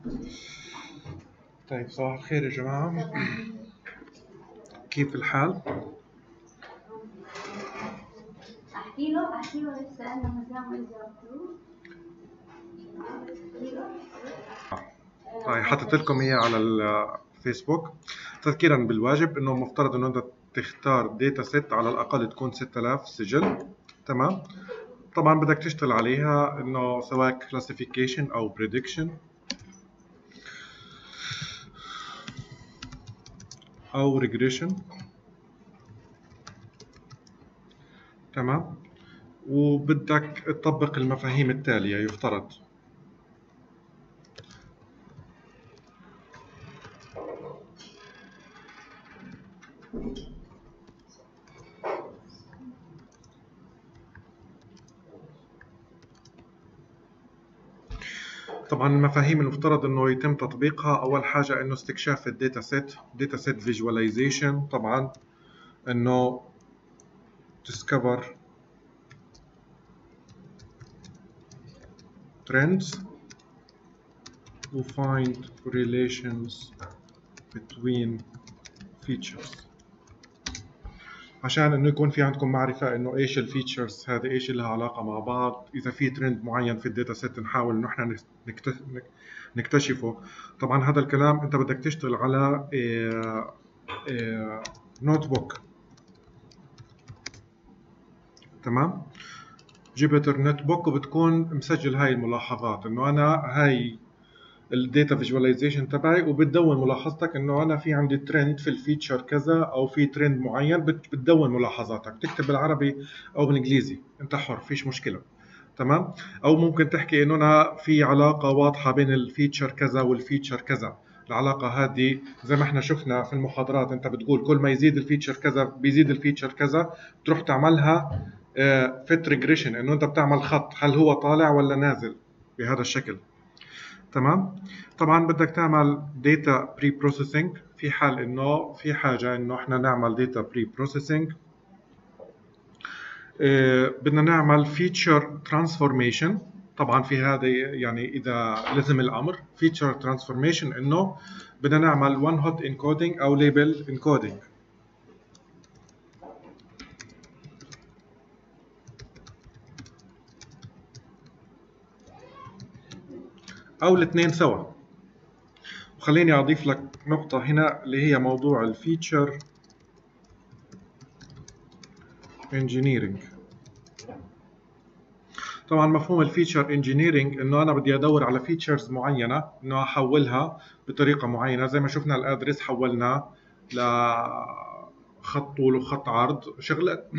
طيب صباح الخير يا جماعة، كيف الحال؟ احكي له لسه انا مسام جاوبته. طيب حطيت لكم اياه على الفيسبوك تذكيرا بالواجب انه المفترض انه انت تختار داتا سيت على الاقل تكون 6000 سجل. تمام. طبعا بدك تشتغل عليها انه سواء كلاسيفيكيشن او بريدكشن او ريجريشن. تمام. وبدك تطبق المفاهيم التالية يفترض. طبعا المفاهيم المفترض انه يتم تطبيقها، اول حاجة انه استكشاف الداتا سيت فيجواليزيشن، طبعا انه discover trends و find relations between features، عشان انه يكون في عندكم معرفة انه ايش الفيتشرز هذه، ايش لها علاقة مع بعض. اذا في ترند معين في الداتا سيت نحاول انه احنا نكتشفه. طبعا هذا الكلام انت بدك تشتغل على نوت بوك. تمام. جبت النوت بوك وبتكون مسجل هاي الملاحظات انه انا هاي الداتا فيجواليزيشن تبعي، وبتدون ملاحظتك انه انا في عندي ترند في الفيتشر كذا او في ترند معين، بتدون ملاحظاتك، تكتب بالعربي او بالانجليزي انت حر، فيش مشكله. تمام. او ممكن تحكي انه انا في علاقه واضحه بين الفيتشر كذا والفيتشر كذا. العلاقه هذه زي ما احنا شفنا في المحاضرات، انت بتقول كل ما يزيد الفيتشر كذا بيزيد الفيتشر كذا، بتروح تعملها فيت ريجريشن، انه انت بتعمل خط هل هو طالع ولا نازل بهذا الشكل. تمام. طبعا بدك تعمل داتا بري بروسيسنج في حال انه في حاجه انه احنا نعمل داتا بري بروسيسنج. بدنا نعمل فيتشر ترانسفورميشن. طبعا في هذا يعني اذا لزم الامر فيتشر ترانسفورميشن انه بدنا نعمل وان هوت انكودينج او ليبل انكودينج، او الاثنين سوا. وخليني اضيف لك نقطه هنا اللي هي موضوع الفيتشر انجينيرنج. طبعا مفهوم الفيتشر انجينيرنج انه انا بدي ادور على فيتشرز معينه انه احولها بطريقه معينه، زي ما شفنا الادرس حولناه لخط طول وخط عرض، شغلات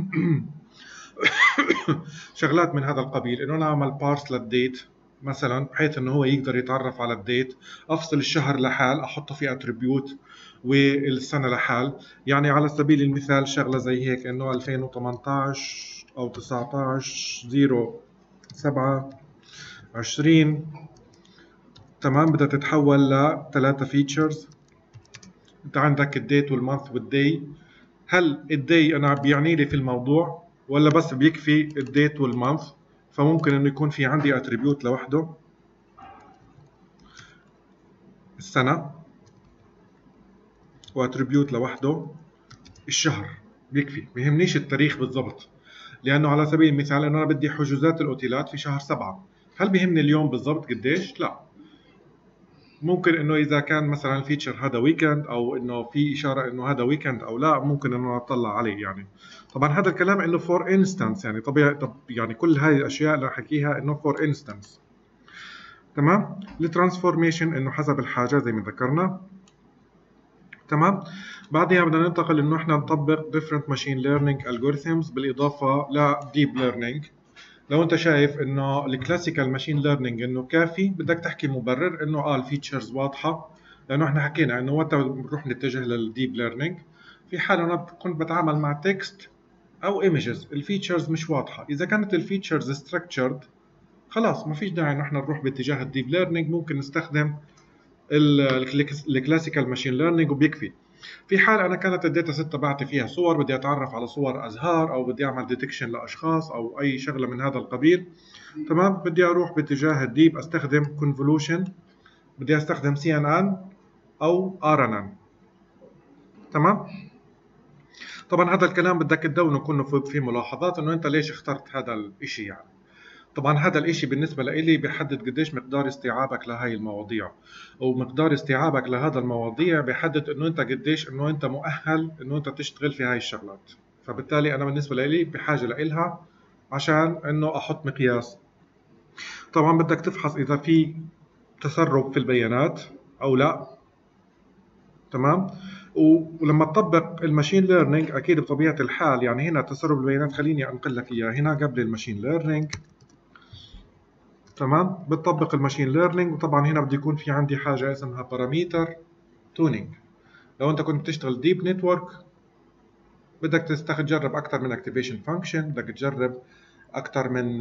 شغلات من هذا القبيل، انه انا اعمل بارس للديت مثلا بحيث انه هو يقدر يتعرف على الديت، افصل الشهر لحال احطه في اتريبيوت والسنه لحال. يعني على سبيل المثال شغله زي هيك انه 2018 او 19 07 20. تمام. بدها تتحول لثلاثة فيتشرز. انت عندك الديت والمانث والدي. هل الدي انا بيعني لي في الموضوع ولا بس بيكفي الديت والمانث؟ فممكن انه يكون في عندي اتريبيوت لوحده السنة، واتريبيوت لوحده الشهر، بيكفي، بيهمنيش التاريخ بالضبط. لانه على سبيل المثال انه انا بدي حجوزات الاوتيلات في شهر 7، هل بيهمني اليوم بالضبط قديش؟ لا. ممكن انه اذا كان مثلا الفيتشر هذا ويكند او انه في اشاره انه هذا ويكند او لا، ممكن انه اطلع عليه يعني. طبعا هذا الكلام انه فور انستانس، يعني طبيعي. طب يعني كل هاي الاشياء اللي حكيها انه فور انستانس. تمام. الترانسفورميشن انه حسب الحاجه زي ما ذكرنا. تمام. بعدها بدنا ننتقل انه احنا نطبق different machine learning algorithms بالاضافه ل deep learning. لو انت شايف انه الكلاسيكال ماشين ليرنينج انه كافي، بدك تحكي مبرر انه الفيتشرز واضحه، لانه احنا حكينا انه وقت بنروح نتجه للديب ليرنينج في حال انا كنت بتعامل مع تكست او ايمجز الفيتشرز مش واضحه. اذا كانت الفيتشرز ستراكشرد خلاص ما فيش داعي انه احنا نروح باتجاه الديب ليرنينج، ممكن نستخدم الكلاسيكال ماشين ليرنينج وبيكفي. في حال انا كانت الداتا ست تبعتي فيها صور، بدي اتعرف على صور ازهار او بدي اعمل ديتكشن لاشخاص او اي شغله من هذا القبيل، تمام، بدي اروح باتجاه الديب، استخدم convolution بدي استخدم CNN او RNN. تمام. طبعا هذا الكلام بدك تدونه كله في ملاحظات انه انت ليش اخترت هذا الاشي يعني. طبعا هذا الاشي بالنسبة لإلي بيحدد قديش مقدار استيعابك لهاي المواضيع، ومقدار استيعابك لهذا المواضيع بيحدد انه انت قديش انه انت مؤهل انه انت تشتغل في هاي الشغلات. فبالتالي انا بالنسبة لإلي بحاجة لإلها عشان انه احط مقياس. طبعا بدك تفحص اذا في تسرب في البيانات او لا. تمام. ولما تطبق الماشين ليرنينج اكيد بطبيعة الحال يعني هنا تسرب البيانات، خليني انقل لك اياه هنا قبل الماشين ليرنينج. تمام. بتطبق الماشين ليرنينج، وطبعا هنا بده يكون في عندي حاجه اسمها باراميتر تونينج. لو انت كنت بتشتغل ديب نتورك بدك تجرب اكثر من اكتيفيشن فانكشن، بدك تجرب اكثر من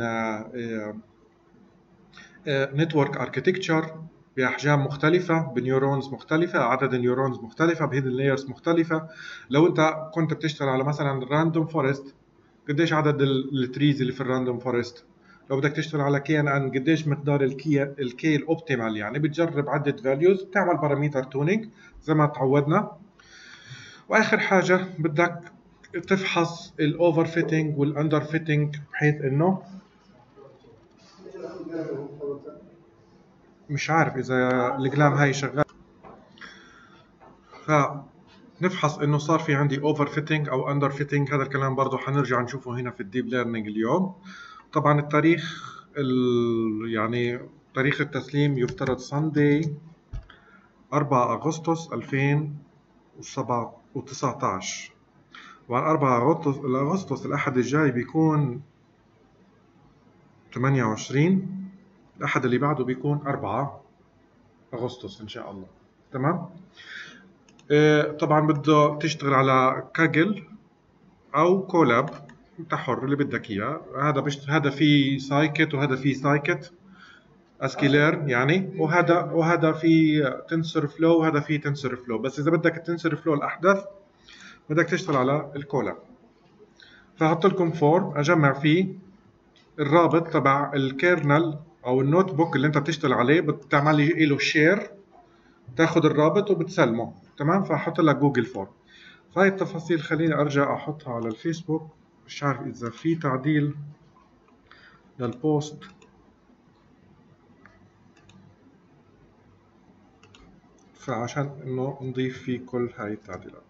نتورك اركيتكتشر باحجام مختلفه، بنيورونز مختلفه، عدد النيورونز مختلفه، بهيدن لايرز مختلفه. لو انت كنت بتشتغل على مثلا راندوم فورست، قديش عدد التريز اللي في الراندوم فورست. لو بدك تشتغل على كي ان ان قديش مقدار الكي الاوبتيمال، يعني بتجرب عده فاليوز، بتعمل باراميتر تونينج زي ما تعودنا. واخر حاجه بدك تفحص الاوفر فيتنج والاندر فيتنج، بحيث انه مش عارف اذا الكلام هاي شغال. فنفحص انه صار في عندي اوفر فيتنج او اندر فيتنج. هذا الكلام برضه حنرجع نشوفه هنا في الديب ليرنينج اليوم. طبعا التاريخ يعني تاريخ التسليم يفترض ساندي 4 أغسطس 2019. وعن 4 أغسطس الأحد الجاي بيكون 28. الأحد اللي بعده بيكون 4 أغسطس إن شاء الله. تمام. طبعا بده تشتغل على كاجل أو كولاب، أنت حر اللي بدك إياه. هذا في سايكت وهذا في سايكت اسكيليرن يعني، وهذا في تنسر فلو وهذا في تنسر فلو. بس اذا بدك التنسر فلو الاحدث بدك تشتغل على الكولاب. فهحط لكم فورم اجمع فيه الرابط تبع الكيرنل او النوت بوك اللي انت بتشتغل عليه، بتعمل له شير، تاخذ الرابط وبتسلمه. تمام. فاحط لك جوجل فورم. فهي التفاصيل خليني ارجع احطها على الفيسبوك. مش عارف اذا في تعديل للبوست. فعشان انه نضيف فيه كل هاي التعديلات.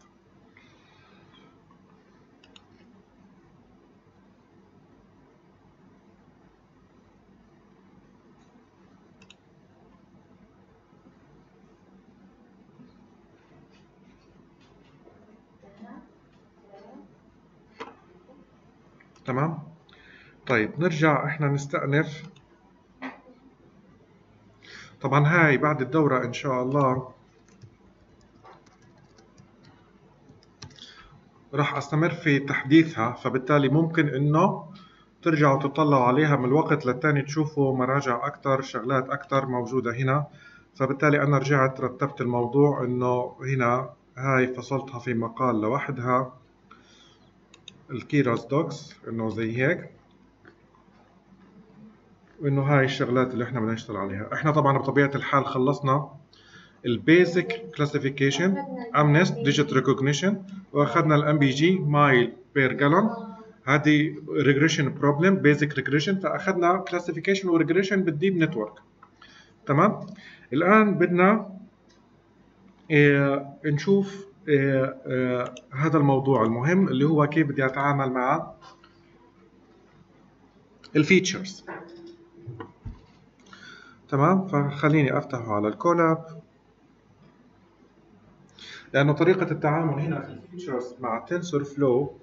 تمام. طيب نرجع احنا نستأنف. طبعا هاي بعد الدورة ان شاء الله راح استمر في تحديثها، فبالتالي ممكن انه ترجعوا تطلعوا عليها من الوقت للتاني، تشوفوا مراجع اكتر، شغلات اكتر موجودة هنا. فبالتالي انا رجعت رتبت الموضوع انه هنا هاي فصلتها في مقال لوحدها، الكيراس دوكس، انه زي هيك، وانه هاي الشغلات اللي احنا بدنا نشتغل عليها. احنا طبعا بطبيعة الحال خلصنا البيزك كلاسيفيكيشن، امنست، ديجيت ريكوجنيشن، واخذنا الام بي جي مايل بير جالون. هذه ريجريشن بروبلم، بيزك ريجريشن. فاخذنا كلاسيفيكيشن وريجريشن بالديب نتورك. تمام. الان بدنا نشوف هذا الموضوع المهم اللي هو كيف بدي اتعامل مع الفيتشرز. تمام. فخليني افتحه على الكولاب، لانه طريقه التعامل هنا في الفيتشرز مع تنسور فلو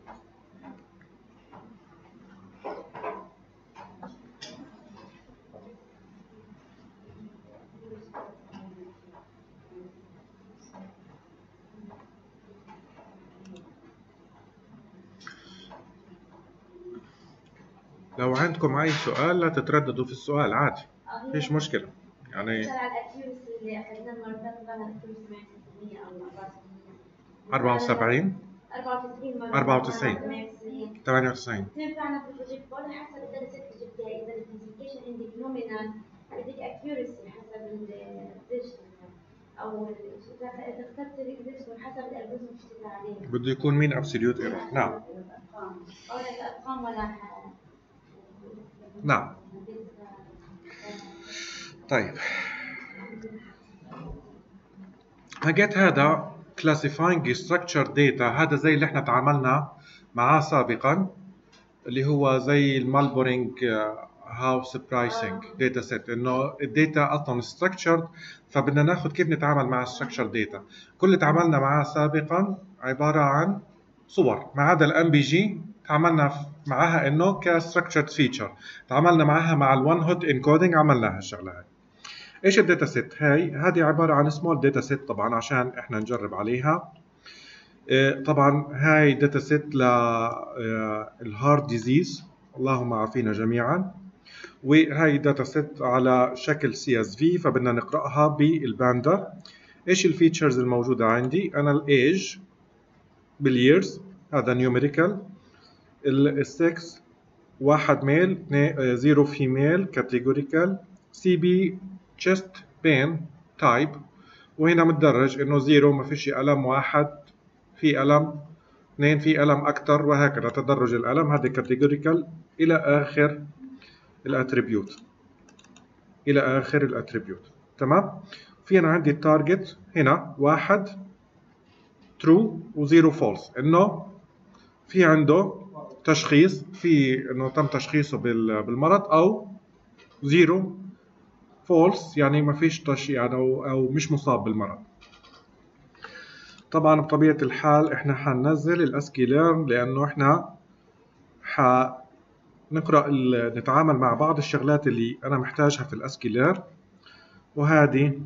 لو عندكم اي سؤال لا تترددوا في السؤال عادي، مفيش مشكله يعني. 74 94 98 تنفعنا في البروجكت بورد حسب الداتا سيت اللي جبتها. اذا الكلاسيفيكيشن عندك نومينال بدك اكيورسي حسب الديجيتال او اذا اخترت الريجريشن حسب الالجوريثم اللي بتشتغل عليه بده يكون مين ابسوليوت ايرور. نعم الارقام او الارقام ولا نعم. طيب حكيت هذا classifying structured data، هذا زي اللي احنا تعاملنا معاه سابقا، اللي هو زي المالبورينج هاوس برايسنج داتا سيت، انه الداتا اصلا structured، فبدنا ناخذ كيف نتعامل مع structured data. كل اللي تعاملنا معاه سابقا عباره عن صور، ما عدا الام بي جي تعاملنا معها انه كstructured feature، تعاملنا معها مع الون هوت انكودينج، عملناها الشغله هاي. ايش الداتا سيت هاي؟ هذه عباره عن سمول داتا سيت طبعا عشان احنا نجرب عليها. طبعا هاي داتا سيت للهارت ديزيز، اللهم عافينا جميعا. وهاي داتا سيت على شكل سي اس في، فبدنا نقراها بالباندا. ايش الفيتشرز الموجوده عندي؟ انا الايج بالييرز، هذا نيوميريكال. السكس 1 ميل 0 فيميل كاتيجوريكال. سي بي chest pain type، وهنا متدرج انه 0 ما فيش الم، 1 في الم، 2 في الم اكثر، وهكذا تدرج الالم. هذا كاتيجوريكال الى اخر الاتريبيوت، الى اخر الاتريبيوت. تمام. في انا عندي التارجت هنا 1 ترو و0 فولس، انه في عنده تشخيص، في انه تم تشخيصه بالمرض، او 0 فولس يعني ما فيش يعني او مش مصاب بالمرض. طبعا بطبيعة الحال احنا حننزل الاسكي ليرن، لانه احنا حنقرأ نتعامل مع بعض الشغلات اللي انا محتاجها في الاسكي ليرن. وهذه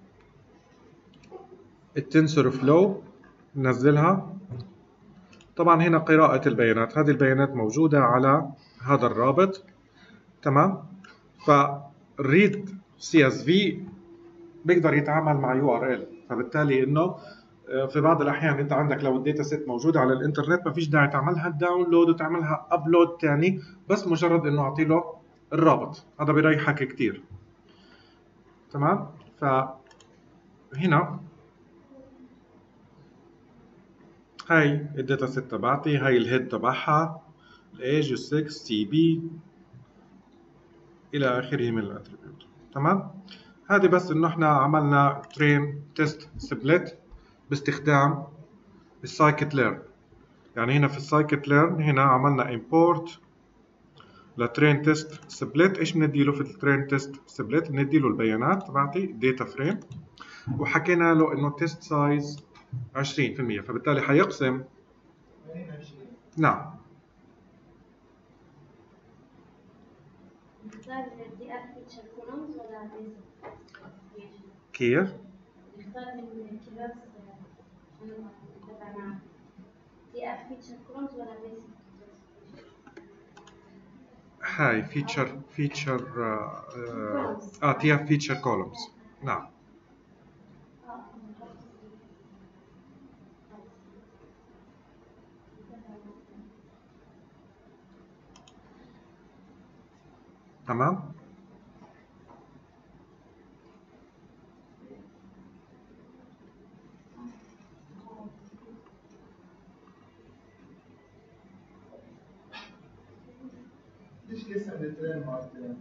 التنسور فلو ننزلها. طبعا هنا قراءة البيانات، هذه البيانات موجودة على هذا الرابط. تمام. فالريد سي اس في بيقدر يتعامل مع يو ار ال، فبالتالي انه في بعض الاحيان انت عندك لو الداتا سيت موجوده على الانترنت ما فيش داعي تعملها داونلود وتعملها ابلود ثاني، بس مجرد انه اعطي له الرابط، هذا بيريحك كثير. تمام. فهنا هاي الداتا سيت تبعتي، هاي الهيد تبعها، الايج، ال6، سي بي الى اخره من الاتريبيوت. تمام. هذه بس انه احنا عملنا ترين تيست سبليت باستخدام السايكت ليرن. يعني هنا في السايكت ليرن هنا عملنا امبورت لترين تيست سبليت. ايش بنديله في الترين تيست سبليت؟ بنديله البيانات تبعتي داتا فريم، وحكينا له انه تيست سايز 20%، فبالتالي حيقسم. نعم. نختار دي اف فيتشر كولومز ولا بيسك؟ كيف؟ نختار من كلاس تبع معه دي اف فيتشر كولومز ولا بيسك؟ هاي فيتشر تي اف فيتشر كولومز. نعم. تمام. ليش لسه بترين مع الترين؟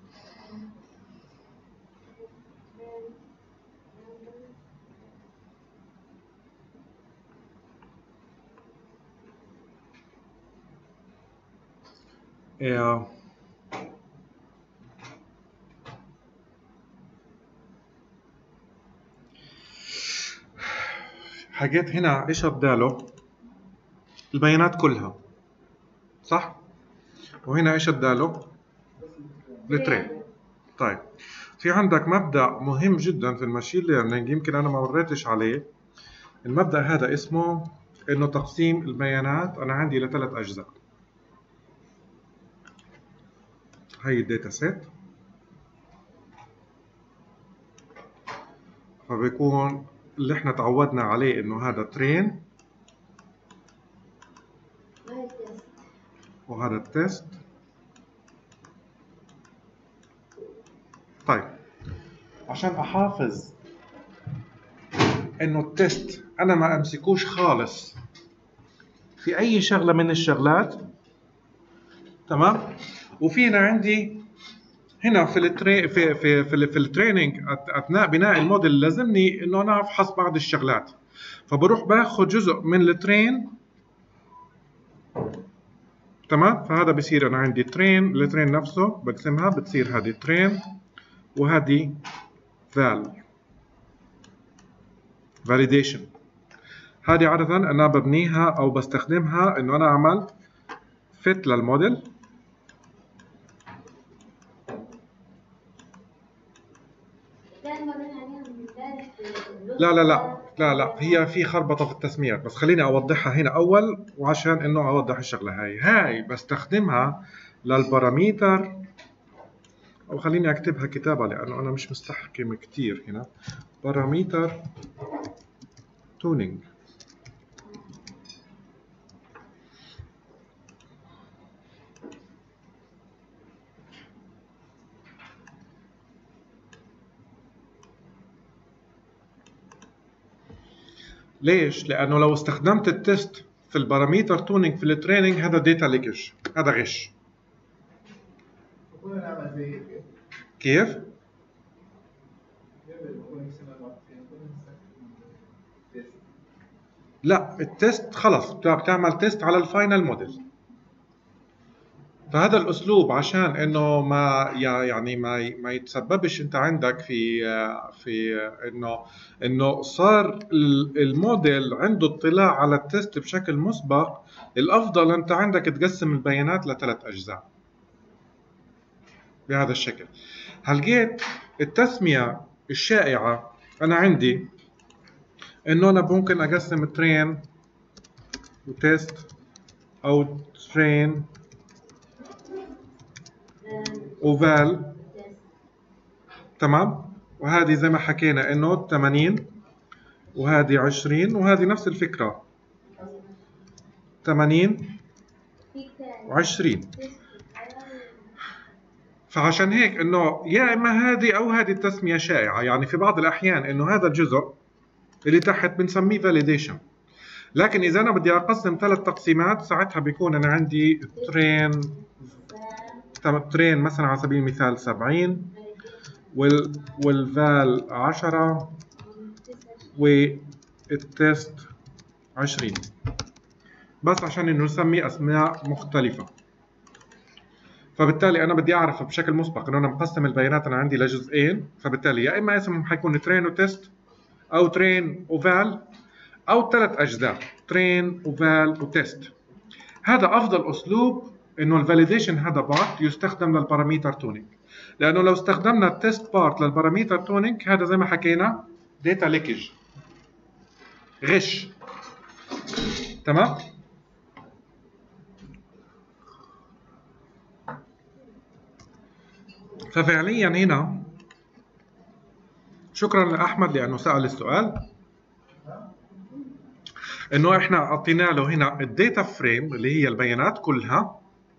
حاجات هنا ايش اداله؟ البيانات كلها، صح؟ وهنا ايش اداله؟ الترين. طيب في عندك مبدأ مهم جدا في الماشين ليرنينج، يمكن انا ما مريتش عليه. المبدأ هذا اسمه انه تقسيم البيانات. انا عندي لثلاث اجزاء. هي الداتا سيت، فبيكون اللي احنا تعودنا عليه انه هذا ترين وهذا التست. طيب عشان احافظ انه التست انا ما امسكوش خالص في اي شغله من الشغلات، تمام. وفينا عندي هنا في التريننج اثناء بناء الموديل لازمني انه انا افحص بعض الشغلات، فبروح باخذ جزء من الترين، تمام. فهذا بصير انا عندي ترين، الترين نفسه بقسمها بتصير هذه ترين وهذه فاليديشن. هذه عادة انا ببنيها او بستخدمها انه انا اعمل فيت للموديل. لا هي في خربطة في التسميات، بس خليني اوضحها هنا اول وعشان انه اوضح الشغلة. هاي بستخدمها للباراميتر، او خليني اكتبها كتابة لانه انا مش مستحكم كتير هنا. باراميتر تونينج. ليش؟ لأنه لو استخدمت التست في الباراميتر تونينج في التريننج هذا داتا ليكج، هذا غش. كيف؟ لا التست خلص بتعمل تيست على الفاينل موديل. فهذا الاسلوب عشان انه ما يعني ما يتسببش انت عندك في انه صار الموديل عنده اطلاع على التست بشكل مسبق. الافضل انت عندك تقسم البيانات لثلاث اجزاء بهذا الشكل. هلقيت التسمية الشائعة انا عندي انه انا ممكن اقسم ترين وتست او ترين وفال، تمام. وهذه زي ما حكينا انه 80 وهذه 20 وهذه نفس الفكرة 80 و20. فعشان هيك انه يا اما هذه او هذه التسمية شائعة. يعني في بعض الاحيان انه هذا الجزء اللي تحت بنسميه فاليديشن، لكن اذا انا بدي اقسم ثلاث تقسيمات ساعتها بيكون انا عندي ترين مثلا على سبيل المثال 70 والفال 10 والتست 20، بس عشان انه نسمي اسماء مختلفة. فبالتالي انا بدي اعرف بشكل مسبق انه انا مقسم البيانات انا عندي لجزئين، فبالتالي يا اما اسمهم حيكون ترين وتست او ترين وفال او ثلاث اجزاء ترين وفال وتست. هذا افضل اسلوب انه الفاليديشن هذا بارت يستخدم للباراميتر تونينج، لانه لو استخدمنا التست بارت للباراميتر تونينج هذا زي ما حكينا داتا ليكج، غش، تمام. ففعليا هنا شكرا لاحمد لانه سال السؤال، انه احنا اعطينا له هنا الداتا فريم اللي هي البيانات كلها،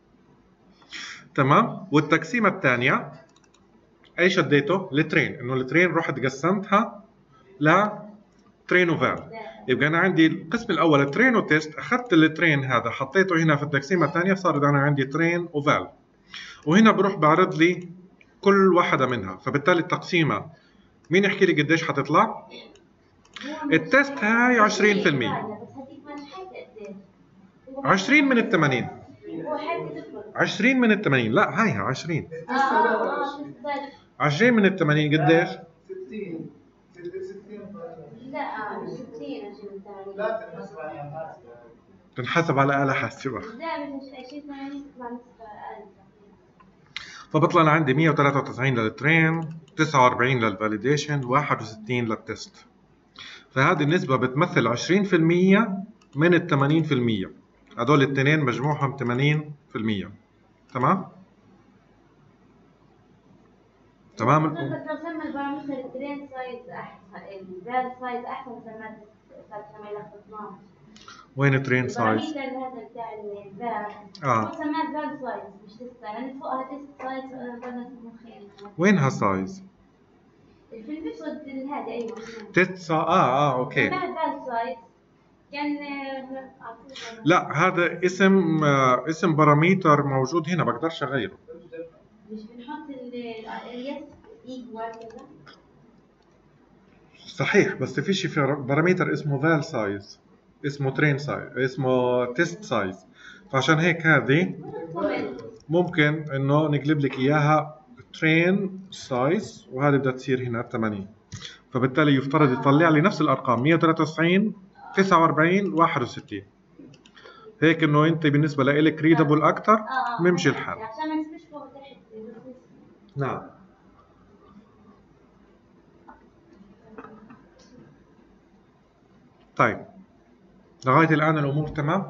تمام. والتقسيمه الثانيه ايش اديته؟ الترين، انه الترين رحت قسمتها لترين وفال. يبقى انا عندي القسم الاول ترين وتست، اخذت الترين هذا حطيته هنا في التقسيمه الثانيه صار انا عندي ترين وفال، وهنا بروح بعرض لي كل واحدة منها. فبالتالي التقسيمة مين يحكي لي قديش حتطلع؟ التست هاي 20%، 20 من ال 80، 20 من ال 80، لا هايها 20 20 من ال 80 قديش؟ 60 لا مش 60 لا تنحسب على الحاسبة. تنحسب على آلة حاسبة. لا مش 20 80 تطلع نصف أقل. فبطلع أنا عندي 193 للترين، 49 للفاليديشن، 61 للتست. فهذه النسبة بتمثل 20% من ال 80%. هدول الاثنين مجموعهم 80%، تمام؟ تمام. بس لو سمى البارامتر الترين سايز أحسن، الفال سايز أحسن سماه لك 12. وين الترين سايز؟ البارامتر هذا بتاع الفال هو سماه فال سايز مش تست، يعني فوقها تست سايز. وينها سايز؟ في الاسود هذا ايوه. تيست اوكي. بعد فال سايز كان لا هذا اسم باراميتر موجود هنا، بقدرش اغيره. مش بنحط اليس ايكوال كذا. صحيح، بس في شيء في باراميتر اسمه فال سايز، اسمه ترين سايز، اسمه تيست سايز. فعشان هيك هذه ممكن انه نقلب لك اياها ترين سايز، وهذه بدها تصير هنا 80. فبالتالي يفترض يطلع لي نفس الارقام 193 49 61. هيك انه انت بالنسبه لك ريدابل اكثر بيمشي الحال. عشان ما نسبش فوق تحت. نعم. طيب لغايه الان الامور تمام.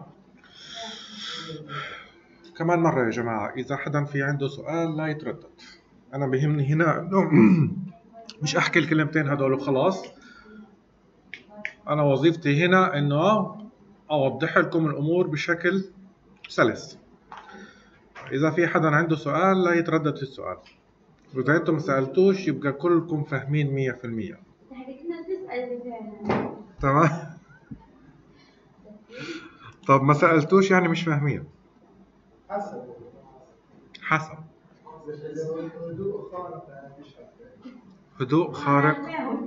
كمان مره يا جماعه، اذا حدا في عنده سؤال لا يتردد. انا بهمني هنا انه مش احكي الكلمتين هدول وخلاص. انا وظيفتي هنا انه اوضح لكم الامور بشكل سلس. اذا في حدا عنده سؤال لا يتردد في السؤال، واذا انتم ما سالتوش يبقى كلكم فاهمين 100%. تمام. طب ما سالتوش يعني مش فاهمين. حسب هدوء خارق.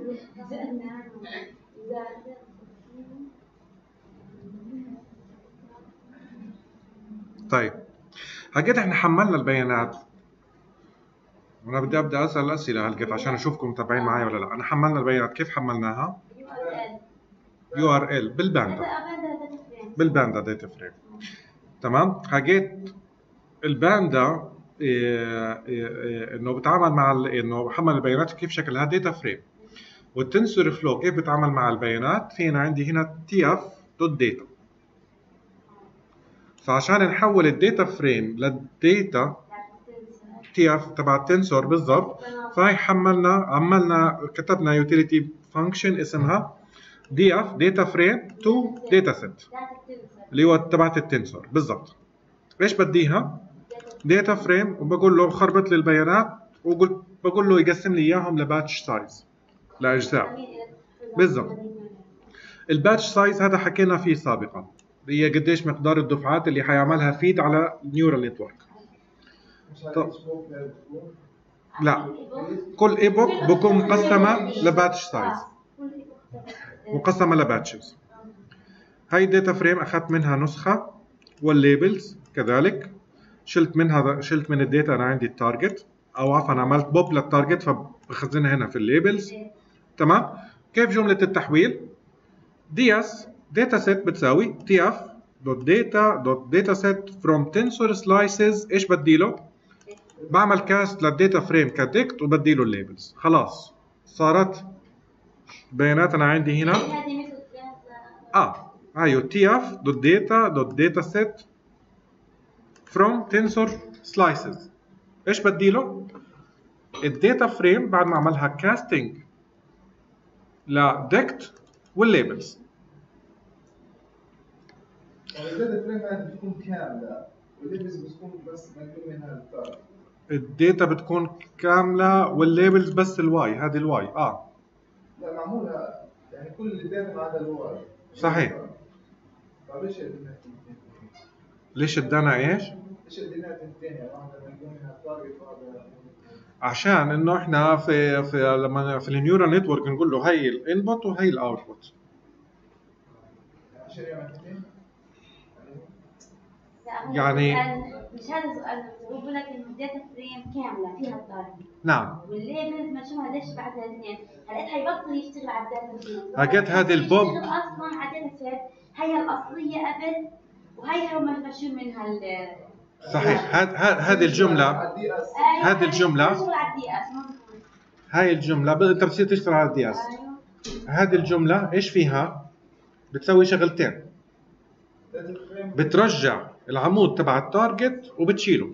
طيب هلقيت احنا حملنا البيانات، وانا بدي ابدا اسال الاسئله هلقيت عشان اشوفكم متابعين معي ولا لا. انا حملنا البيانات، كيف حملناها؟ URL بالباندا داتا فريم. تمام. هلقيت الباندا انه بتعامل مع انه بحمل البيانات كيف شكلها داتا فريم. والتنسور فلو كيف بتعامل مع البيانات؟ في هنا عندي هنا tf.data. فعشان نحول الداتا فريم للداتا tf تبع التنسور بالضبط، فهي عملنا كتبنا يوتيليتي فانكشن اسمها df data frame to dataset اللي هو تبعت التنسور بالضبط. ايش بديها؟ داتا فريم، وبقول له خربط لي البيانات، بقول له يقسم لي اياهم لباتش سايز، لاجزاء بالضبط. الباتش سايز هذا حكينا فيه سابقا، هي قديش مقدار الدفعات اللي حيعملها فيد على نيورال نتورك. لا، كل ايبوك بكون مقسمه لباتش سايز، مقسمه لباتشز. هاي داتا فريم اخذت منها نسخه، والليبلز كذلك شلت من الداتا. انا عندي التارجت، او عفوا عملت بوب للتارجت فبخزنها هنا في الليبلز. تمام. كيف جمله التحويل؟ ds dataset بتساوي tf.data.dataset from tensor slices. ايش بديله؟ بعمل كاست للداتا فريم كديكت وبديله الليبلز. خلاص صارت بياناتنا عندي هنا. ايوه tf.data.dataset from tensor slices. ايش بديله؟ الداتا فريم بعد ما عملها كاستنج لديكت والليبلز. الداتا فريم هذه بتكون كامله، والليبلز بتكون بس مكتوب منها التارجت. الداتا بتكون كامله والليبلز بس الواي. هذه الواي لا معموله يعني كل الداتا ما عدا الواي. صحيح. ليش ادانا ايش؟ ليش ادينا تنتين؟ يعني واحده مكتوب منها التارجت وهذا عشان انه احنا لما في النيورال نتورك نقول له هي الانبوت وهي الاوتبوت. يعني مش هذا سؤال، بقول لك انه الداتا فريم كامله فيها التارجت. نعم. والليبلز مشوها ليش بعدها اثنين؟ هلقيت حيبطل يشتغل على الداتا فريم. لقيت هذه البوب اصلا على داتا سيت، هي الاصليه قبل وهي هم مشوا منها صحيح. هذه الجمله هذه الجمله هاي الجمله انت بتصير تشتغل على الدي اس. هذه الجمله ايش فيها؟ بتسوي شغلتين، بترجع العمود تبع التارجت وبتشيله.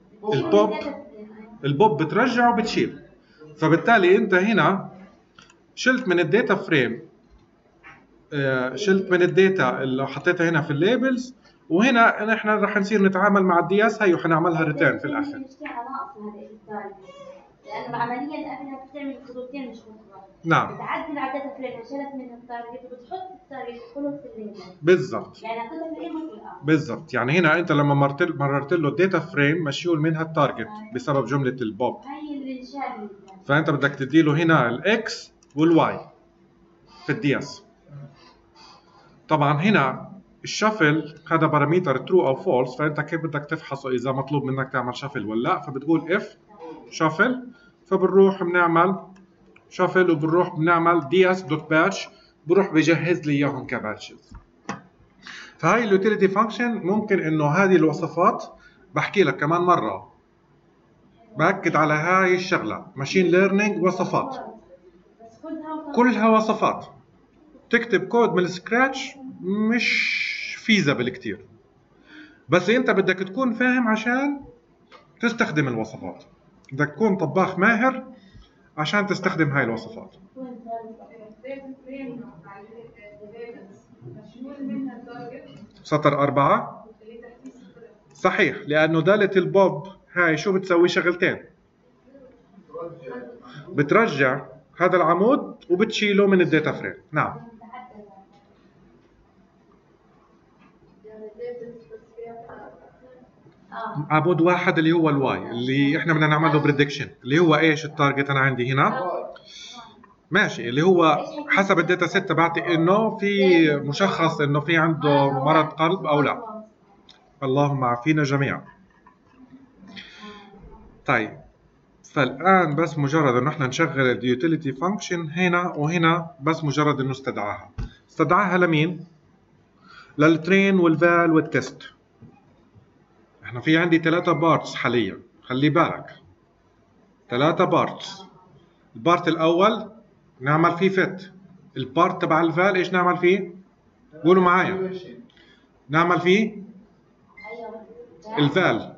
البوب بترجع وبتشيل. فبالتالي انت هنا شلت من الداتا فريم، شلت من الداتا اللي حطيتها هنا في الليبلز، وهنا نحن رح نصير نتعامل مع الدي اس هي وحنعملها ريتيرن في الاخر. لانه عمليا قبلها بتعمل خطوتين مش خطوه. نعم. بتعدل على الداتا فريم شالت منها التارجت وبتحط التارجت كله في الليبل. بالضبط. يعني اعطيتها في الانبوت والاوت. بالضبط. يعني هنا انت لما مررت له الداتا فريم مشيول منها التارجت بسبب جمله البوب. هي اللي شال. فانت بدك تدي له هنا الاكس والواي في الدي اس. طبعا هنا الشفل هذا باراميتر ترو او فولس، فانت كيف بدك تفحصه اذا مطلوب منك تعمل شفل ولا لا؟ فبتقول اف شفل، فبنروح بنعمل شفل وبنروح بنعمل دي اس دوت باتش، بروح بجهز لي اياهم كباتشز. فهاي اليوتيليتي فانكشن ممكن انه هذه الوصفات بحكي لك كمان مره، باكد على هاي الشغله، ماشين ليرنينج وصفات كلها وصفات. تكتب كود من السكراتش مش فيزابل كتير، بس انت بدك تكون فاهم عشان تستخدم الوصفات، بدك تكون طباخ ماهر عشان تستخدم هاي الوصفات. سطر 4 صحيح، لأنه دالة البوب هاي شو بتسوي؟ شغلتين، بترجع هذا العمود وبتشيله من الداتا فريم. نعم. عمود واحد اللي هو الواي اللي احنا بدنا نعمل له بريدكشن، اللي هو ايش التارجت انا عندي هنا؟ ماشي، اللي هو حسب الداتا سيت تبعتي انه في مشخص انه في عنده مرض قلب او لا. اللهم عافينا جميعا. طيب فالان بس مجرد انه احنا نشغل اليوتيليتي فانكشن هنا وهنا، بس مجرد انه استدعاها لمين؟ للترين والفال والتست. احنا في عندي 3 بارتس حاليا، خلي بالك 3 بارتس. البارت الاول نعمل فيه فت، البارت تبع الفال ايش نعمل فيه؟ قولوا معايا. نعمل فيه الفال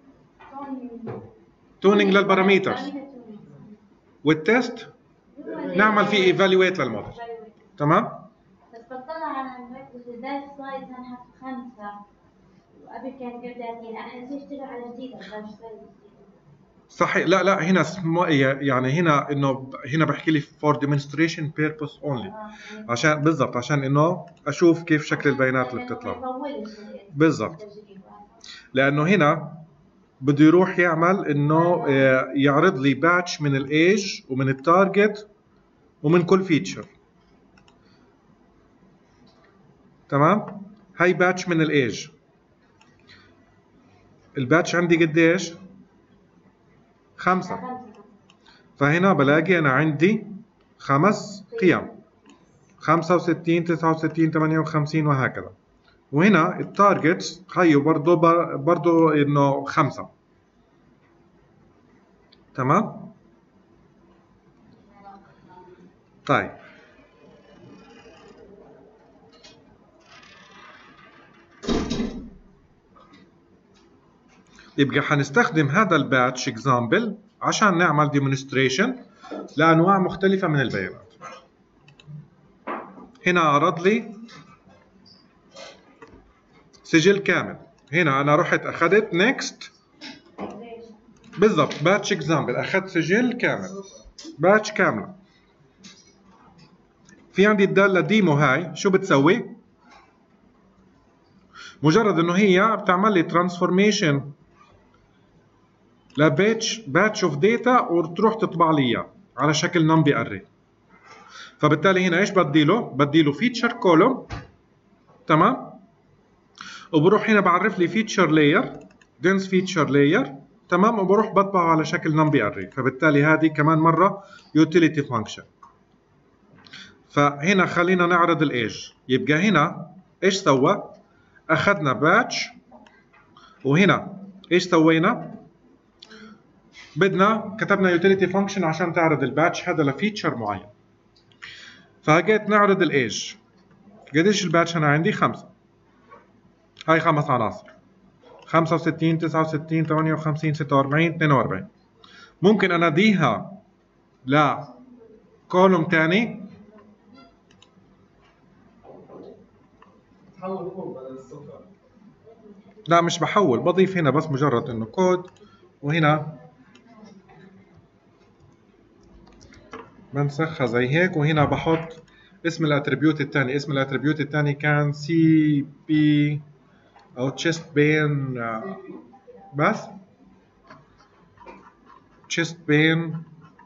تونينج للباراميترز، والتست نعمل فيه ايفالويت للموديل. تمام؟ بس بطلع على الداتا سلايد هنحط 5 وقبل كان غير 30. انا نسيت اشتغل على جديد صحيح. لا هنا يعني هنا انه هنا بحكي لي for demonstration purpose only، عشان بالضبط عشان انه اشوف كيف شكل البيانات اللي بتطلع بالضبط. لانه هنا بده يروح يعمل انه يعرض لي باتش من الايج ومن التارجت ومن كل فيتشر. تمام؟ هاي باتش من الايج. الباتش عندي قديش؟ 5. فهنا بلاقي أنا عندي 5 قيم، 65 69 58 وهكذا. وهنا التارجتس هي برضو إنه 5. تمام؟ طيب يبقى حنستخدم هذا الباتش اكزامبل عشان نعمل ديمونستريشن لانواع مختلفه من البيانات. هنا عرض لي سجل كامل، هنا انا رحت اخذت نيكست بالضبط باتش اكزامبل، اخذت سجل كامل باتش كامله. في عندي الداله ديمو، هاي شو بتسوي؟ مجرد انه هي بتعمل لي ترانسفورميشن لباتش اوف داتا وتروح تطبع لي اياه على شكل نمبي اري. فبالتالي هنا ايش بدي له؟ بدي له فيتشر كولوم. تمام؟ وبروح هنا بعرف لي فيتشر لاير دنس فيتشر لاير. تمام؟ وبروح بطبعه على شكل نمبي اري. فبالتالي هذه كمان مره يوتيليتي فانكشن. فهنا خلينا نعرض الايج. يبقى هنا ايش سوى؟ اخذنا باتش، وهنا ايش سوينا؟ بدنا كتبنا يوتيليتي فانكشن عشان تعرض الباتش هذا لفيتشر معين. فهجيت نعرض الايج. قديش الباتش انا عندي؟ 5. هاي 5 عناصر، 65 69 58 46 42. ممكن اناديها لكولوم ثاني. تحول فوق بدل الصفر. لا مش بحول، بضيف هنا بس مجرد انه كود، وهنا بنسخها زي هيك، وهنا بحط اسم الاتريبيوت الثاني. اسم الاتريبيوت الثاني كان سي بي او تشيست بين، بس تشيست بين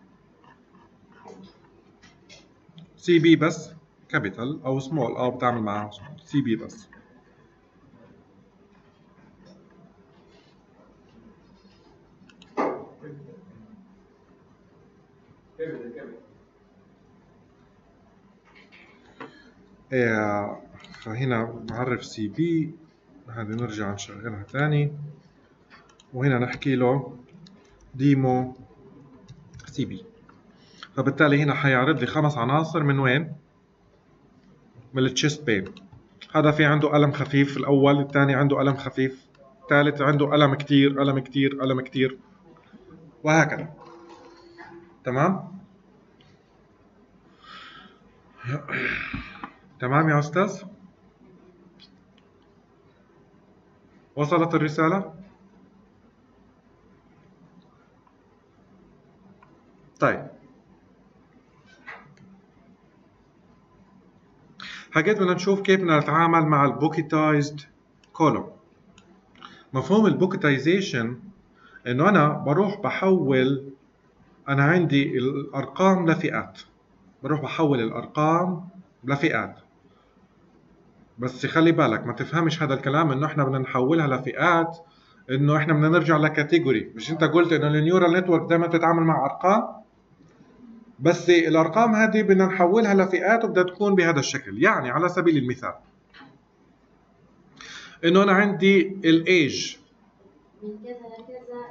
سي بي بس كابيتال او سمول، او بتعمل معها سي بي بس. فهنا بعرف سي بي، هذه نرجع نشغلها ثاني، وهنا نحكي له ديمو سي بي. فبالتالي هنا حيعرض لي 5 عناصر من وين؟ من التشيست بين. هذا في عنده ألم خفيف الأول، الثاني عنده ألم خفيف، الثالث عنده ألم كتير، ألم كتير، ألم كتير، وهكذا. تمام؟ تمام يا أستاذ؟ وصلت الرسالة؟ طيب، حكيت بدنا نشوف كيف بدنا نتعامل مع البوكيتايزد كولوم. مفهوم البوكيتايزيشن انه انا بروح بحول، انا عندي الارقام لفئات، بروح بحول الارقام لفئات. بس خلي بالك ما تفهمش هذا الكلام انه احنا بدنا نحولها لفئات، انه احنا بدنا نرجع لكاتيجوري. مش انت قلت انه النيورال نتورك دائما تتعامل مع ارقام؟ بس الارقام هذه بدنا نحولها لفئات وبدها تكون بهذا الشكل. يعني على سبيل المثال انه انا عندي الايج من كذا لكذا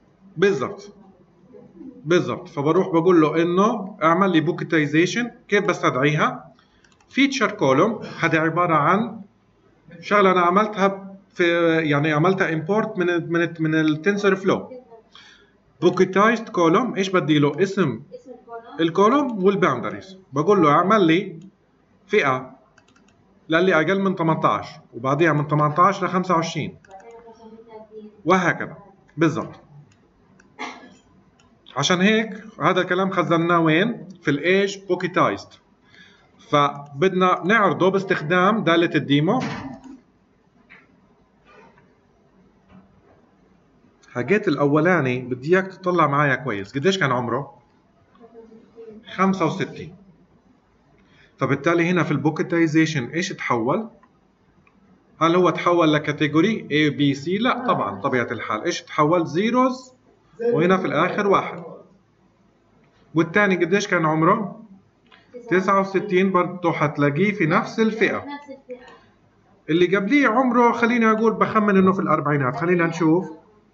بالضبط، فبروح بقول له انه اعمل لي بوكيتايزيشن. كيف بستدعيها؟ فيتشر كولوم، هذه عباره عن شغله انا عملتها يعني عملتها امبورت من التنسر فلو. بوكيتايزد كولوم ايش بدي له؟ اسم الكولوم والباوندريز. بقول له اعمل لي فئه للي اقل من 18، وبعديها من 18 ل 25، وهكذا. بالضبط. عشان هيك هذا الكلام خزناه وين؟ في الايج بوكيتايزد. فبدنا نعرضه باستخدام دالة الديمو. حكيت الاولاني بدي اياك تطلع معايا كويس، قديش كان عمره؟ 65. فبالتالي هنا في البوكيتايزيشن ايش تحول؟ هل هو تحول لكاتيجوري A B C؟ لا طبعا، طبيعة الحال ايش تحول؟ زيروز، وهنا في الاخر 1. والثاني قديش كان عمره؟ 69. برضه حتلاقيه في نفس الفئة. اللي قبليه عمره خليني اقول بخمن انه في الاربعينات. خلينا نشوف.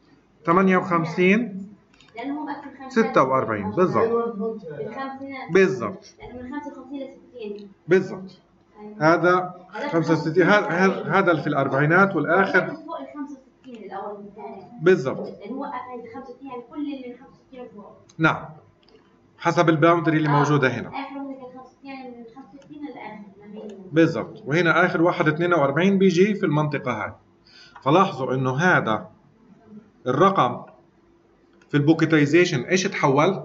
58 46. بالضبط بالضبط بالضبط. هذا 65. هذا اللي في الاربعينات، والاخر فوق ال 65 الاول والثاني. بالضبط. يعني هو 65 يعني كل اللي من 65 فوق. نعم، حسب الباوندري اللي موجوده هنا. اخر واحد كان 65 يعني من 65 للاخر. بالضبط. وهنا اخر واحد 42 بيجي في المنطقه هاي. فلاحظوا انه هذا الرقم في البوكيتايزيشن ايش تحول؟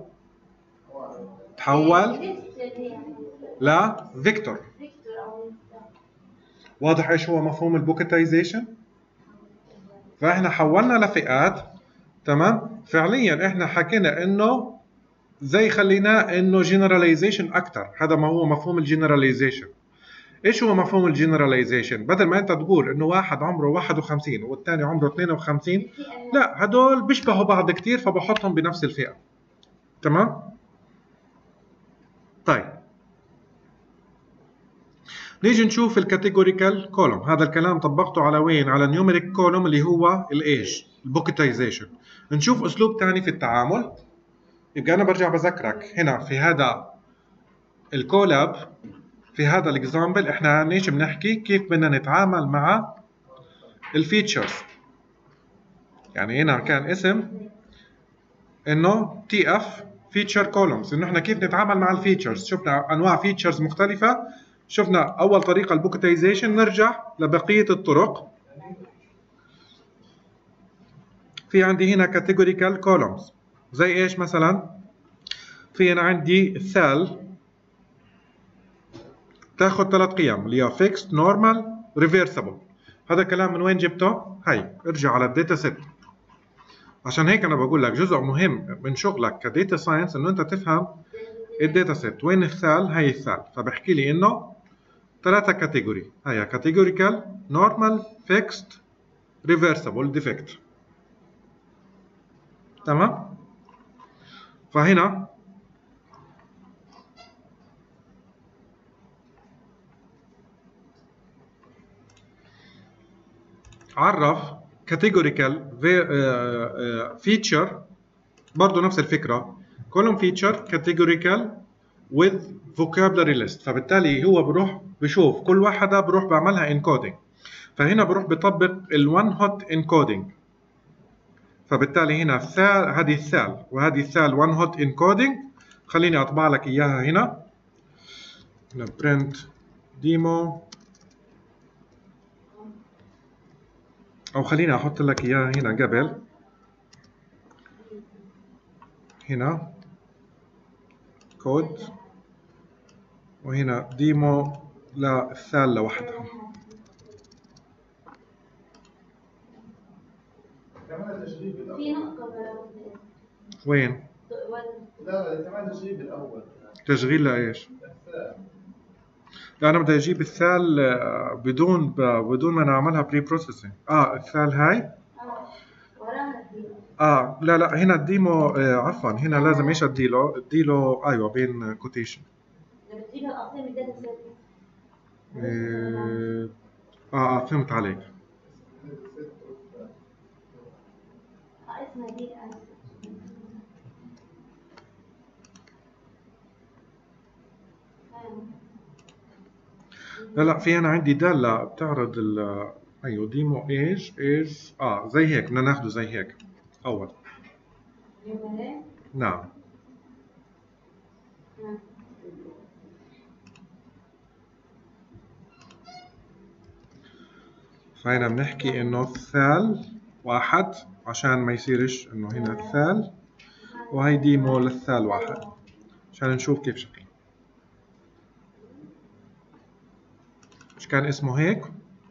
تحول لا فيكتور. واضح ايش هو مفهوم البوكيتايزيشن؟ فاحنا حولنا لفئات. تمام؟ فعليا احنا حكينا انه زي خليناه انه جنراليزيشن اكثر. هذا ما هو مفهوم الجنراليزيشن. ايش هو مفهوم الجنراليزيشن؟ بدل ما انت تقول انه واحد عمره 51 والثاني عمره 52، لا هدول بيشبهوا بعض كثير فبحطهم بنفس الفئة. تمام؟ طيب نيجي نشوف الكاتيجوريكال كولوم. هذا الكلام طبقته على وين؟ على النيوميريك كولوم اللي هو الايج، البوكيتايزيشن. نشوف اسلوب ثاني في التعامل. يبقى انا برجع بذكرك هنا في هذا الكولاب، في هذا الاكزامبل احنا ليش بنحكي كيف بدنا نتعامل مع الفيتشرز. يعني هنا كان اسم انه تي اف فيتشر كولومز، انه احنا كيف نتعامل مع الفيتشرز. شفنا انواع فيتشرز مختلفه. شفنا اول طريقه البوكيتايزيشن، نرجع لبقيه الطرق. في عندي هنا كاتيجوريكال كولومز زي ايش مثلا؟ في أنا عندي الثال تاخذ 3 قيم اللي هي فيكست نورمال ريفيرسبل. هذا كلام من وين جبته؟ هي ارجع على الداتا سيت. عشان هيك انا بقول لك جزء مهم من شغلك كداتا ساينس انه انت تفهم الداتا سيت. وين الثال؟ هي الثال. فبحكي لي انه 3 كاتيجوري، هي كاتيجوريكال نورمال فيكست ريفيرسبل ديفكت. تمام؟ فهنا عرف categorical feature برضه نفس الفكرة column feature categorical with vocabulary list. فبالتالي هو بروح بشوف كل واحدة بروح بعملها encoding. فهنا بروح بطبق ال one hot encoding. فبالتالي هنا الثال هذه الثال وهذه الثال one hot encoding. خليني أطبع لك إياها هنا print demo أو خليني أحط لك إياها هنا قبل. هنا كود وهنا ديمو للثال لوحدها. في نقطة وين؟ لا كمان تجيب الأول. تشغيل لإيش؟ لا أنا بدي أجيب الثال بدون ما نعملها بري بروسيسنج. الثال هاي؟ لا هنا الديمو عفوا هنا لازم ايش اديله ايوه بين كوتيشن. بتجيب الاصلي من الداتا سيت. فهمت عليك. اسمها دي لا في انا عندي دالة بتعرض ايوه ديمو ايش زي هيك بدنا ناخده زي هيك اول. نعم. فهنا بنحكي انه الثال واحد عشان ما يصيرش انه هنا الثال وهي ديمو للثال واحد عشان نشوف كيف شكله. مش كان اسمه هيك؟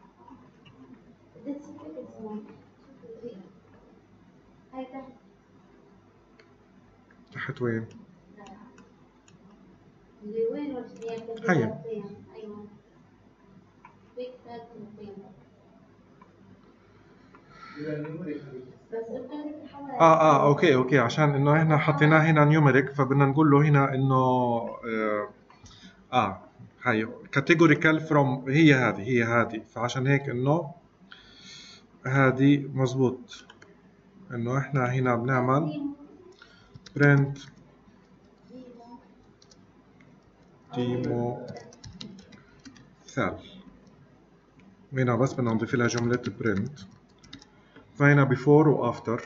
تحت وين؟ هيا اوكي عشان انه احنا حطيناه هنا نيوميريك فبدنا نقول له هنا انه هاي كاتيجوريكال فروم هي هذه فعشان هيك انه هذه مزبوط انه احنا هنا بنعمل print demo ثال. هنا بس بدنا نضيف لها جملة print. فهنا before و after.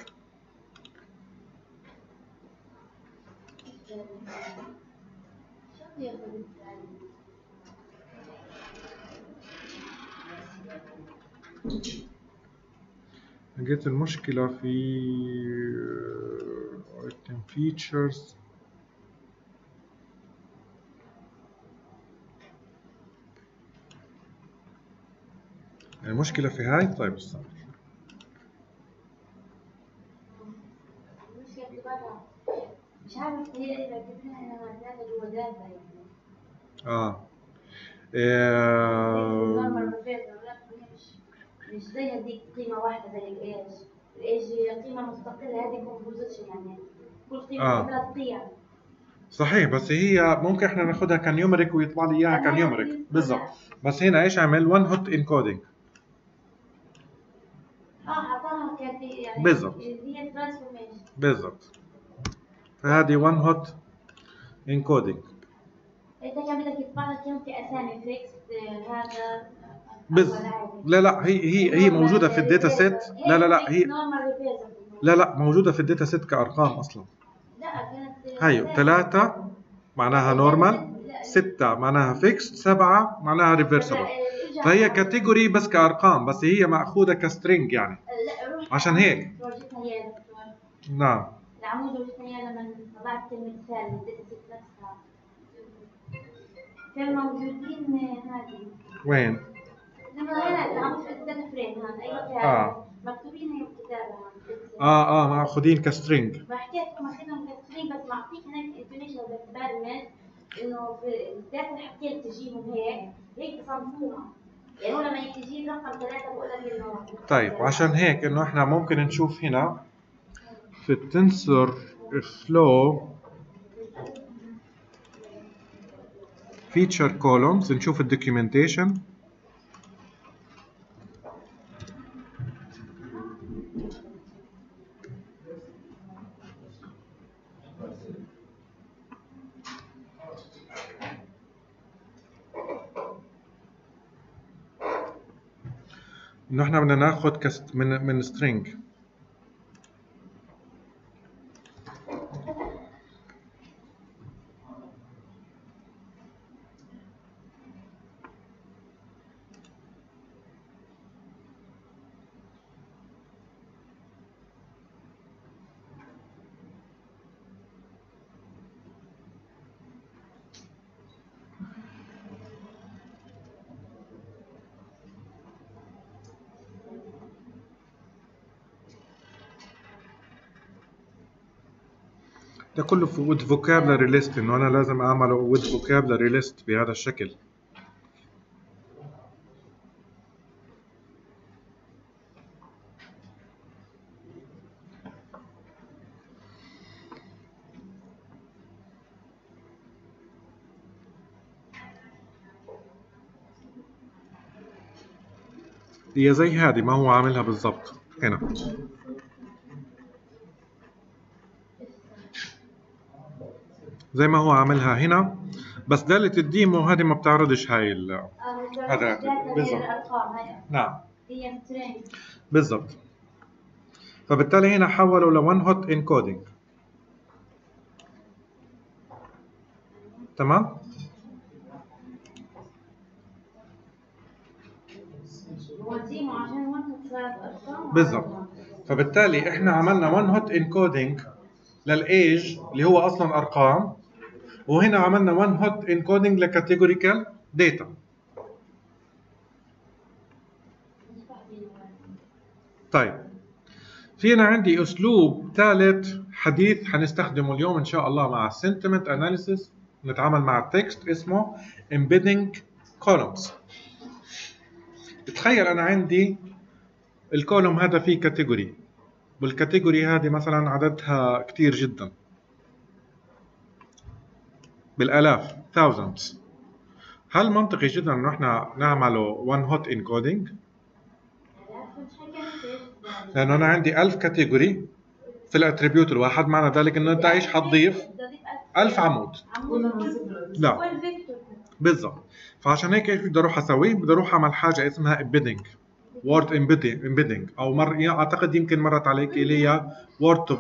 لقيت المشكلة في item features. المشكلة في هاي. طيب استنى مش عارف هي ايه ركبتها انا داتا جوا داتا يعني مش زي هذيك قيمة واحدة زي الايج. الايج هي قيمة مستقلة هذه كومبوزيشن يعني كل قيمة 3 قيم. صحيح بس هي ممكن احنا ناخدها كنيومريك ويطلع لي اياها كنيومريك بالضبط. بس هنا ايش عمل 1 هوت انكودينج. حطها يعني بالضبط هي ترانسفورميشن بالضبط. فهذه 1 هوت انكودينج. انت كان بدك يطبع لك يوم كاسامي فيكس هذا لا هي موجوده في الداتا سيت. لا موجوده في الداتا سيت كارقام اصلا. لا كانت هي 3 معناها نورمال، 6 معناها فيكس، 7 معناها ريفرسبل. فهي كاتيجوري بس كارقام بس هي ماخوذه كسترينج يعني عشان هيك. نعم العمود والثانية لما طلعت كلمة ثال بدأت نفسها كان موجودين هذه وين؟ لما هنا العمود في الداتا فريم هذا أيوة مكتوبين هي بكتابها ماخذين كسترينج. ما حكيت لكم اخذهم كسترينج بس معطيك هناك انفورميشن بتبرمج انه في الداتا اللي حكيت تجيهم هيك تصنفوها. يعني هو لما تجي رقم 3 بقول لك انه طيب عشان هيك انه احنا ممكن نشوف هنا في التنسور فلو فيتشر كولومز نشوف الدوكيومنتيشن. انه احنا بدنا ناخذ من string. ده كله with vocabulary list، انه انا لازم اعمله with vocabulary list بهذا الشكل. هي زي هذه ما هو عاملها بالضبط هنا. زي ما هو عاملها هنا، بس دالة الديمو هذه ما بتعرضش هاي هذا بالضبط. نعم بالضبط. فبالتالي هنا حولوا لون هوت انكودينج. تمام؟ بالضبط. فبالتالي احنا عملنا ون هوت انكودينج للايج اللي هو اصلا ارقام، وهنا عملنا ون هوت انكودينج لكاتيجوريكال داتا. طيب فينا عندي اسلوب ثالث حديث حنستخدمه اليوم ان شاء الله مع sentiment analysis، نتعامل مع التكست، اسمه embedding columns. تخيل انا عندي الكولوم هذا فيه كاتيجوري، والكاتيجوري هذه مثلا عددها كتير جدا بالالاف thousands. هل منطقي جدا انه احنا نعمله one hot encoding؟ لانه انا عندي 1000 كاتيجوري في الاتريبيوت الواحد، معنى ذلك انه انت ايش حتضيف 1000 عمود. لا بالضبط. فعشان هيك ايش بدي اروح اسوي؟ بدي اروح اعمل حاجه اسمها embedding word embedding، او اعتقد يمكن مرت عليك اللي هي word to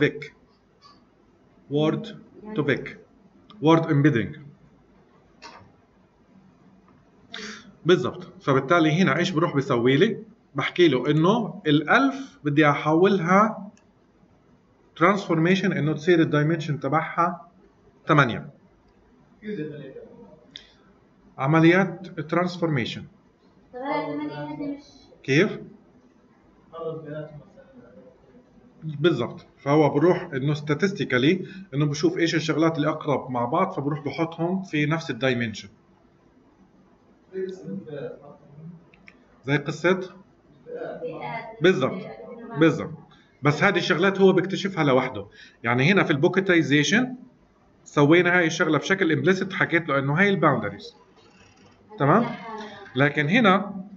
vec word embedding بالضبط. فبالتالي هنا ايش بروح بسوي لي؟ بحكي له انه ال1000 بدي احولها ترانسفورميشن انه تصير الدايمنشن تبعها 8. عمليات ترانسفورميشن. كيف؟ بالضبط. فهو بروح انه statistically انه بشوف ايش الشغلات اللي اقرب مع بعض، فبروح بحطهم في نفس الدايمنشن. زي قصة بالضبط بالضبط. بس هذه الشغلات هو بيكتشفها لوحده. يعني هنا في البوكيتايزيشن سوينا هاي الشغله بشكل امبليسيت، حكيت له انه هاي الباوندريز تمام. لكن هنا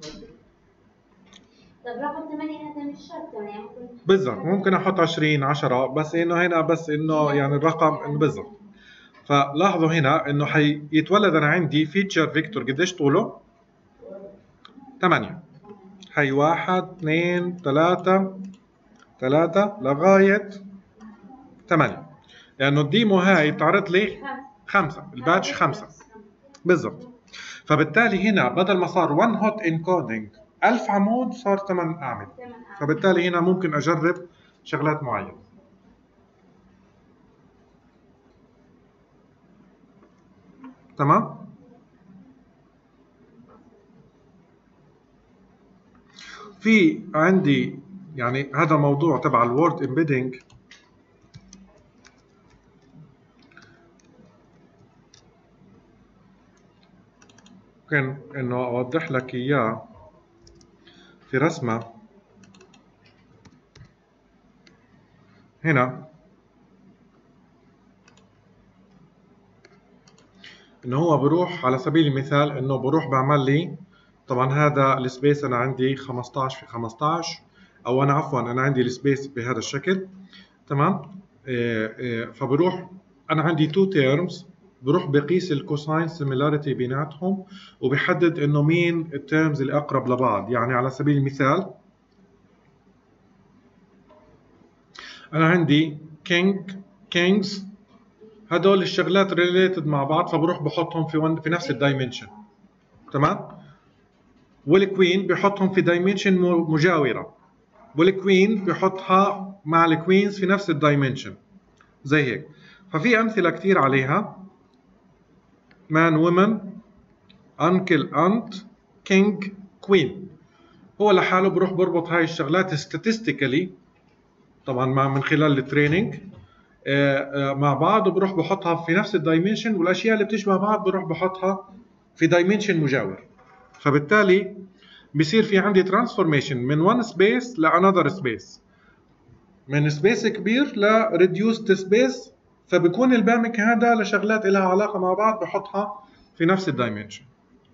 طب رقم 8 هذا مش شرط يعني ممكن بالضبط ممكن احط 20 10، بس انه هنا بس انه يعني الرقم انه بالضبط. فلاحظوا هنا انه حيتولد انا عندي فيتشر فيكتور قديش طوله 8. هي 1 2 3 لغايه 8، لانه الديمو هاي بتعرض لي 5 الباتش 5 بالضبط. فبالتالي هنا بدل ما صار 1 هوت انكودينج 1000 عمود صار 8 اعمده. فبالتالي هنا ممكن اجرب شغلات معينه. تمام؟ في عندي يعني هذا الموضوع تبع الورد امبيدنج ممكن انه اوضح لك اياه في رسمه هنا، انه هو بروح على سبيل المثال انه بروح بعمل لي، طبعا هذا السبيس انا عندي 15 في 15، او انا عفوا انا عندي السبيس بهذا الشكل. تمام. فبروح انا عندي تو تيرمز، بروح بقيس الكوساين سيميلاريتي بيناتهم وبحدد انه مين التيرمز اللي اقرب لبعض. يعني على سبيل المثال انا عندي كينجز، هدول الشغلات ريليتد مع بعض، فبروح بحطهم في نفس الدايمنشن. تمام. والكوين بحطهم في دايمنشن مجاوره، والكوين بحطها مع الكوينز في نفس الدايمنشن زي هيك. ففي امثله كثير عليها، مان وومن، انكل انت، كينج كوين. هو لحاله بروح بربط هاي الشغلات statistically طبعا من خلال التريننج مع بعض، وبروح بحطها في نفس الدايمنشن، والاشياء اللي بتشبه بعض بروح بحطها في دايمنشن مجاور. فبالتالي بصير في عندي ترانسفورميشن من one space لانذر سبيس، من سبيس كبير لريديوست سبيس، فبكون البامك هذا لشغلات لها علاقه مع بعض بحطها في نفس الدايمنشن.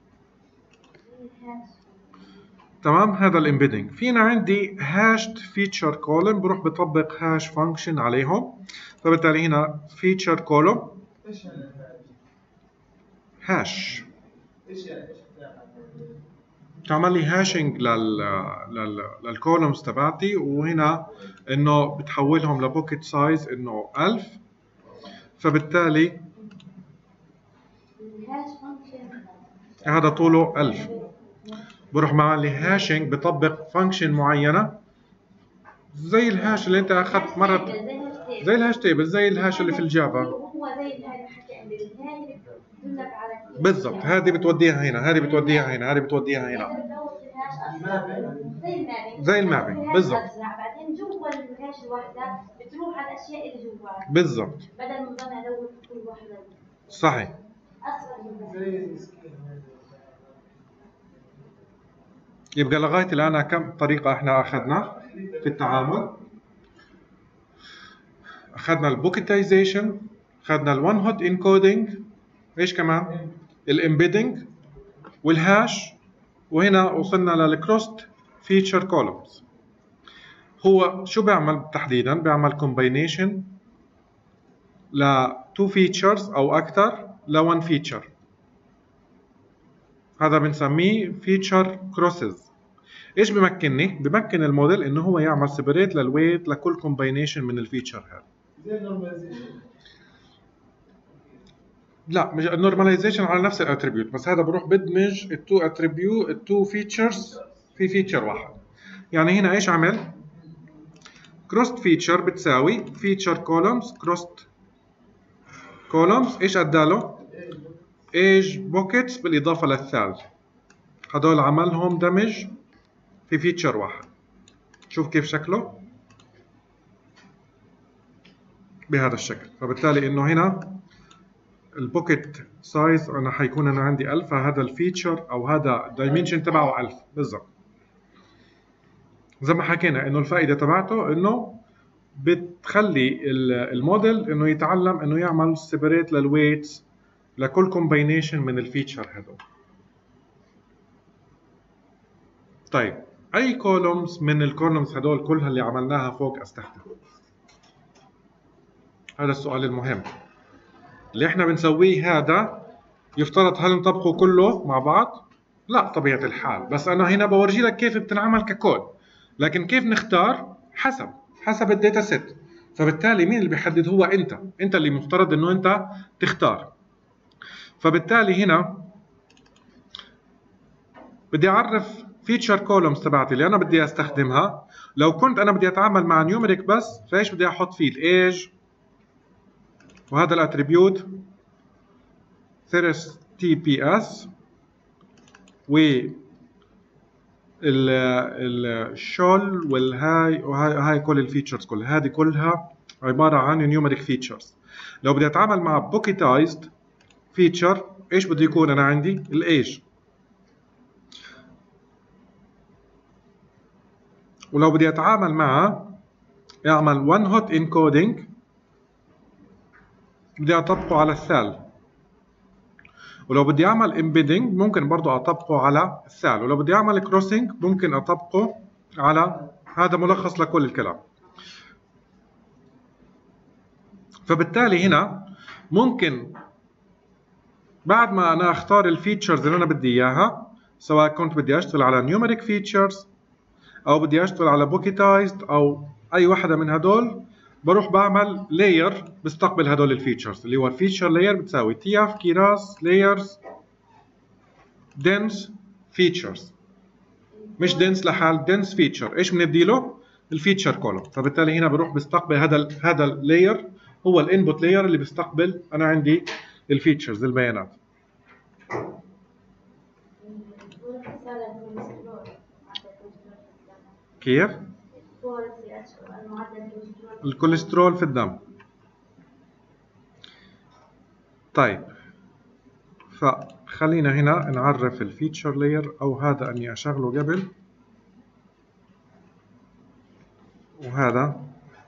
تمام. هذا الامبيدنج. فينا عندي هاشد فيتشر كولوم، بروح بطبق هاش فانكشن عليهم. فبالتالي هنا فيتشر كولوم هاش، تعمل لي هاشنج للكولومز تبعتي، وهنا انه بتحولهم لبوكيت سايز انه 1000. فبالتالي هذا طوله 1000. بروح بعمل لي هاشنج، بطبق فانكشن معينه زي الهاش اللي انت اخذت مره، زي الهاش تيبل، زي الهاش اللي في الجافا. هو زي اللي حكي امبيدنج، بتدلك على بالضبط. هذه بتوديها هنا، هذه بتوديها هنا، هذه بتوديها هنا، زي المابينج بالضبط. بعدين جوا الهاش الواحده بتروح على الاشياء اللي جواها بالضبط، بدل ما نضل ندور في كل واحده. صحيح. يبقى لغايه الان كم طريقه احنا اخذنا في التعامل؟ اخذنا البوكيتايزيشن، اخذنا الون هوت انكودينج، ايش كمان؟ الامبيدنج والهاش، وهنا وصلنا للكروست فيتشر كولومز. هو شو بيعمل تحديدا؟ بيعمل كومباينيشن ل 2 فيتشرز او اكثر ل 1 فيتشر، هذا بنسميه فيتشر كروسز. ايش بمكنني؟ بمكن الموديل انه هو يعمل سيبريت للويت لكل كومباينيشن من الفيتشر هذا. زي النورماليزيشن. لا، مش النورماليزيشن على نفس الاتريبيوت، بس هذا بروح بدمج التو اتريبيوت التو فيتشرز في فيتشر واحد. يعني هنا ايش عمل؟ كروست فيتشر بتساوي فيتشر كولومز كروست كولومز، ايش اداله؟ ايج بوكيتس بالاضافه للثالث. هدول عملهم دمج في فيتشر واحد. شوف كيف شكله بهذا الشكل. فبالتالي انه هنا البوكيت سايز انا حيكون انا عندي 1000، فهذا الفيتشر او هذا الدايمنشن تبعه 1000 بالضبط. زي ما حكينا انه الفائده تبعته انه بتخلي الموديل انه يتعلم انه يعمل سيبريت للويتس لكل كومباينيشن من الفيتشر هذول. طيب اي كولومز من الكولومز هذول كلها اللي عملناها فوق استخدم؟ هذا السؤال المهم اللي احنا بنسويه. هذا يفترض هل نطبقه كله مع بعض؟ لا طبيعة الحال، بس انا هنا بورجي لك كيف بتنعمل ككود، لكن كيف نختار حسب الداتا سيت. فبالتالي مين اللي بيحدد؟ هو انت اللي مفترض انه انت تختار. فبالتالي هنا بدي اعرف فيتشر كولومز تبعتي اللي انا بدي استخدمها. لو كنت انا بدي اتعامل مع نيوميريك بس، فايش بدي احط فيه؟ الايج، وهذا الاتريبيوت ثيرس تي بي اس و الشول والهاي وهاي كل الفيتشرز كلها، هذه كلها عباره عن نيوميريك فيتشرز. لو بدي اتعامل مع بوكيتايزد فيتشر ايش بده يكون؟ انا عندي الايج، ولو بدي اتعامل مع اعمل وان هوت انكودينج بدي اطبقه على الثال، ولو بدي اعمل امبيدنج ممكن برضه اطبقه على الثال، ولو بدي اعمل كروسنج ممكن اطبقه على هذا. ملخص لكل الكلام. فبالتالي هنا ممكن بعد ما انا اختار الفيتشرز اللي انا بدي اياها، سواء كنت بدي اشتغل على نيوميريك فيتشرز او بدي اشتغل على بوكيتايزد او اي واحده من هدول، بروح بعمل لاير بستقبل هدول الفيتشرز، اللي هو الفيتشر لاير بتساوي تي اف كيراس لايرز دنس فيتشرز، مش دنس لحال، دنس فيتشر. ايش بندي له؟ الفيتشر كولوم. فبالتالي هنا بروح بستقبل هذا اللاير هو الانبوت لاير اللي بيستقبل انا عندي الفيتشرز البيانات. كيف؟ الكوليسترول في الدم. طيب فخلينا هنا نعرف الفيتشر لاير، او هذا اني اشغله قبل، وهذا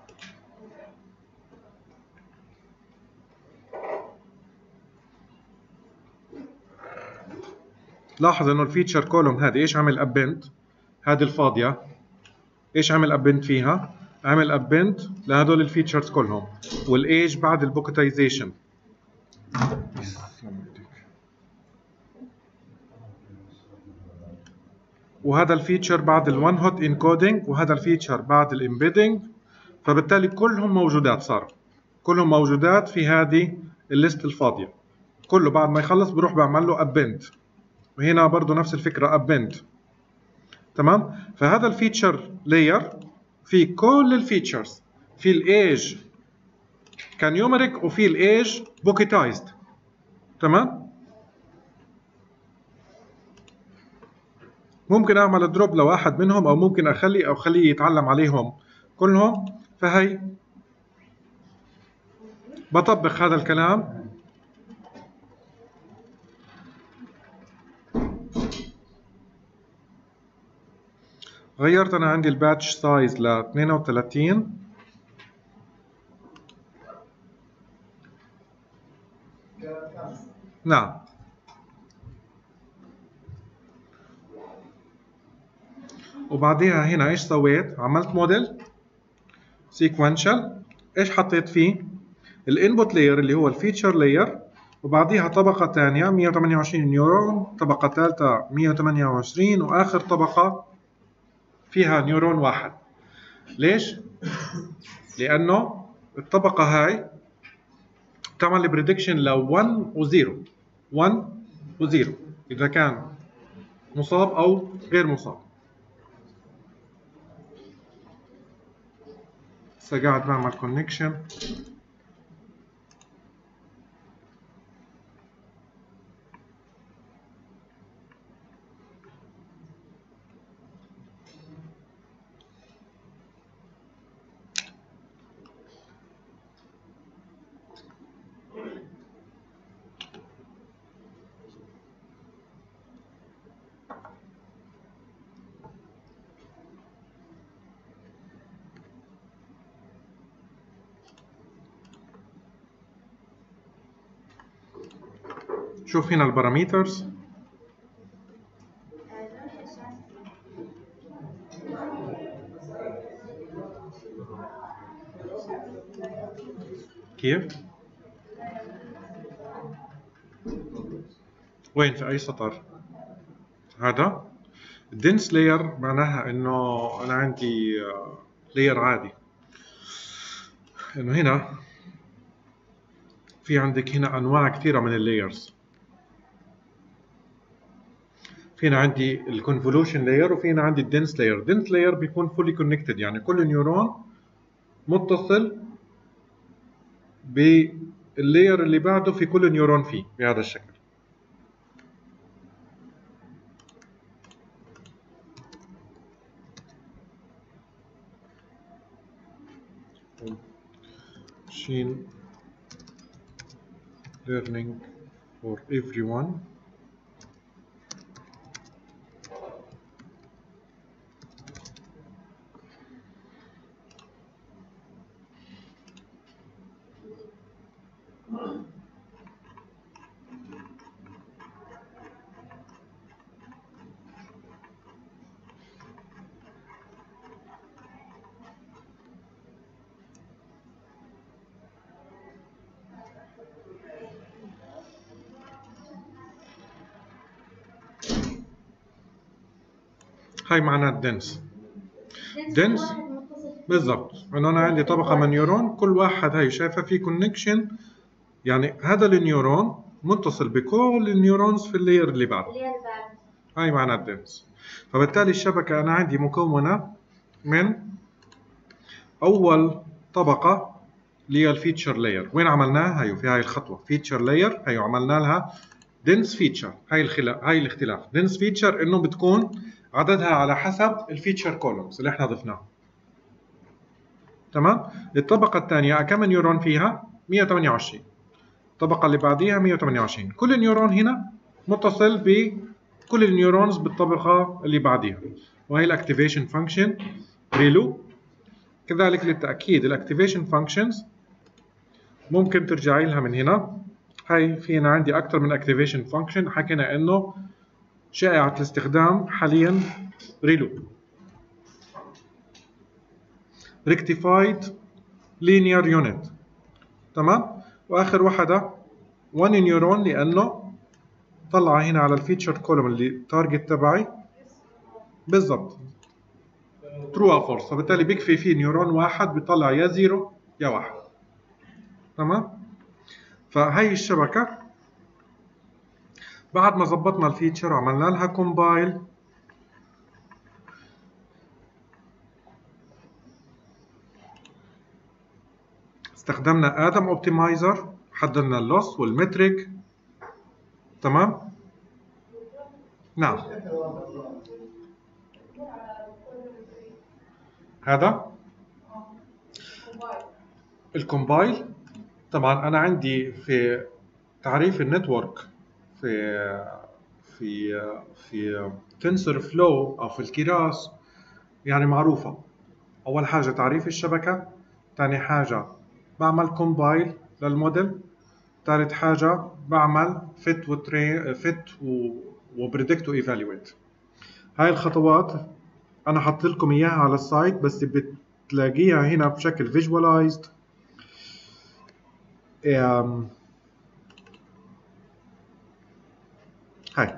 لاحظ انه الفيتشر كولوم هذه ايش عمل ابنت؟ هذه الفاضيه ايش عمل ابنت فيها؟ عمل ابنت لهدول الفيتشرز كلهم، والايج بعد البوكيتايزيشن. وهذا الفيتشر بعد الون هوت انكودينج، وهذا الفيتشر بعد الامبيدنج. فبالتالي كلهم موجودات، صاروا كلهم موجودات في هذه الليست الفاضيه. كله بعد ما يخلص بروح بعمل له ابنت، وهنا برضه نفس الفكره ابنت. تمام؟ فهذا الفيتشر لاير في كل الفيتشرز، في الايج كنيوميريك وفي الايج بوكيتايزد. تمام؟ ممكن اعمل دروب لواحد منهم، او ممكن اخليه يتعلم عليهم كلهم. فهي بطبق هذا الكلام. غيرت انا عندي الباتش سايز ل 32. نعم. وبعديها هنا ايش سويت؟ عملت موديل سيكونشال. ايش حطيت فيه؟ الانبوت لاير اللي هو الفيتشر لاير، وبعديها طبقة ثانية 128 نيورون، طبقة ثالثة 128، واخر طبقة فيها نيورون واحد. ليش؟ لانه الطبقة هاي بتعمل بريدكشن ل 1 و0، 1 و0 اذا كان مصاب او غير مصاب. هسه قاعد بعمل كونكشن. شوف هنا الباراميترز. كيف؟ وين في اي سطر؟ هذا الدنس لاير معناها انه انا عندي لاير عادي، انه هنا في عندك هنا انواع كثيره من اللايرز. فينا عندي الكونفولوشن لاير، وفينا عندي الدنس لاير. الدنس لاير بيكون فولي كونكتد، يعني كل نيورون متصل باللاير اللي بعده في كل نيورون فيه بهذا الشكل. machine learning for everyone. هاي معناها الدنس. دنس بالضبط، انه انا عندي طبقه من نيورون، كل واحد هي شايفه في كونكشن، يعني هذا النيورون متصل بكل النيورونز في اللاير اللي بعده. هاي معناها الدنس. فبالتالي الشبكه انا عندي مكونه من اول طبقه اللي هي الفيتشر لاير. وين عملناها؟ هي في هاي الخطوه فيتشر لاير، هي عملنا لها دنس فيتشر. هاي الاختلاف. دنس فيتشر انه بتكون عددها على حسب الفيتشر كولومز اللي احنا ضفناها. تمام؟ الطبقة الثانية كم نيورون فيها؟ 128. الطبقة اللي بعديها 128. كل نيورون هنا متصل بكل النيورونز بالطبقة اللي بعديها. وهي الاكتيفيشن فانكشن ريلو. كذلك للتأكيد الاكتيفيشن فانكشنز ممكن ترجعي لها من هنا. هاي فينا عندي أكثر من اكتيفيشن فانكشن، حكينا إنه شائعة الاستخدام حاليا ريلو. rectified linear unit. تمام؟ واخر وحده 1 نيورون، لانه طلع هنا على الفيتشر كولوم اللي التارجت تبعي بالضبط true or false، فبالتالي بيكفي فيه نيورون واحد بيطلع يا 0 يا 1. تمام؟ فهي الشبكه بعد ما ظبطنا الفيتشر عملنا لها كومبايل، استخدمنا ادم اوبتمايزر، حددنا اللوس والمترك. تمام؟ نعم. هذا الكومبايل. طبعا انا عندي في تعريف النتورك في تنسر فلو او في الكيراس يعني معروفه. اول حاجه تعريف الشبكه، ثاني حاجه بعمل كومبايل للموديل، ثالث حاجه بعمل فيت وبريدكت وايفالويت. هاي الخطوات انا حط لكم اياها على السايت، بس بتلاقيها هنا بشكل فيجواليزد. هاي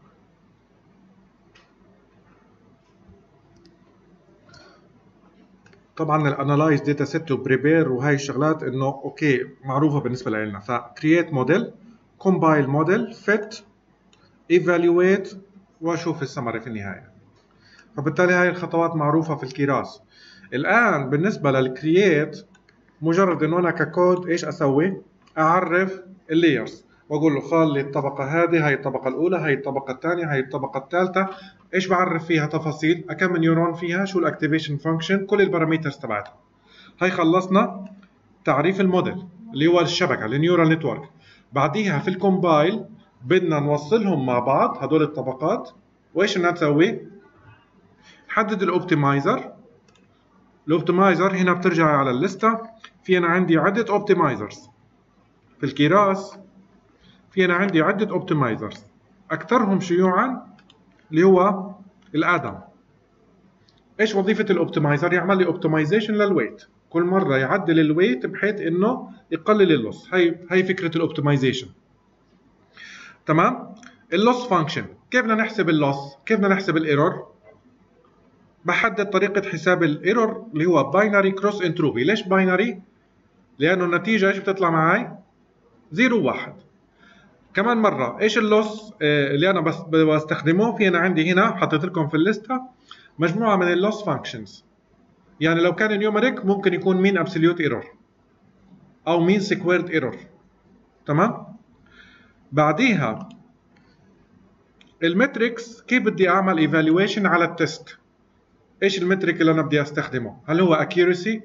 طبعا الانالايز داتا سيت وبريبير وهي الشغلات انه اوكي معروفه بالنسبه لنا. فكرييت موديل، كومبايل موديل، فيت، ايفالويت، واشوف السمري في النهايه. فبالتالي هاي الخطوات معروفه في الكيراس. الان بالنسبه للكرييت مجرد انه انا ككود ايش اسوي؟ اعرف اللايرز واقول له خلي الطبقه هذه، هي الطبقه الاولى، هي الطبقه الثانيه، هي الطبقه الثالثه. ايش بعرف فيها تفاصيل؟ كم نيورون فيها، شو الاكتيفيشن فانكشن، كل البارامترز تبعتها. هي خلصنا تعريف الموديل اللي هو الشبكه النيورال نتورك. بعديها في الكومبايل بدنا نوصلهم مع بعض هدول الطبقات. وايش بدنا نسوي؟ نحدد الاوبتمايزر. الاوبتمايزر هنا بترجع على الليسته، في انا عندي عده اوبتمايزرز في الكيراس. في انا عندي عده اوبتمايزرز، اكثرهم شيوعا اللي هو الادم. ايش وظيفه الاوبتمايزر؟ يعمل لي اوبتمايزيشن للويت، كل مره يعدل الويت بحيث انه يقلل اللوس. هي فكره الاوبتمايزيشن. تمام؟ اللوس فانكشن، كيف بدنا نحسب اللوس؟ كيف بدنا نحسب الايرور؟ بحدد طريقه حساب الايرور اللي هو باينري كروس انتروبي. ليش باينري؟ لانه النتيجه ايش بتطلع معي؟ 0 و1. كمان مره ايش اللوس اللي انا بس بستخدمه؟ في انا عندي هنا حطيت لكم في الليسته مجموعه من اللوس فانكشنز. يعني لو كان نيوميريك ممكن يكون مين ابسوليوت ايرور او مين سكويرد ايرور. تمام؟ بعديها المتريكس، كيف بدي اعمل ايفالويشن على التست؟ ايش المتريك اللي انا بدي استخدمه؟ هل هو accuracy،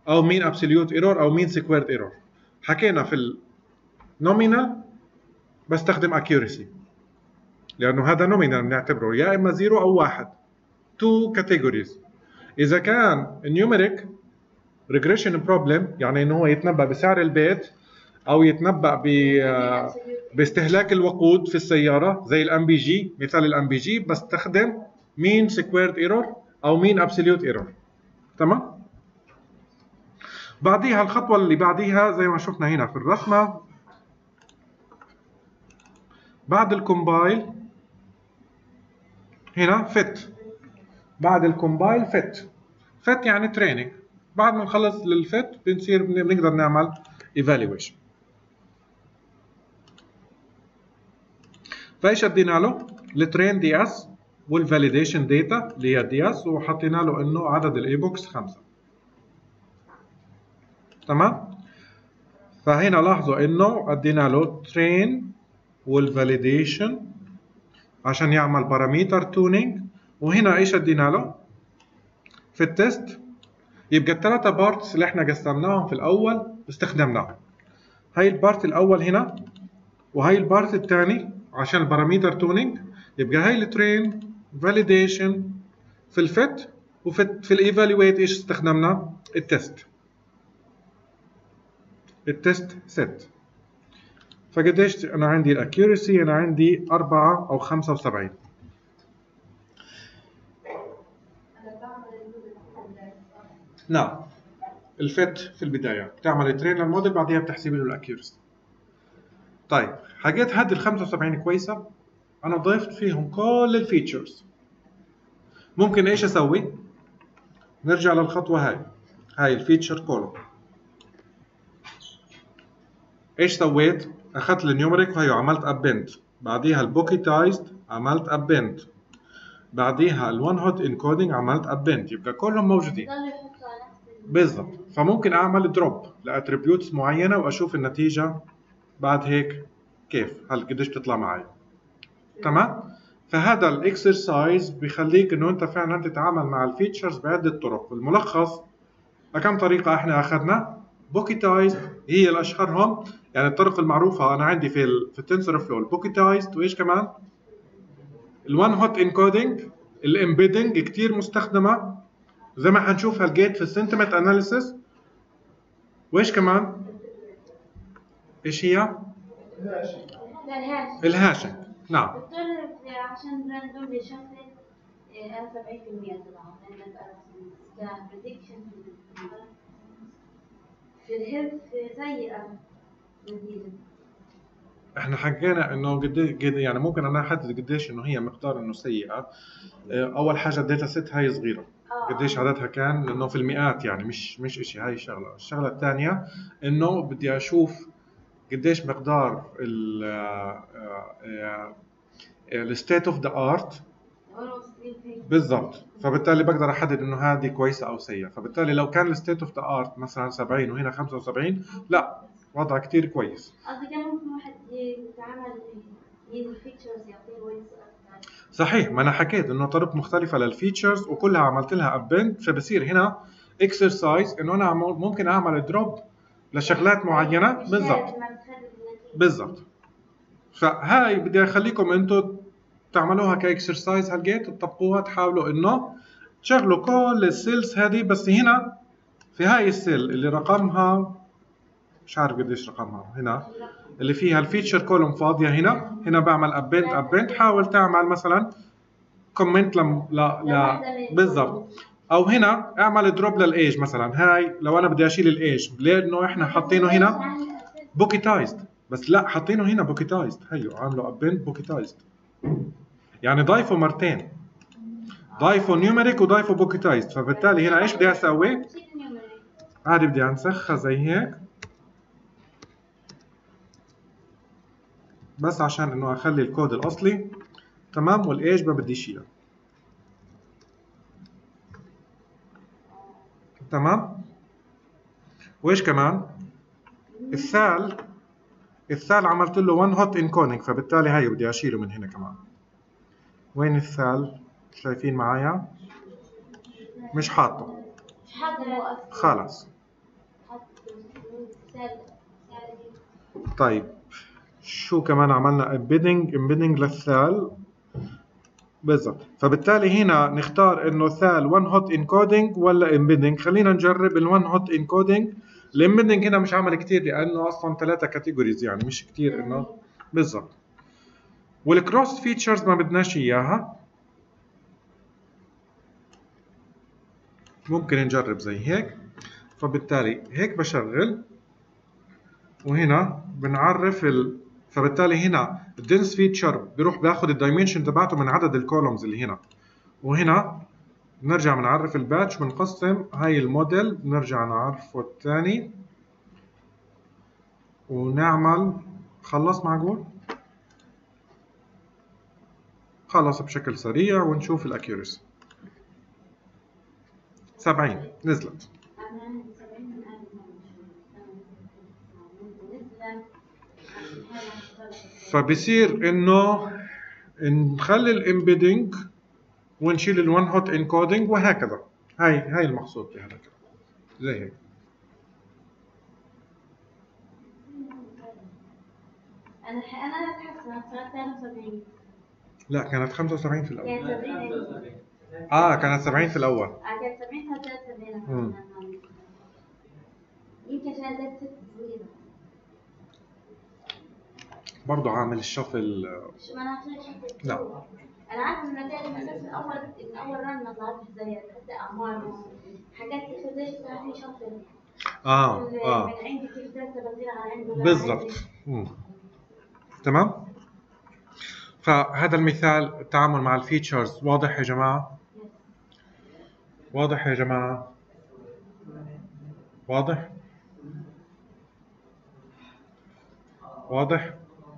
او مين ابسوليوت ايرور او مين سكويرد ايرور. حكينا في النومينال بستخدم اكيورسي لانه هذا نومينال بنعتبره يا اما 0 او 1، تو كاتيجوريز. اذا كان نيوميريك ريجريشن بروبلم يعني انه هو يتنبأ بسعر البيت او يتنبأ باستهلاك الوقود في السياره زي الام بي جي، مثال الام بي جي بستخدم مين سكويرد ايرور او مين ابسوليوت ايرور. تمام. بعديها الخطوه اللي بعديها زي ما شفنا هنا في الرسمه، بعد الكومبايل هنا فت، بعد الكومبايل فت يعني تريننج. بعد ما نخلص للفت بنقدر نعمل ايفالويشن. فايش ادينا له؟ الترين دي اس والفاليديشن داتا اللي هي دي اس، وحطينا له انه عدد الاي بوكس 5. تمام. فهنا لاحظوا انه ادينا له ترين والفاليديشن عشان يعمل باراميتر تونينج. وهنا ايش ادينا له؟ في التست يبقى الثلاثه بارتس اللي احنا قسمناهم في الاول استخدمناهم. هاي البارت الاول هنا وهي البارت الثاني عشان الباراميتر تونينج. يبقى هاي الترين فاليديشن في الفت، وفي الايفالويت ايش استخدمنا؟ التست ست. فقديش انا عندي الاكيورسي؟ انا عندي 4 او 75. نعم، الفت في البدايه بتعمل ترين للموديل بعديها بتحسبي له الاكيورسي. طيب حاجات هذه ال 75 كويسه، انا ضفت فيهم كل الفيتشرز. ممكن ايش اسوي؟ نرجع للخطوه هاي الفيتشر كولوم. ايش سويت؟ اخذت النيوميريك وهي عملت ابند، بعديها البوكيتايزد عملت ابند، بعديها الون هوت انكودينج عملت ابند. يبقى كلهم موجودين بالضبط. فممكن اعمل دروب لاتريبيوتس معينه واشوف النتيجه بعد هيك كيف، هل قديش بتطلع معي. تمام. فهذا الاكسرسايز بيخليك انه انت فعلا تتعامل مع الفيتشرز بعده طرق. الملخص كم طريقه احنا اخذنا؟ بوكيتايزد هي الاشهرهم، يعني الطرق المعروفه انا عندي في التنسور فلو البوكيتايزد، وايش كمان؟ الون هوت انكودينج، الامبيدنج كثير مستخدمه زي ما حنشوف هالجيت في السنتمنت اناليسيس. وايش كمان؟ ايش هي؟ الهاشنج. نعم. دكتور عشان راندوم بيشفت انا 70% طبعا لان بريدكشن في الهيلث سيئه نتيجه. احنا حكينا انه قد يعني ممكن انا احدد قديش انه هي مقدار انه سيئه. اول حاجه الداتا سيت هاي صغيره، قديش عددها كان؟ لانه في المئات يعني مش شيء. هاي شغله. الشغله الثانيه انه بدي اشوف قديش مقدار الستيت اوف ذا ارت بالضبط. فبالتالي بقدر احدد انه هذه كويسه او سيئه. فبالتالي لو كان الستيت اوف ذا ارت مثلا 70 وهنا 75 لا وضع كثير كويس. قصدي كان ممكن واحد يتعامل الفيتشرز يعطيه فويس اكثر. صحيح، ما انا حكيت انه طرق مختلفه للفيتشرز وكلها عملت لها ابند. فبصير هنا اكسرسايز انه انا ممكن اعمل دروب لشغلات معينه بالضبط. فهاي بدي اخليكم انتم تعملوها كاكسرسايز هالجيت، تطبقوها، تحاولوا انه تشغلوا كل السيلز هذه. بس هنا في هاي السيل اللي رقمها مش عارف قديش رقمها هنا، اللي فيها الفيتشر كولوم فاضيه هنا بعمل ابند. حاول تعمل مثلا كومنت لا بالضبط. او هنا اعمل دروب للايج مثلا. هاي لو انا بدي اشيل الايج لانه احنا حاطينه هنا بوكيتايزد، بس لا حاطينه هنا بوكيتايزد. هيو عامله ابند بوكيتايزد، يعني ضايفه مرتين، ضايفه نيوميريك وضايفه بوكيتايزد. فبالتالي هنا ايش بدي اسوي؟ عادي بدي انسخها زي هيك بس عشان انه اخلي الكود الاصلي. تمام. والايج ما بدي شيلها. تمام. وايش كمان؟ الثال عملت له ون هوت انكودينج، فبالتالي هاي بدي اشيله من هنا كمان. وين الثال؟ شايفين معايا؟ مش حاطه خلص. طيب شو كمان عملنا؟ embedding للثال بالضبط. فبالتالي هنا نختار انه ثال one hot encoding ولا embedding. خلينا نجرب ال one hot encoding. الامبيدنج هنا مش عمل كتير لانه اصلا 3 كاتيجوريز، يعني مش كتير انه بالضبط. والكروس فيتشرز ما بدناش اياها، ممكن نجرب زي هيك. فبالتالي هيك بشغل وهنا بنعرف فبالتالي هنا الدنس فيتشر بيروح بياخذ الدايمنشن تبعته من عدد الكولومز اللي هنا، وهنا بنرجع بنعرف الباتش، بنقسم هاي الموديل بنرجع نعرفه الثاني ونعمل خلص. معقول خلص بشكل سريع ونشوف الاكيوريسي. 70 نزلت. فبصير انه نخلي الامبيدنج ونشيل الون هوت انكودنج وهكذا. هاي المقصود بهذا الكلام زي هيك. انا تحسنت صارت 73. لا كانت 75 في الاول. كانت 70. كانت 70 في الاول. كانت 70 صارت 73. يمكن عشان زادت 6 صغيرة. برضه عامل الشفل. شو ما نعرفش. لا انا عارفه ان النتائج الاساس من اول رن ما ظهرتش زي حتى اعمار حاجات كيف زي صار في شفل. من عندي كيف بصير على عنده بالضبط. تمام. فهذا المثال التعامل مع الفيتشرز واضح يا جماعه؟ واضح يا جماعه؟ واضح؟ واضح؟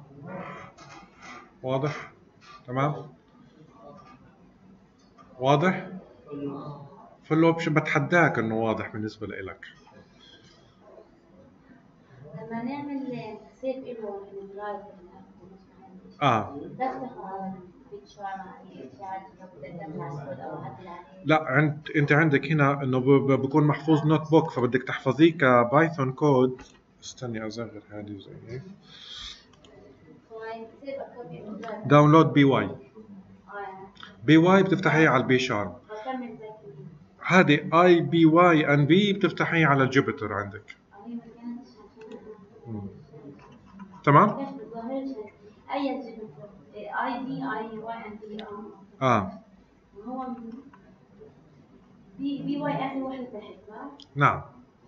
واضح؟ تمام؟ واضح؟ فلو بتحداك انه واضح بالنسبه لإلك. لما نعمل سيف إله الدرايف لا انت عندك هنا انه بكون محفوظ نوت بوك، فبدك تحفظيه كبايثون كود. استني اصغر هذه زي هيك. داونلود بي واي. بي واي بتفتحيه على البي شارب. هذه اي بي واي ان بي بتفتحيه على الجوبيتر عندك. تمام. اي جوبيتر اي بي اي واي ان بي هو بي واي اخر واحده تحت. نعم.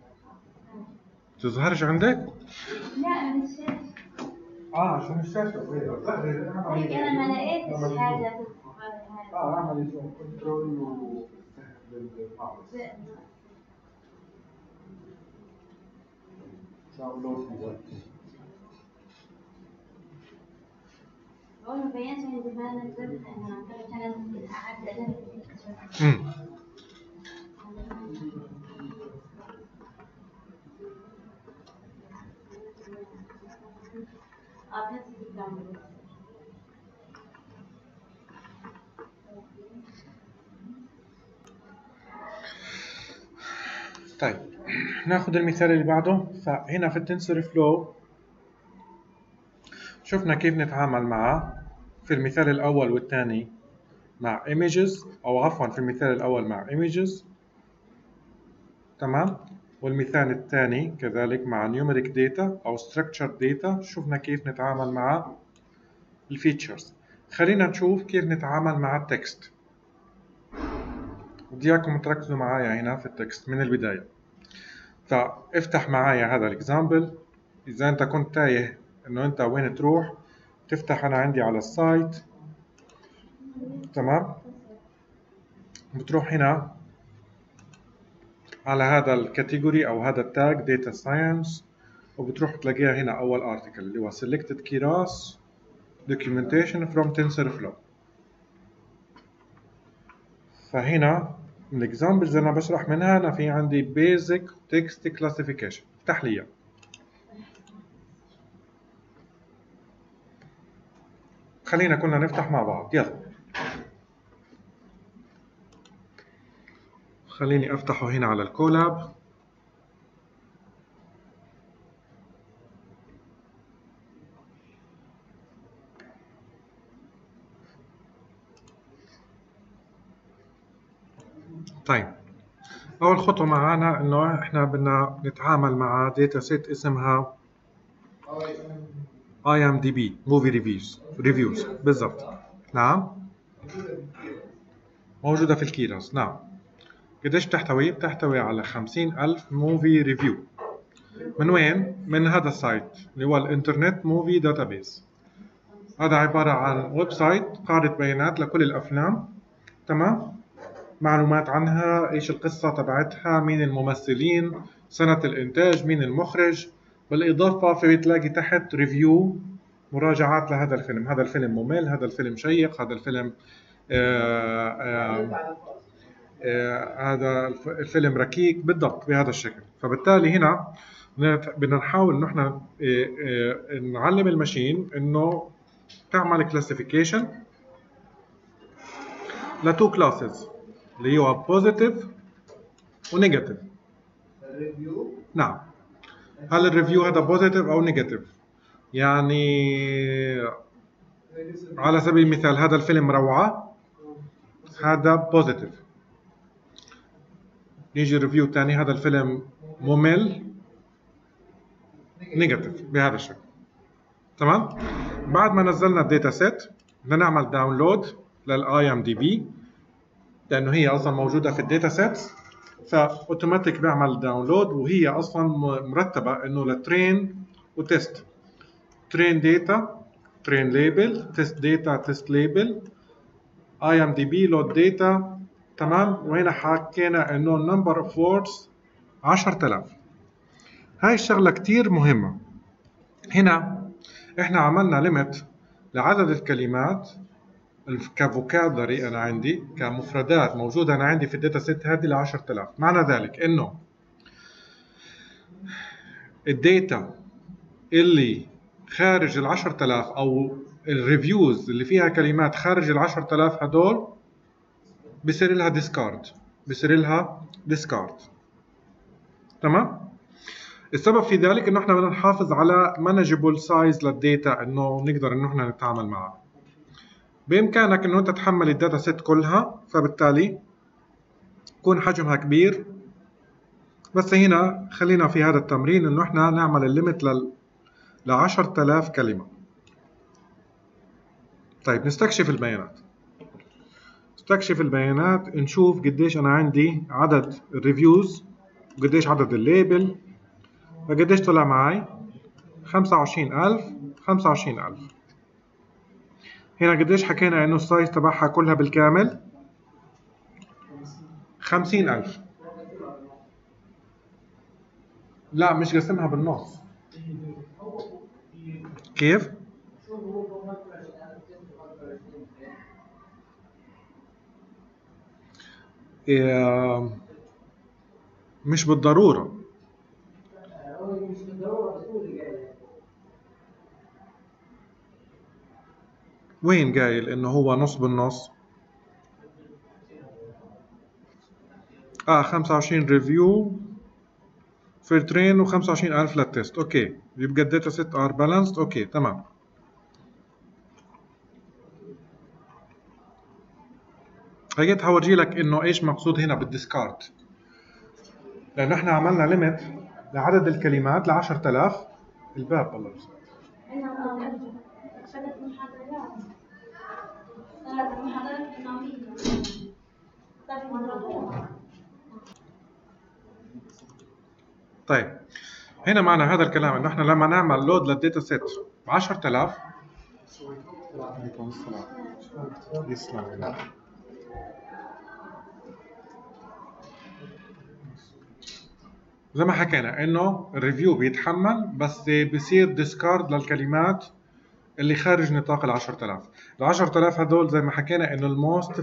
تظهرش عندك؟ لا انا مش شايف. عشان الشاشه صغيره. هيك انا ما لقيتش حاجه تظهر. اعملي شو كنترول و داونلود. هو ما بينش عندي بالنا نزلت انا كان قعدت طيب ناخذ المثال اللي بعده. فهنا في التنسر فلو شفنا كيف نتعامل معه في المثال الأول والثاني مع images، أو عفوا في المثال الأول مع images. تمام. والمثال الثاني كذلك مع numeric data أو structured data. شفنا كيف نتعامل مع الفيتشرز. خلينا نشوف كيف نتعامل مع التكست. بدي اياكم تركزوا معايا هنا في التكست من البداية. فافتح معايا هذا الاكزامبل. إذا أنت كنت تايه إنه أنت وين تروح، تفتح أنا عندي على السايت. تمام. بتروح هنا على هذا الكاتيجوري أو هذا التاج داتا ساينس، وبتروح تلاقيها هنا أول ارتكل اللي هو selected keras documentation from TensorFlow. فهنا من الاكزامبلز اللي أنا بشرح منها أنا في عندي basic text classification. افتح لي. خلينا كنا نفتح مع بعض. يلا خليني افتحه هنا على الكولاب. طيب اول خطوه معانا انه احنا بدنا نتعامل مع داتا سيت اسمها IMDb موفي ريفيوز بالضبط. نعم موجوده في الكيراس. نعم. قديش بتحتوي؟ بتحتوي على 50,000 موفي ريفيو. من وين؟ من هذا السايت اللي هو الانترنت موفي داتابيس. هذا عبارة عن ويب سايت قاعدة بيانات لكل الأفلام. تمام؟ معلومات عنها، ايش القصة تبعتها، مين الممثلين، سنة الإنتاج، مين المخرج. بالإضافة في بتلاقي تحت ريفيو، مراجعات لهذا الفيلم. هذا الفيلم ممل، هذا الفيلم شيق، هذا الفيلم هذا الفيلم ركيك، بالضبط بهذا الشكل. فبالتالي هنا بدنا نحاول انه احنا نعلم الماشين انه تعمل كلاسيفيكيشن لتو كلاسز اللي هو بوزيتيف ونيجاتيف. الريفيو نعم. هل الريفيو هذا بوزيتيف او نيجاتيف؟ يعني على سبيل المثال هذا الفيلم روعة، هذا بوزيتيف. يجي ريفيو ثاني هذا الفيلم ممل، نيجاتيف بهذا الشكل. تمام؟ بعد ما نزلنا الداتا سيت بدنا نعمل داونلود للاي ام دي بي لانه هي اصلا موجوده في الداتا سيت، فاوتوماتيك بيعمل داونلود. وهي اصلا مرتبه انه لترين وتست. ترين داتا، ترين ليبل، تست داتا، تست ليبل، اي ام دي بي لود داتا. تمام. وهنا حكينا انه النمبر اوف ووردز 10,000. هاي الشغله كتير مهمه. هنا احنا عملنا ليميت لعدد الكلمات كفوكابلري انا عندي كمفردات موجوده انا عندي في الداتا سيت هذه ل 10,000. معنى ذلك انه الداتا اللي خارج ال 10,000 او الريفيوز اللي فيها كلمات خارج ال 10,000 هدول بصير لها ديسكارد. تمام. السبب في ذلك انه احنا بدنا نحافظ على مانجبل سايز للداتا، انه نقدر انه احنا نتعامل معها. بامكانك انه انت تحمل الداتا سيت كلها، فبالتالي يكون حجمها كبير. بس هنا خلينا في هذا التمرين انه احنا نعمل الليمت ل 10,000 كلمة. طيب نستكشف البيانات نشوف قديش انا عندي عدد الريفيوز وقديش عدد الليبل. فقديش طلع معي؟ 25,000. هنا قديش حكينا انه السايز تبعها كلها بالكامل؟ 50,000. لا مش قسمها بالنص. كيف؟ مش بالضرورة. وين قايل انه هو نص بالنص؟ 25 ريفيو فلترين و25,000 للتست. اوكي يبقى الداتا سيت ار بالانسد. اوكي تمام. هيك هورجي لك انه ايش مقصود هنا بالديسكارد، لانه احنا عملنا ليميت لعدد الكلمات ل 10,000. الباب والله بس. طيب هنا معنى هذا الكلام انه احنا لما نعمل لود للداتا سيت ب 10,000 زي ما حكينا انه الريفيو بيتحمل بس بيصير ديسكارد للكلمات اللي خارج نطاق ال 10,000. ال 10,000 هدول زي ما حكينا انه الموست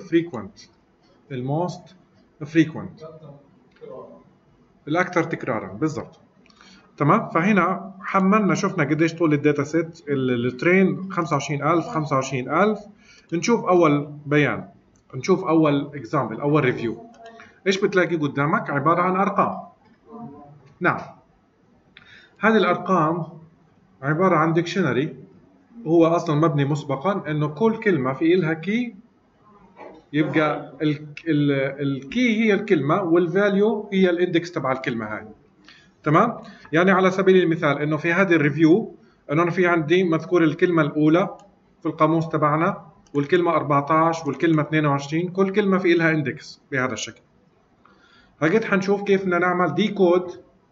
فريكوينت الاكثر تكرارا. بالضبط. تمام. فهنا حملنا شفنا قديش طول الداتا سيت الترين 25,000. نشوف اول بيان، نشوف اول اكزامبل، اول ريفيو. ايش بتلاقي قدامك؟ عباره عن ارقام. نعم. هذه الارقام عباره عن ديكشنري، هو اصلا مبني مسبقا انه كل كلمه في لها كي يبقى الكي هي الكلمه والفاليو هي الاندكس تبع الكلمه هاي. تمام؟ يعني على سبيل المثال انه في هذه الريفيو انه انا في عندي مذكور الكلمه الاولى في القاموس تبعنا والكلمه 14 والكلمه 22، كل كلمه في لها اندكس بهذا الشكل. هجيت حنشوف كيف بدنا نعمل ديكود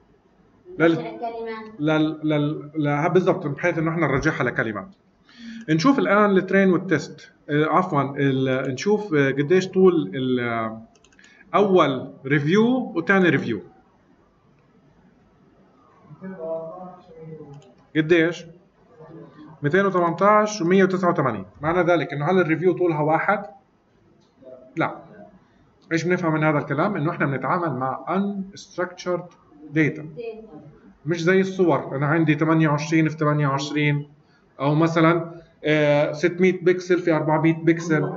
بالضبط بحيث انه احنا نرجعها لكلمات. نشوف الان الترين والتست، عفوا نشوف قديش طول اول ريفيو وثاني ريفيو. قديش؟ 218 و189. معنى ذلك انه هل الريفيو طولها واحد؟ لا. ايش بنفهم من هذا الكلام؟ انه احنا بنتعامل مع unstructured data، مش زي الصور. انا عندي 28 في 28 او مثلا 600 بكسل في 400 بكسل.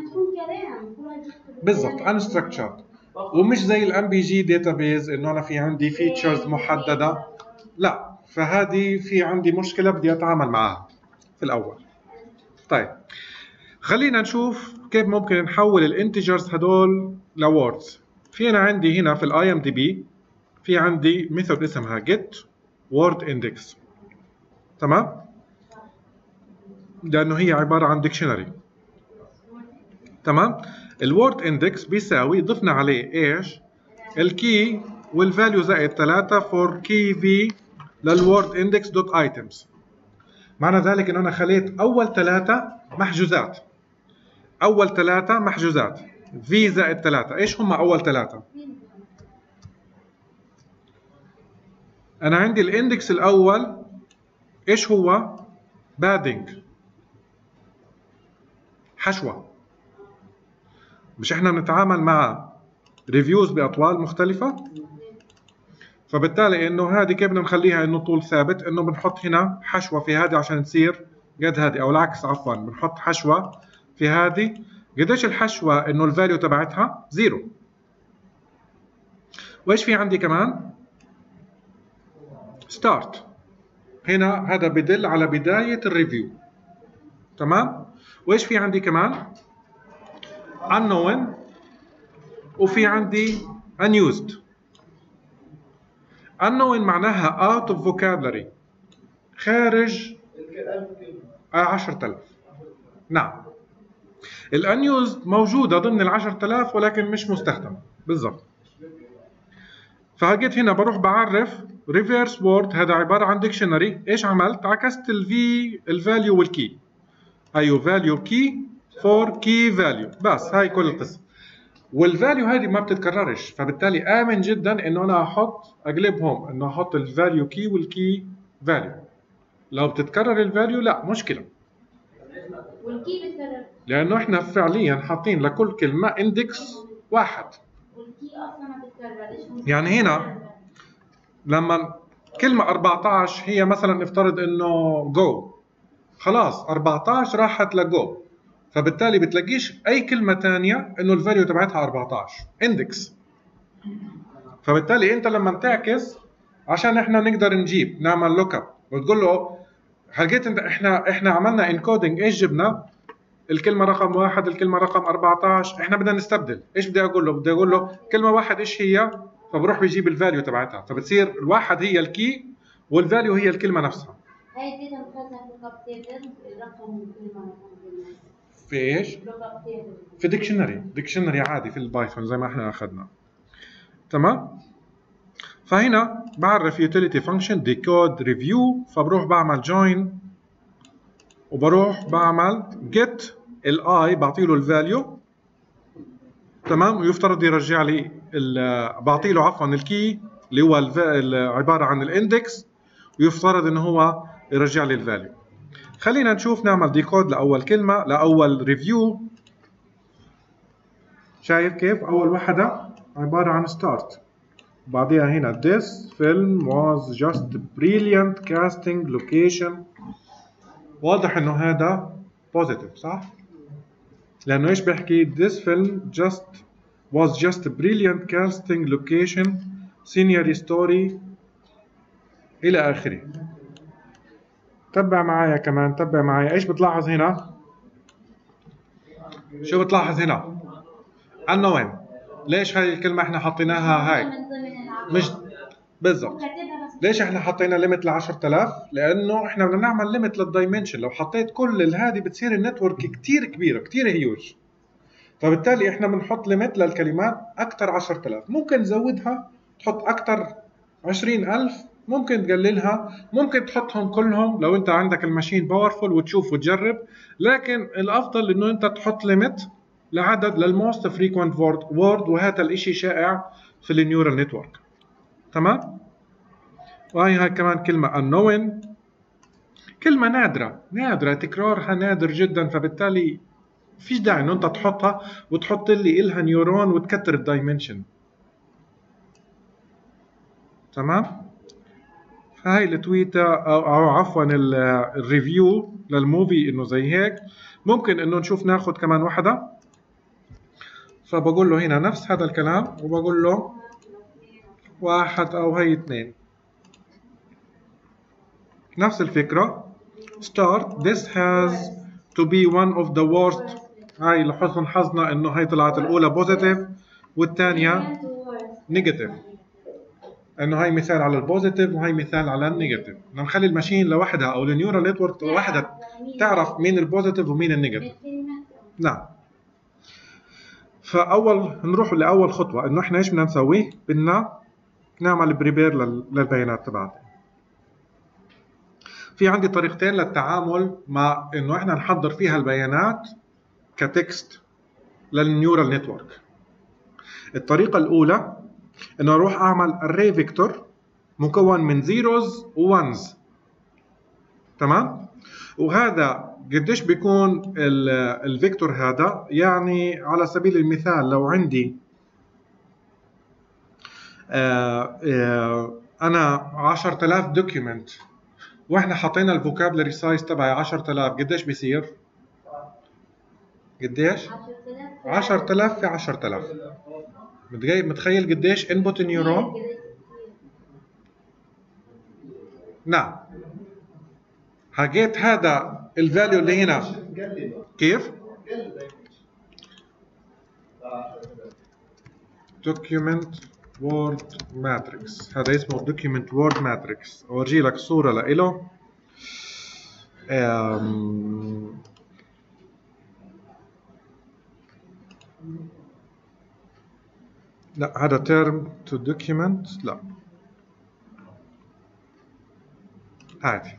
بالضبط unstructured، ومش زي الام بي جي داتابيز انه انا في عندي فيتشرز محدده. لا، فهذه في عندي مشكله بدي اتعامل معها في الاول. طيب خلينا نشوف كيف ممكن نحول الانتجرز هدول لوردز. في انا عندي هنا في الاي ام دي بي في عندي ميثود اسمها get word index. تمام؟ لانه هي عباره عن ديكشنري. تمام؟ الورد اندكس بيساوي ضفنا عليه ايش؟ الكي والفاليو زائد 3 فور كي في للورد اندكس دوت ايتمز. معنى ذلك انه انا خليت اول 3 محجوزات. اول 3 محجوزات في زائد 3. ايش هم اول 3؟ انا عندي الاندكس الاول ايش هو؟ بادنج، حشوه. مش احنا بنتعامل مع ريفيوز باطوال مختلفه؟ فبالتالي انه هذه كيف بدنا نخليها انه طول ثابت؟ انه بنحط هنا حشوه في هذه عشان تصير قد هذه، او العكس عفوا بنحط حشوه في هذه. قديش الحشوه؟ انه الفاليو تبعتها 0. وايش في عندي كمان؟ ستارت. هنا هذا بدل على بدايه الريفيو. تمام؟ وايش في عندي كمان؟ unknown، وفي عندي unused. unknown معناها out of vocabulary، خارج 10,000. نعم. الunused موجودة ضمن 10,000 ولكن مش مستخدمة. بالضبط. فهجيت هنا بروح بعرف reverse word، هذا عبارة عن dictionary. ايش عملت؟ عكست الفاليو والكي. ايوه value key for key value، بس هاي كل القصة. والفاليو هذه ما بتتكررش، فبالتالي آمن جدا انه انا اقلبهم، انه احط الفاليو كي والكي فاليو. لو بتتكرر الفاليو لا مشكلة. والكي بتكرر لانه احنا فعليا حاطين لكل كلمة اندكس واحد. والكي اصلا ما بتتكرر. يعني هنا لما كلمة 14 هي مثلا افترض انه جو، خلاص 14 راحت لجو، فبالتالي بتلاقيش اي كلمه ثانيه انه الفاليو تبعتها 14 اندكس. فبالتالي انت لما تعكس عشان احنا نقدر نجيب نعمل لوك اب وتقول له حلقيت انت احنا عملنا انكودنج. ايش جبنا؟ الكلمه رقم 1 الكلمه رقم 14. احنا بدنا نستبدل. ايش بدي اقول له؟ بدي اقول له كلمه 1 ايش هي؟ فبروح بيجيب الفاليو تبعتها، فبتصير الواحد هي الكي والفاليو هي الكلمه نفسها. هاي الداتا بتخزن في لوك اب تيبل، الرقم الكلمه في ايش؟ في ديكشنري عادي في البايثون زي ما احنا اخذنا. تمام؟ فهنا بعرف utility function decode review، فبروح بعمل join وبروح بعمل get الاي بعطي له الفاليو. تمام؟ ويفترض يرجع لي بعطي له عفوا الكي اللي هو عباره عن الاندكس، ويفترض انه هو يرجع لي الفاليو. خلينا نشوف نعمل ديكود لاول كلمه لاول ريفيو. شايف كيف؟ اول وحده عباره عن start، بعديها هنا this film was just brilliant casting location. واضح انه هذا positive صح؟ لانه ايش بيحكي؟ this film was just brilliant casting location scenery story الى اخره. تبع معايا كمان، تبع معايا. ايش بتلاحظ هنا؟ شو بتلاحظ هنا؟ unknown. ليش هاي الكلمة احنا حطيناها هاي؟ مش بالضبط. ليش احنا حطينا ليميت ل 10000؟ لانه احنا بدنا نعمل ليميت للدايمنشن، لو حطيت كل الهادي بتصير النتورك كثير كبيره كثير هيوج. فبالتالي احنا بنحط ليميت للكلمات اكثر 10000، ممكن تزودها تحط اكثر 20000، ممكن تقللها، ممكن تحطهم كلهم لو انت عندك الماشين باورفول وتشوف وتجرب، لكن الافضل انه انت تحط ليميت لعدد للموست فريكوينت وورد، وهذا الاشي شائع في النيورال نتورك. تمام؟ وهي كمان كلمة unknown، كلمة نادرة تكرارها نادر جدا، فبالتالي فيش داعي انه انت تحطها وتحط لي إلها نيورون وتكتر الدايمنشن. تمام؟ فهي التويتة او عفوا الريفيو للموفي انه زي هيك. ممكن انه نشوف ناخد كمان واحدة، فبقول له هنا نفس هذا الكلام وبقول له 1 او هي 2 نفس الفكرة. start this has to be one of the worst. هاي لحسن حظنا انه هاي طلعت الاولى بوزيتيف والثانية نيجاتيف، انه هاي مثال على البوزيتيف وهي مثال على النيجاتيف. بدنا نخلي الماشين لوحدها او النيورال نتورك لوحدها تعرف مين البوزيتيف ومين النيجاتيف. نعم. فاول نروح لاول خطوة، انه احنا ايش بدنا نسوي؟ بدنا نعمل بريبير للبيانات تبعتنا. في عندي طريقتين للتعامل مع انه احنا نحضر فيها البيانات كتكست للنيورال نتورك. الطريقة الأولى انه اروح اعمل array فيكتور مكون من zeros و ones. تمام؟ وهذا قديش بيكون الفيكتور هذا؟ يعني على سبيل المثال لو عندي انا 10000 دوكيومنت واحنا حطينا الفوكابلري سايز تبعي 10000، قديش بيصير؟ قديش؟ 10000 في 10000. متخيل قديش انبوت نيورون؟ نعم. حكيت هذا الفاليو اللي هنا كيف؟ دوكيومنت وورد ماتريكس، هذا اسمه دوكيومنت وورد ماتريكس. اورجي لك صورة لإله. لا هذا term to document، لا عادي.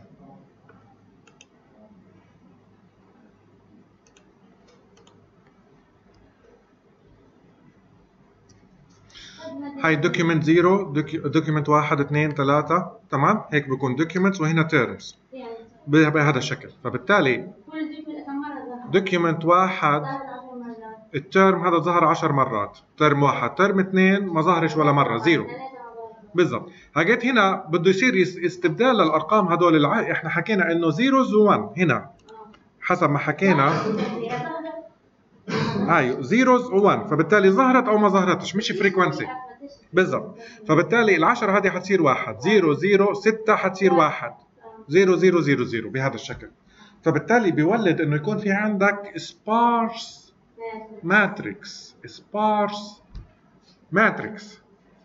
هاي دوكيومنت 0 دوكيومنت 1 2 3. تمام؟ هيك بيكون دوكيومنتس وهنا terms بهذا الشكل. فبالتالي دوكيومنت 1 الترم هذا ظهر 10 مرات، ترم 1 ترم 2 ما ظهرش ولا مرة، 0 بالضبط. هاجيت هنا بده يصير استبدال للارقام هدول احنا حكينا انه زيروز و1 هنا حسب ما حكينا هاي زيروز و1، فبالتالي ظهرت او ما ظهرتش مش فريكوانسي بالضبط. فبالتالي ال10 هذه حتصير 1 0 0 6 حتصير 1 0 0 0 0 بهذا الشكل. فبالتالي بيولد انه يكون في عندك sparse ماتريكس. sparse ماتريكس.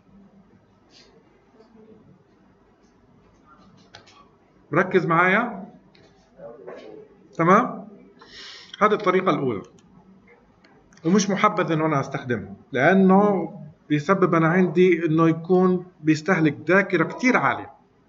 ركز معايا. تمام؟ هذه الطريقة الأولى ومش محبذ إنه أنا أستخدمها لأنه بيسبب أنا عندي إنه يكون بيستهلك ذاكرة كتير عالية.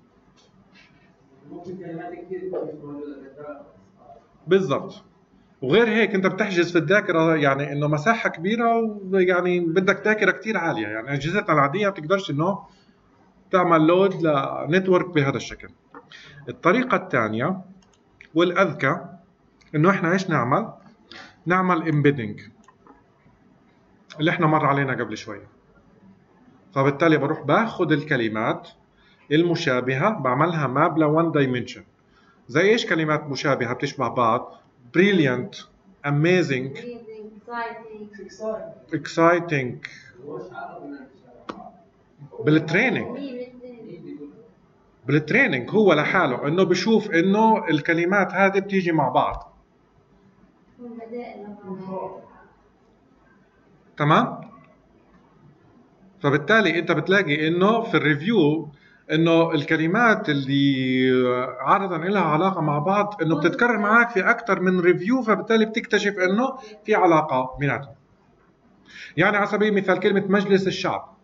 ممكن كلمات كتير مش موجودة بالضبط. وغير هيك أنت بتحجز في الذاكرة يعني إنه مساحة كبيرة ويعني بدك ذاكرة كتير عالية، يعني أجهزتنا العادية بتقدرش إنه تعمل لود لنتورك بهذا الشكل. الطريقة الثانية والأذكى إنه إحنا إيش نعمل؟ نعمل embedding اللي إحنا مر علينا قبل شوية. فبالتالي بروح باخذ الكلمات المشابهة بعملها ماب ل1 dimension. زي إيش كلمات مشابهة بتشبه بعض؟ brilliant, amazing, exciting. بالتريننج هو لحاله انه بشوف انه الكلمات هذه بتيجي مع بعض. تمام؟ فبالتالي انت بتلاقي انه في الريفيو انه الكلمات اللي عادة لها علاقة مع بعض انه بتتكرر معك في اكثر من ريفيو، فبالتالي بتكتشف انه في علاقة بيناتهم. يعني على سبيل المثال كلمة مجلس الشعب،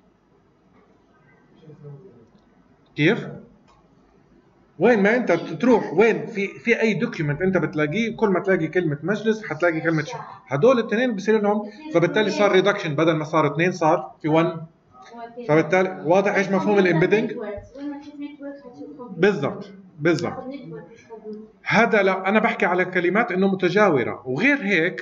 كيف؟ وين ما انت تروح، وين في اي دوكيومنت انت بتلاقيه، كل ما تلاقي كلمه مجلس حتلاقي كلمه شعب، هدول الاثنين بصير لهم، فبالتالي صار ريدكشن، بدل ما صار اثنين صار في 1. فبالتالي واضح ايش مفهوم الامبيدنج؟ بالضبط. هذا لو انا بحكي على كلمات انه متجاوره، وغير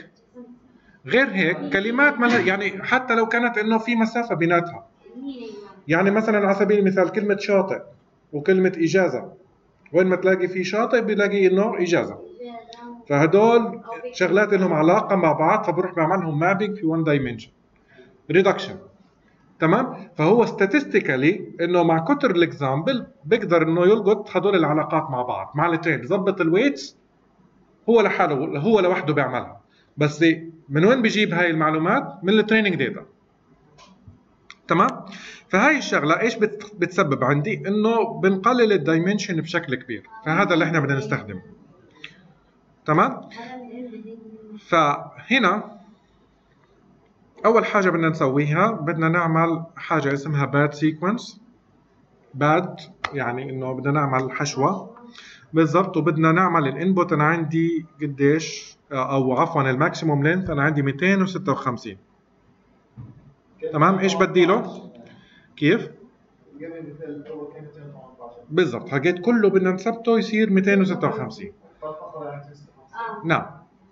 هيك كلمات يعني حتى لو كانت انه في مسافه بيناتها. يعني مثلا على سبيل المثال كلمه شاطئ وكلمه اجازه، وين ما تلاقي في شاطئ بلاقي انه اجازه، فهدول شغلات لهم علاقه مع بعض، فبروح بعملهم مابينج في 1 دايمنشن ريدكشن. تمام؟ فهو statistically انه مع كتر الاكزامبل بيقدر انه يلقط هدول العلاقات مع بعض، مع الاثنين بظبط الويتس، هو لحاله، هو لوحده بيعملها. بس من وين بيجيب هاي المعلومات؟ من التريننج داتا. تمام؟ فهاي الشغله ايش بتسبب عندي؟ انه بنقلل الدايمنشن بشكل كبير، فهذا اللي احنا بدنا نستخدمه. تمام؟ فهنا اول حاجه بدنا نسويها، بدنا نعمل حاجه اسمها باد سيكونس. باد يعني انه بدنا نعمل حشوه بالضبط، وبدنا نعمل الانبوت. انا عندي قديش، او عفوا الماكسيموم لينث انا عندي 256. تمام؟ ايش بدي له؟ كيف؟ بالضبط، حكيت كله بدنا نثبته يصير 256. نعم،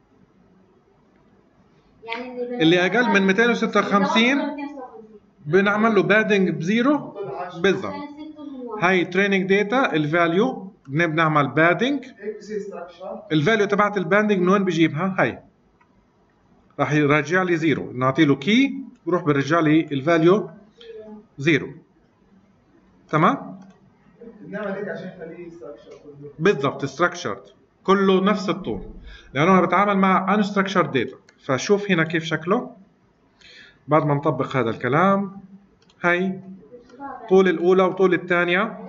يعني اللي اقل من 256 بنعمل له بادنج بزيرو. بالضبط، هاي تريننج داتا الفاليو بنعمل بادنج. الفاليو تبعت الباندنج من وين بجيبها؟ هاي راح يرجع لي زيرو، نعطي له كي بروح برجع لي الفاليو زيرو. تمام؟ بنعمل هيك عشان نخليه ستراكشر. بالضبط، ستراكشرد كله نفس الطول، لانه انا بتعامل مع unstructured data. فشوف هنا كيف شكله بعد ما نطبق هذا الكلام. هاي طول الاولى وطول الثانيه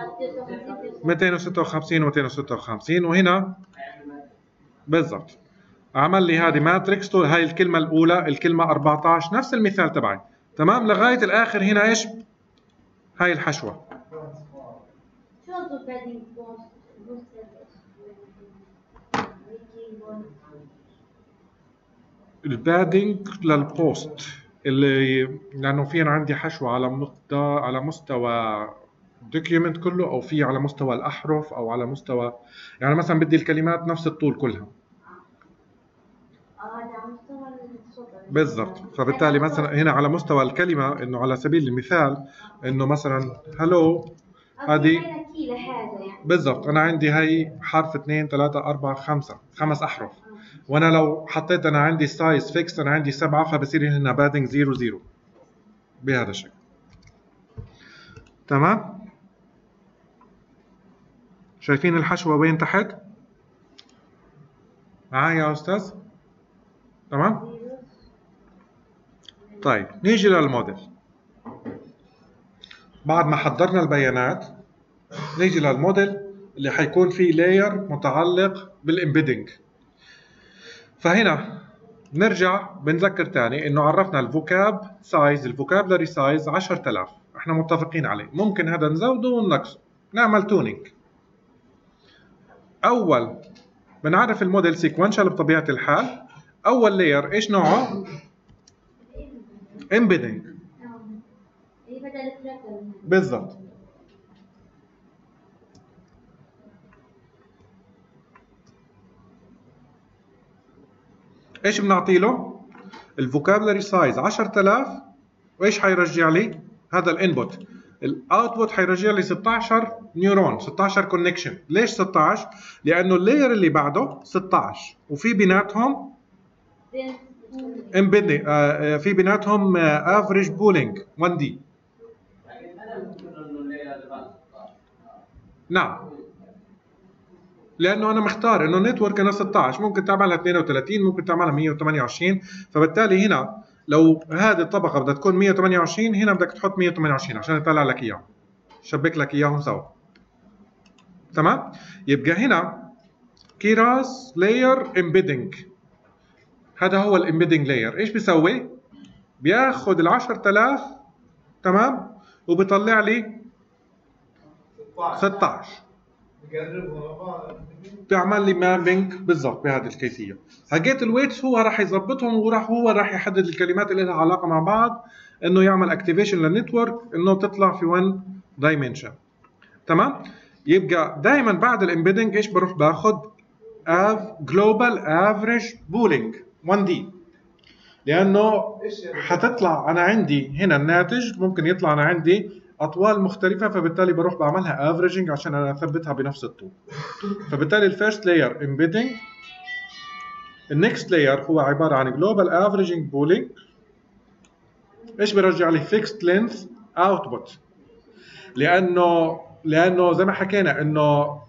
256 و256، وهنا بالضبط عمل لي هذه ماتريكس طول هاي الكلمه الاولى، الكلمه 14 نفس المثال تبعي. تمام؟ لغايه الاخر هنا ايش؟ هاي الحشوه. البادنج للبوست اللي لانه في عندي حشوه على مستوى دوكيومنت كله، او في على مستوى الاحرف، او على مستوى، يعني مثلا بدي الكلمات نفس الطول كلها. بالضبط، فبالتالي مثلا هنا على مستوى الكلمه، انه على سبيل المثال انه مثلا هلو هذه بالضبط انا عندي هاي حرف 2 3 4 5 احرف، وانا لو حطيت انا عندي سايز فيكس انا عندي 7، فبصير هنا بادنج 0 0 بهذا الشكل. تمام؟ شايفين الحشوه وين تحت معايا يا استاذ؟ تمام؟ طيب نيجي للموديل. بعد ما حضرنا البيانات نيجي للموديل اللي حيكون فيه لاير متعلق بالامبيدنج. فهنا نرجع بنذكر تاني انه عرفنا الفوكاب سايز، الفوكابلري سايز 10000 احنا متفقين عليه، ممكن هذا نزوده وننقصه، نعمل تونينج. اول بنعرف الموديل سيكونشال بطبيعه الحال. اول لاير ايش نوعه؟ امبيدنج. بالضبط، ايش بنعطي له؟ الفوكابلري سايز 10000، وايش حيرجع لي؟ هذا الانبوت. الاوتبوت حيرجع لي 16 نيورون، 16 كونكشن. ليش 16؟ لانه اللاير اللي بعده 16 وفي بيناتهم امبيدنج، في بيناتهم افريج بولينج 1 دي. نعم، لانه انا مختار انه نتورك انا 16 ممكن تعملها 32 ممكن تعملها 128 فبالتالي هنا لو هذه الطبقه بدها تكون 128 هنا بدك تحط 128 عشان يطلع لك اياهم شبك لك اياهم سوا تمام. يبقى هنا كيراس لاير امبيدنج هذا هو الامبيدنج لاير. ايش بيسوي؟ بياخذ ال 10000 تمام وبيطلع لي 16 بيعمل لي مابينج بالضبط بهذه الكيفيه. حقيت الويتس هو راح يظبطهم هو راح يحدد الكلمات اللي لها علاقه مع بعض انه يعمل اكتيفيشن للنتورك انه تطلع في 1 دايمنشن تمام. يبقى دائما بعد الامبيدنج ايش بروح باخذ جلوبال افريج بولينج 1 دي لانه حتطلع انا عندي هنا الناتج ممكن يطلع انا عندي اطوال مختلفه فبالتالي بروح بعملها افريجنج عشان انا اثبتها بنفس الطول. فبالتالي الفيرست لاير امبيدنج النكست لاير هو عباره عن جلوبال افريجنج بولينج. ايش برجع لي؟ فيكست لينث اوتبوت لانه زي ما حكينا انه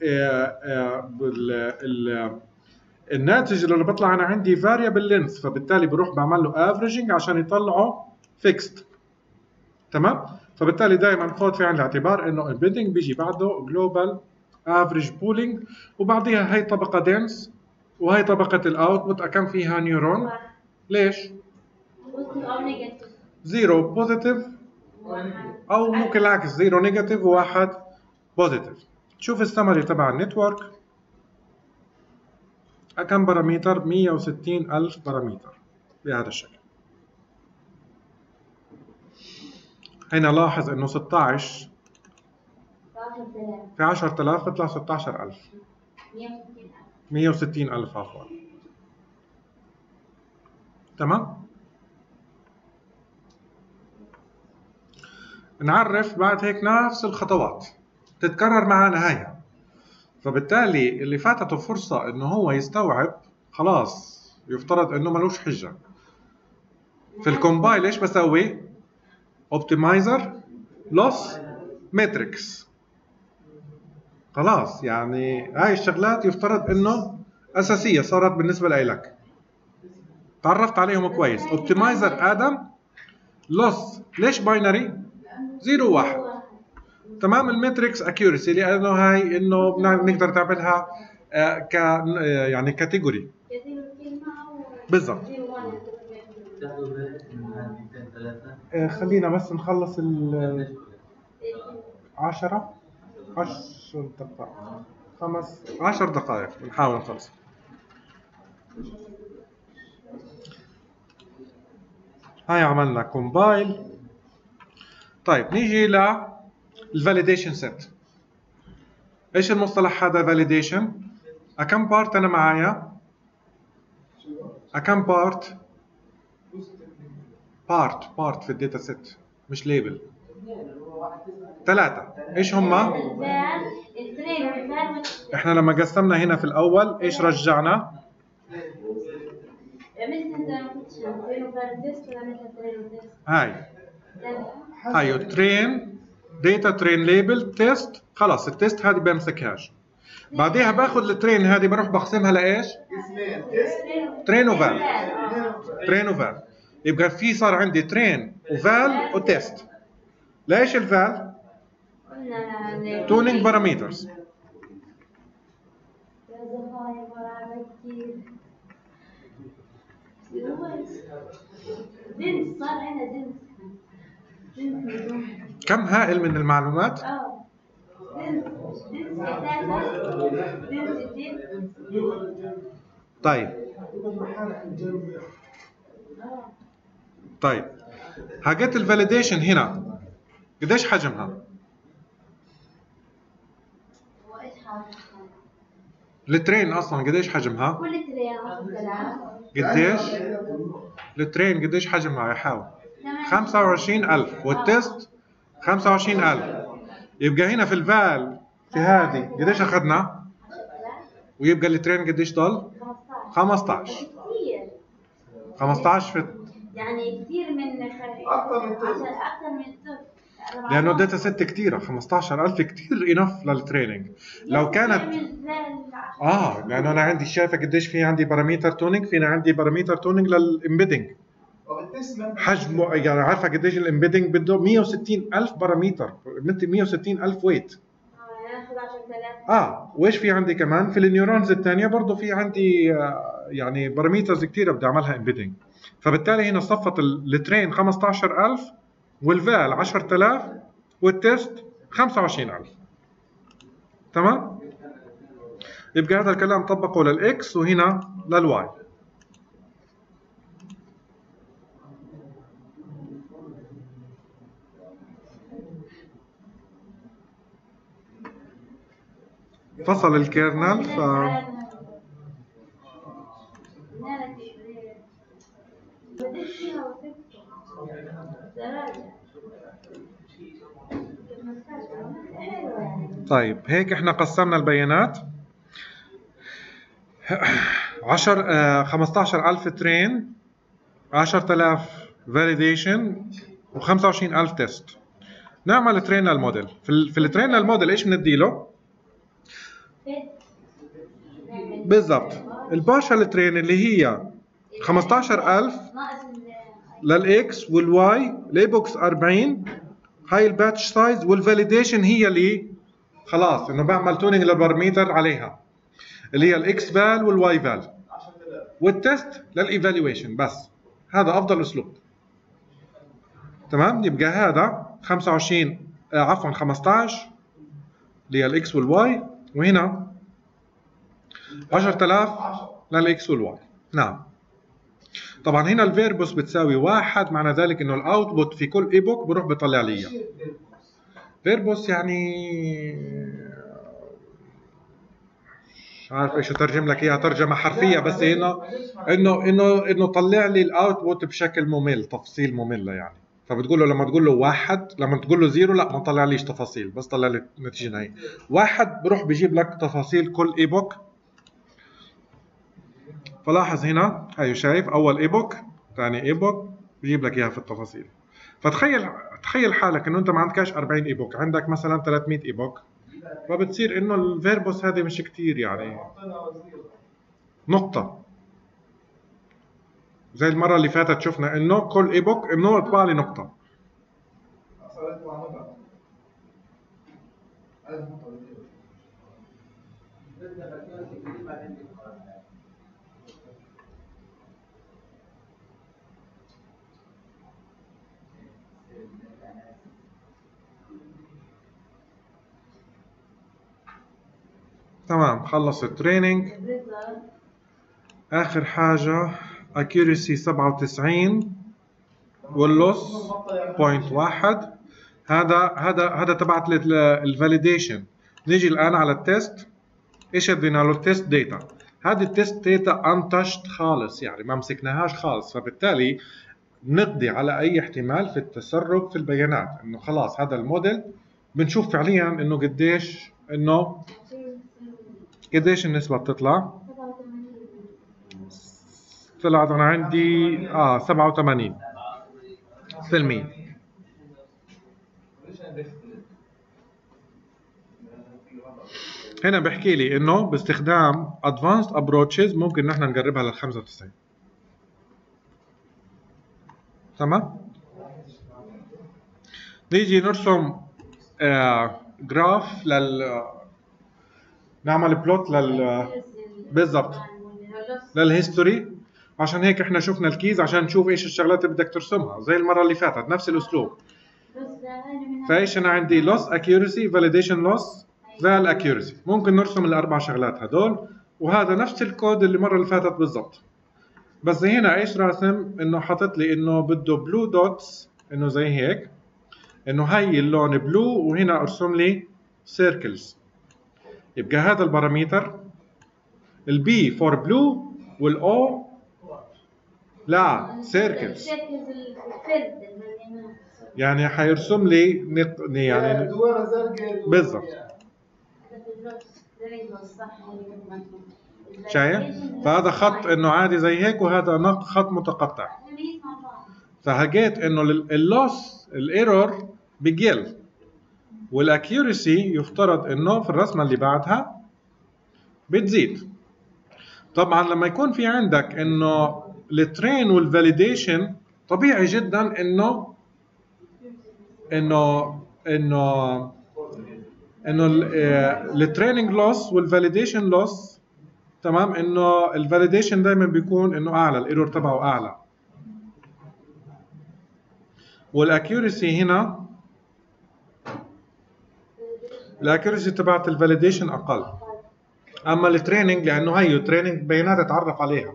الناتج اللي بيطلع انا عندي فاريبل لينث فبالتالي بروح بعمل له افريجنج عشان يطلعه فيكست تمام. فبالتالي دائما خذ في عين الاعتبار انه البيدنج بيجي بعده جلوبال افريج بولينج وبعديها هي طبقه دنس وهي طبقه الاوتبوت كم فيها نيورون. ليش؟ زيرو بوزيتيف او ممكن العكس زيرو نيجاتيف وواحد بوزيتيف. شوف السمري تبع النتورك كم بارامتر؟ 160,000 بارامتر بهذا الشكل. هنا لاحظ انه 16 في 10000 بيطلع 16000 160,000 عفوا تمام. نعرف بعد هيك نفس الخطوات تتكرر معنا هاي. فبالتالي اللي فاتته فرصة انه هو يستوعب خلاص يفترض انه ملوش حجة. في الكومبايل ايش بسوي؟ اوبتمايزر لوس ماتريكس. خلاص يعني هاي الشغلات يفترض انه اساسية صارت بالنسبة لك تعرفت عليهم كويس. اوبتمايزر ادم لوس ليش باينري؟ 0 1 تمام. الماتريكس اكيورسي لانه هاي انه بنقدر نعملها يعني كاتيجوري بالضبط. خلينا بس نخلص 10 دقائق 10 دقائق بنحاول نخلص. هاي عملنا كومبايل. طيب نيجي للفاليديشن سيت. ايش المصطلح هذا فاليديشن؟ كم بارت انا معايا؟ كم بارت في الداتا سيت مش ليبل. 3. ايش هما؟ احنا لما قسمنا هنا في الاول ايش رجعنا؟ هاي ترين داتا ترين ليبل تيست. خلاص التيست هذه بمسكهاش. بعديها باخذ الترين هذه بروح بقسمها لايش؟ ترين وفال. يبقى في صار عندي ترين وفال وتيست. ليش الفال؟ تونينج بارامترز. كم هائل من المعلومات. طيب حاجات الفاليديشن هنا قديش حجمها؟ الترين اصلا قديش حجمها؟ كل ترين قديش؟ الترين قديش حجمها؟ يحاول 25,000 والتست 25,000. يبقى هنا في الفال في هذه قديش اخذنا؟ ويبقى الترين قديش ضل؟ 15. 15 في يعني كثير من اكثر من الثلث. لانه الداتا ست كثيره، 15000 كثير انف للتريننج. لو كانت لانه انا عندي شايفه قديش في عندي باراميتر تونينج، فينا عندي باراميتر تونينج للامبيدنج حجمه، يعني عارفه قديش الامبيدنج بده 160000 باراميتر، 160000 ويت. وايش في عندي كمان في النيورونز الثانيه برضه في عندي يعني باراميترز كثيره بدي اعملها امبيدنج. فبالتالي هنا صفت الترين 15000 والفال 10000 والتست 25000. تمام؟ يبقى هذا الكلام طبقه للاكس وهنا للواي. فصل الكيرنل طيب هيك احنا قسمنا البيانات 15000 ترين، 10000 فاليديشن، و25000 تيست. نعمل ترين للموديل. في الترين للموديل ايش بنديله؟ بالضبط البارشال ترين اللي هي 15000 للاكس والواي، الايبوكس 40، هاي الباتش سايز، والفاليديشن هي اللي خلاص انه بعمل تونينج للباراميتر عليها اللي هي الاكس فال والواي فال، والتست للايفالويشن. بس هذا افضل اسلوب. تمام؟ يبقى هذا 25 عفوا 15 اللي هي الاكس والواي، وهنا 10000 للاكس والواي. نعم. طبعا هنا الفيربوس بتساوي 1، معنى ذلك انه الاوتبوت في كل ايبوك بروح بيطلع لي اياه. فيربوس يعني مش عارف ايش اترجم لك اياها ترجمه حرفيه، بس انه طلع لي الاوتبوت بشكل ممل، تفاصيل ممله يعني. فبتقول له لما تقول له 1، لما تقول له 0 لا ما طلع ليش تفاصيل، بس طلع لي النتيجه نهائيه. 1 بروح بجيب لك تفاصيل كل ايبوك. فلاحظ هنا هاي شايف اول ايبوك ثاني ايبوك بجيب لك اياها في التفاصيل. فتخيل حالك انه انت ما عندكش 40 ايبوك، عندك مثلا 300 ايبوك، فبتصير انه الفيربوس هذه مش كتير يعني نقطة. زي المرة اللي فاتت شفنا انه كل ايبوك انه يطبع لي نقطة. تمام خلص التريننج. اخر حاجة accuracy 97 واللوس 0.1. هذا تبعت الفاليديشن. نيجي الان على التست. ايش ادينا له؟ التست داتا. هذه التست داتا انتشت خالص، يعني ما مسكناهاش خالص، فبالتالي نقضي على اي احتمال في التسرب في البيانات، انه خلاص هذا الموديل بنشوف فعليا انه قديش النسبة بتطلع. طلعت انا عندي 87%. هنا بحكي لي انه باستخدام advanced approaches ممكن نحن نقربها لل 95. تمام؟ نيجي نرسم جراف نعمل بلوت بالضبط للهيستوري. عشان هيك احنا شفنا الكيز عشان نشوف ايش الشغلات اللي بدك ترسمها زي المره اللي فاتت نفس الاسلوب. فايش انا عندي loss accuracy validation loss val accuracy. ممكن نرسم الاربع شغلات هدول، وهذا نفس الكود اللي المره اللي فاتت بالضبط. بس هنا ايش راسم؟ انه حاطط لي انه بده بلو دوتس، انه زي هيك، انه هي اللون بلو، وهنا ارسم لي سيركلز. يبقى هذا الباراميتر البي فور بلو والاو لا سيركلز، يعني حيرسم لي يعني بالضبط. شايف؟ فهذا خط انه عادي زي هيك، وهذا خط متقطع. فهجيت انه اللوس الايرور بيقل، والاكيورسي يفترض انه في الرسمه اللي بعدها بتزيد. طبعا لما يكون في عندك انه الترين والفاليديشن، طبيعي جدا انه التريننج لوس والفاليديشن لوس، تمام، انه الفاليديشن دائما بيكون انه اعلى، الايرور تبعه اعلى، والاكيورسي هنا الاكيورسي تبعت الفاليديشن اقل. اما التريننج لانه هي التريننج بيانات اتعرف عليها.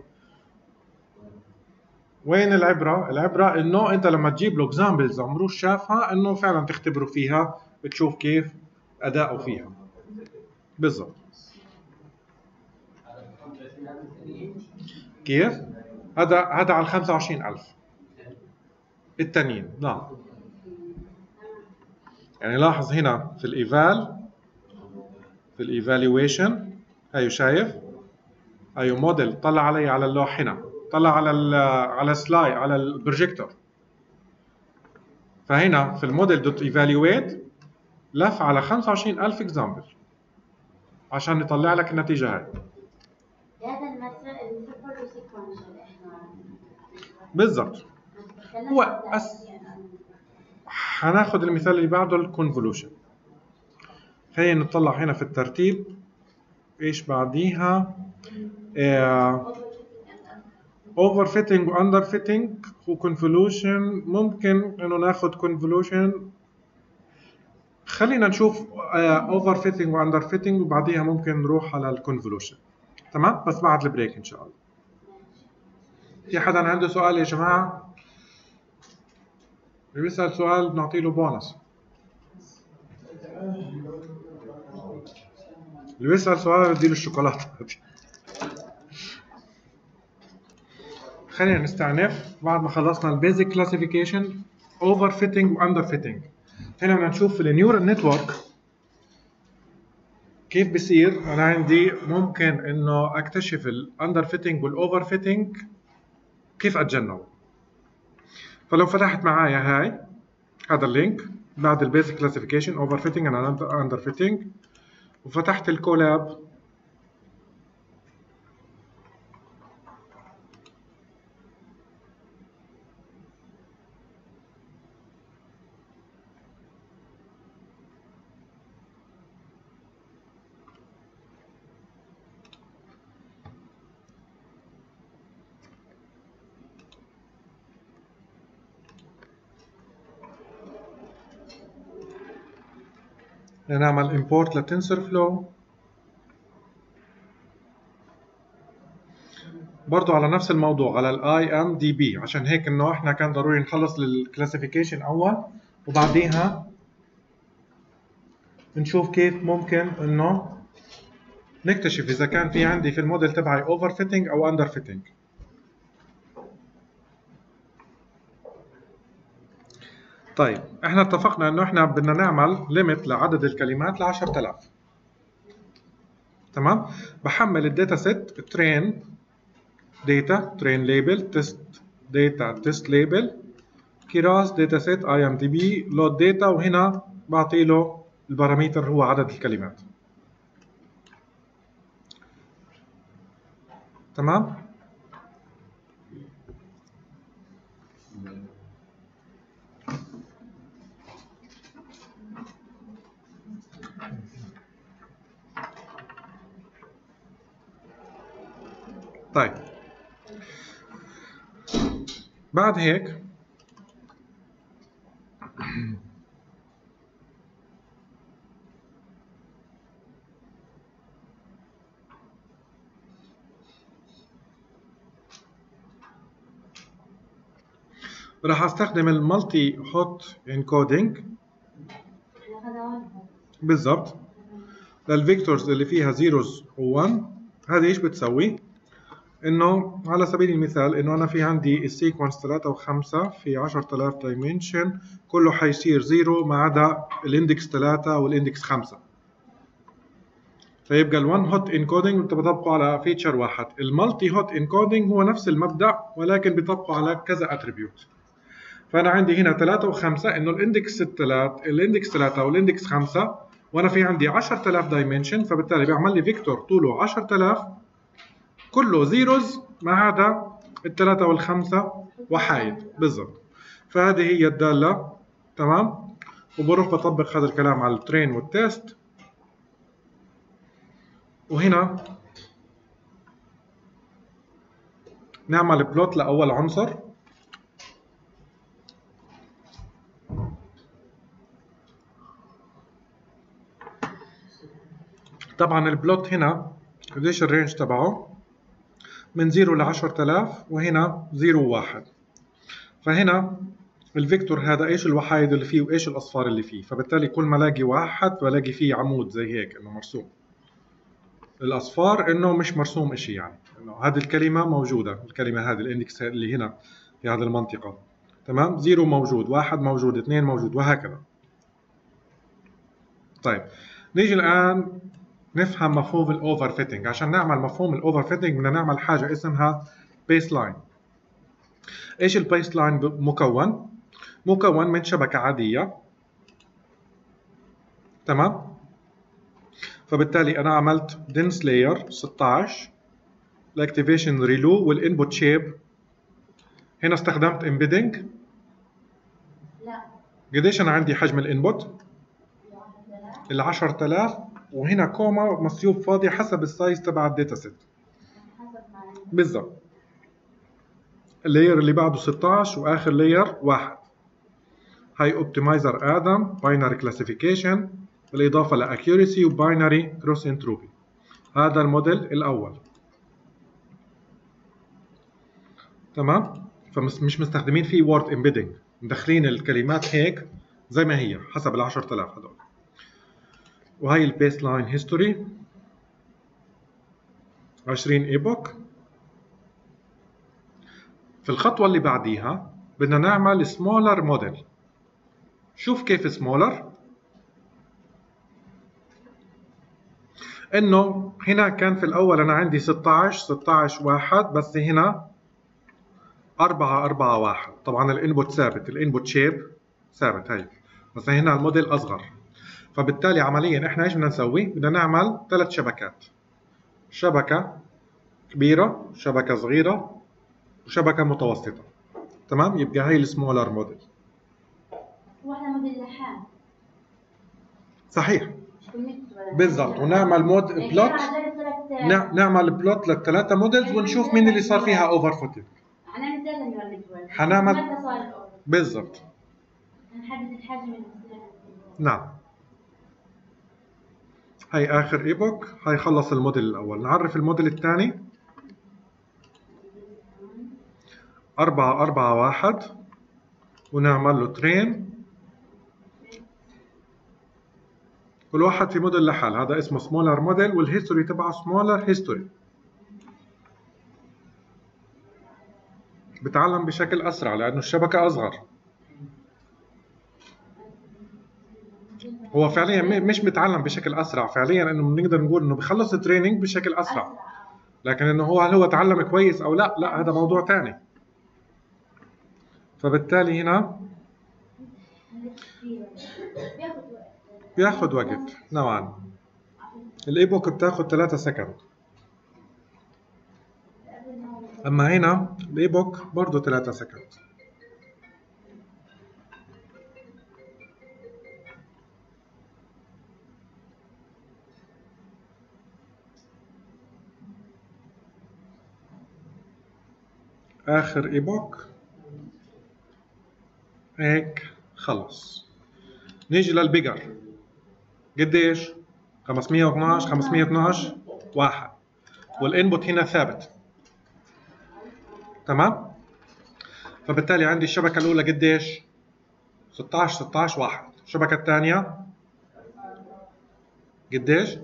وين العبره؟ العبره انه انت لما تجيب له اكزامبلز عمره شافها، انه فعلا تختبره فيها، بتشوف كيف اداؤه فيها بالضبط. كيف؟ هذا على 25000 التانيين. نعم، يعني لاحظ هنا في الايفالويشن، هيو شايف، هيو موديل طلع علي على اللوح هنا، طلع على سلاي على البروجيكتور. فهنا في الموديل دوت ايفالويت لف على 25000 اكزامبل عشان يطلع لك النتيجه هاي. هذا المسائل اللي برضه سيكونشال احنا بالضبط. هو هناخذ المثال اللي بعده الكونفولوشن. خلينا نطلع هنا في الترتيب ايش بعديها. اوفر فيتنج واندر فيتنج وكونفولوشن. ممكن انه ناخذ كونفولوشن، خلينا نشوف اوفر فيتنج واندر فيتنج وبعديها ممكن نروح على الكونفولوشن. تمام، بس بعد البريك ان شاء الله. في حدا عنده سؤال يا جماعه؟ اللي بيسأل سؤال بنعطي له بونص. اللي بيسأل سؤال بدي له الشوكولاته. خلينا نستأنف بعد ما خلصنا البيزك كلاسيفيكيشن، اوفر فيتنج واندر فيتنج. هنا بدنا نشوف في النيورال نتورك كيف بصير. انا عندي ممكن انه اكتشف الاندر فيتنج والاوفر فيتنج كيف اتجنبه. فلو فتحت معايا هاي هذا اللينك بعد البيزك كلاسيفيكيشن اوفر فيتنج اند اندر فيتنج، وفتحت الكولاب، نعمل import لتنسر فلو. برضو على نفس الموضوع على الاي ام دي بي، عشان هيك انه احنا كان ضروري نخلص الكلاسيفيكيشن اول وبعديها نشوف كيف ممكن انه نكتشف اذا كان في عندي في الموديل تبعي اوفر فيتنج او اندر فيتنج. طيب احنا اتفقنا انه احنا بدنا نعمل ليميت لعدد الكلمات ل 10000. تمام. بحمل الداتا سيت ترين داتا ترين ليبل تيست داتا تيست ليبل كراس داتا سيت اي ام دي بي لود داتا، وهنا بعطي له البارامتر هو عدد الكلمات. تمام. طيب بعد هيك راح استخدم المالتي هوت انكودينج بالضبط للفيكتورز اللي فيها زيروز و1. هذه ايش بتسوي؟ انه على سبيل المثال انه انا في عندي السيكونس 3 و5 في 10000 دايمنشن، كله حيصير زيرو ما عدا الاندكس 3 والاندكس 5. فيبقى ال1 هوت انكودينج انت بطبقه على فيتشر واحد. المالتي هوت انكودينج هو نفس المبدأ ولكن بيطبقه على كذا اتريبيوت. فانا عندي هنا 3 و5 انه الاندكس 3 والاندكس 5 وانا في عندي 10000 دايمنشن، فبالتالي بيعمل لي فيكتور طوله 10000 كله زيروز ما عدا الثلاثة والخمسة وحايد بالضبط. فهذه هي الدالة. تمام. وبروح بطبق هذا الكلام على الترين والتيست. وهنا نعمل بلوت لأول عنصر. طبعا البلوت هنا قديش الرينج تبعه؟ من 0 ل 10000 وهنا 0 و1. فهنا الفيكتور هذا ايش الوحايد اللي فيه وايش الاصفار اللي فيه، فبالتالي كل ما الاقي واحد بلاقي فيه عمود زي هيك انه مرسوم. الاصفار انه مش مرسوم اشي، يعني انه هذه الكلمه موجوده، الكلمه هذه الاندكس اللي هنا في هذه المنطقه. تمام. 0 موجود، 1 موجود، 2 موجود، وهكذا. طيب نيجي الان نفهم مفهوم الاوفر فيتنج. عشان نعمل مفهوم الاوفر فيتنج بدنا نعمل حاجه اسمها بيس لاين. ايش البيس لاين؟ مكون من شبكه عاديه. تمام. فبالتالي انا عملت دنس لاير 16 الاكتيفيشن ريلو والانبوت شيب. هنا استخدمت امبيدنج. لا. قديش انا عندي حجم الانبوت؟ ال 10000 وهنا كوما مسيوب فاضي حسب السايز تبع الداتا سيت. بالضبط. اللاير اللي بعده 16 واخر لاير 1. هاي اوبتمايزر ادم، باينري كلاسيفيكيشن، بالاضافه لاكيورسي وباينري كروس انتروبي. هذا الموديل الاول. تمام. فمش مستخدمين فيه وورد امبيدنج، مدخلين الكلمات هيك زي ما هي حسب ال 10000 هذول. وهي البيس لاين هيستوري 20 ايبوك. في الخطوه اللي بعديها بدنا نعمل سمولر موديل. شوف كيف سمولر. انه هنا كان في الاول انا عندي 16 1 بس هنا 4 1. طبعا الانبوت ثابت، الانبوت شيب ثابت هي، بس هنا الموديل اصغر. فبالتالي عمليا احنا ايش بدنا نسوي؟ بدنا نعمل 3 شبكات. شبكه كبيره، شبكه صغيره، وشبكه متوسطه. تمام. يبقى هي السمولر موديل. واحدة موديل لحال. صحيح بالضبط. ونعمل بلوت، نعمل بلوت للثلاثه موديلز ونشوف مين اللي صار فيها اوفر فوتنج. حنعمل بالضبط. نحدد الحجم. نعم. هاي اخر ايبوك. هاي خلص الموديل الاول. نعرف الموديل الثاني 4 1 ونعمل له ترين. كل واحد في موديل لحال. هذا اسمه سمولر موديل والهيستوري تبعه سمولر هيستوري. بتعلم بشكل اسرع لانه الشبكه اصغر. هو فعليا مش بتعلم بشكل اسرع، فعليا انه بنقدر نقول انه بخلص التريننج بشكل اسرع، لكن انه هل هو تعلم كويس او لا، لا هذا موضوع ثاني. فبالتالي هنا بياخذ وقت نوعا. الايبوك بتاخذ 3 سكند، اما هنا الايبوك برضه 3 سكند. اخر ايبوك هيك خلص. نيجي للبيجر. قديش؟ 512 512 1 والانبوت هنا ثابت. تمام. فبالتالي عندي الشبكه الاولى قديش؟ 16 1. الشبكه الثانيه قديش؟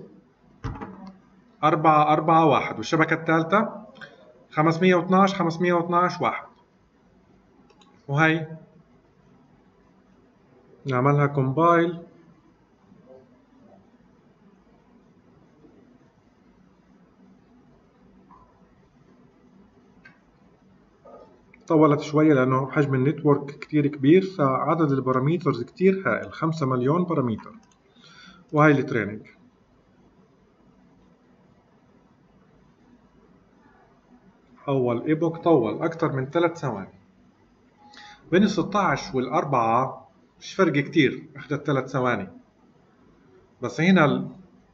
4 1. والشبكه الثالثه 512 1. وهي نعملها كومبايل. طولت شوية لأنه حجم النتورك كتير كبير، فعدد الباراميترز كتير هائل، 5 مليون باراميتر. وهي التريننج. أول إيبوك طول أكتر من 3 ثواني. بين 16 والأربعة مش فرق كتير، أخذت 3 ثواني. بس هنا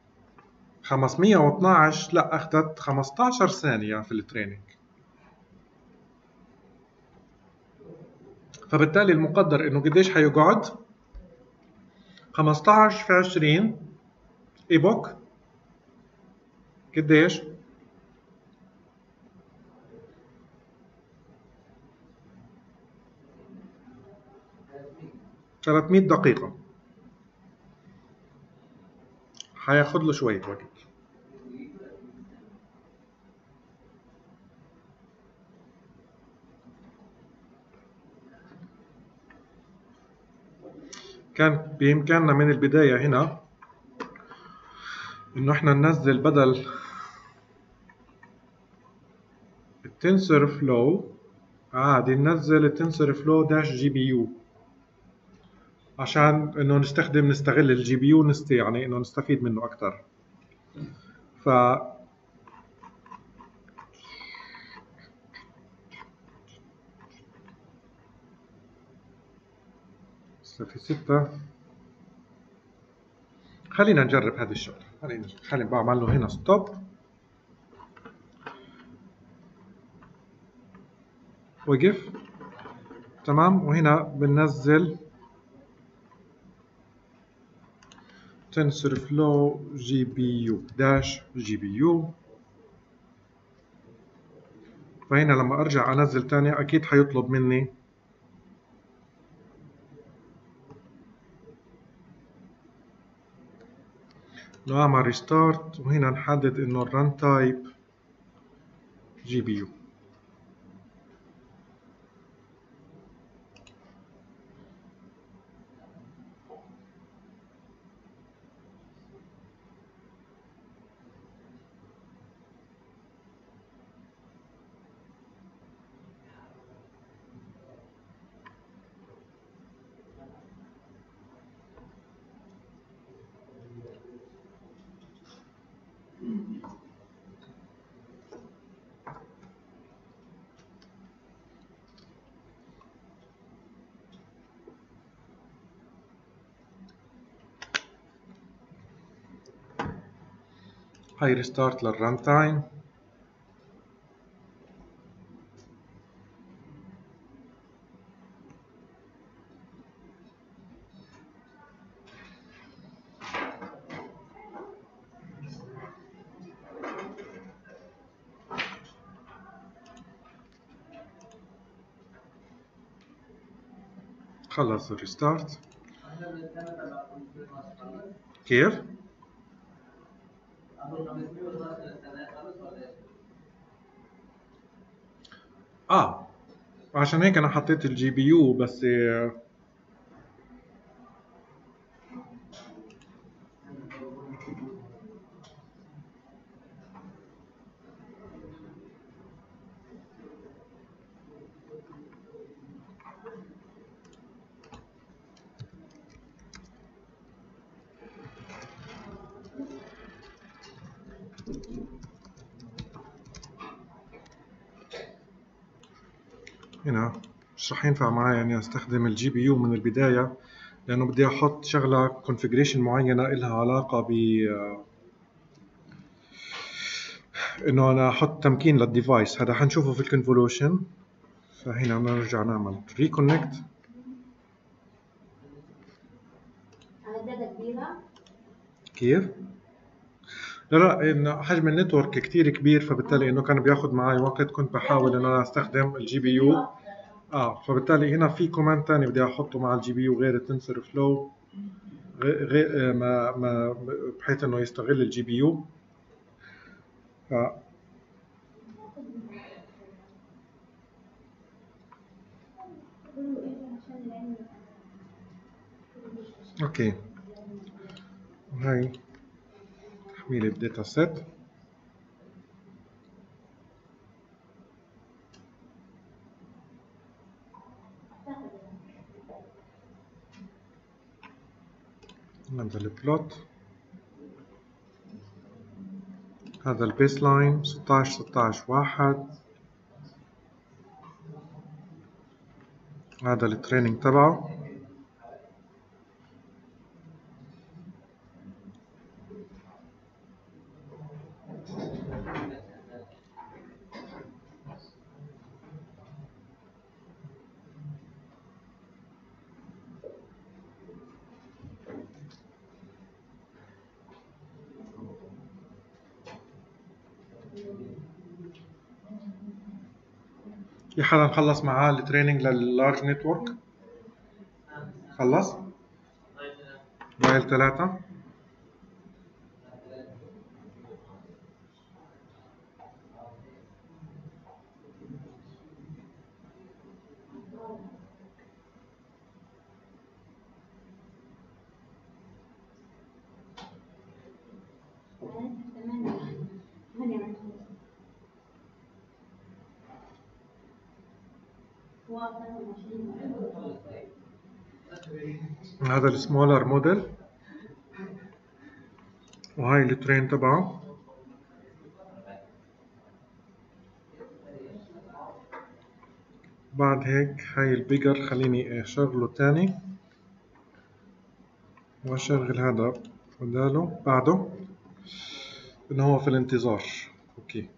512 لا، أخذت 15 ثانية في التريننج. فبالتالي المقدر إنه قديش حيقعد 15 في 20 إيبوك قديش؟ 300 دقيقة. حياخد له شوية وقت. كان بإمكاننا من البداية هنا إنه إحنا ننزل بدل التنسر فلو عادي ننزل التنسر فلو داش جي بي يو عشان إنه نستغل الجي بي يو يعني إنه نستفيد منه أكتر. ف في 6. خلينا نجرب هذا الشغل. خلينا بعمل له هنا ستوب وقف. تمام. وهنا بننزل TensorFlow GPU داش GPU. فهنا لما ارجع انزل تاني اكيد حيطلب مني نعمل ريستارت، وهنا نحدد انه الرن تايب GPU. هاي ريستارت للرن تايم. خلص الريستارت. كيف؟ عشان هيك انا حطيت الجي بي يو بس. هنا مش رح ينفع معي اني استخدم الجي بي يو من البداية، لانه بدي احط شغلة كونفيجريشن معينة إلها علاقة ب انه انا احط تمكين للديفايس. هذا حنشوفه في الكونفولوشن. فهنا نرجع نعمل ريكونكت. كيف؟ لا إنه حجم النتورك كتير كبير، فبالتالي إنه كان بياخد معي وقت. كنت بحاول إنه أنا أستخدم الجي بي يو. فبالتالي هنا في كوماند تاني بدي أحطه مع الجي بي يو غير التنسر فلو، غير ما بحيث إنه يستغل الجي بي يو. أوكي. هاي تحميل الداتا سيت. هذا البلوت، هذا البيس لاين 16 16 1، هذا التريننج تبعه. في حدا مخلص معاه التريننج لللارج نتورك؟ خلص؟ مايل 3. هذا السمولر موديل، وهاي الترين تبعه. بعد هيك هاي البيجر، خليني اشغله تاني واشغل هذا بداله بعده، انه هو في الانتظار. اوكي،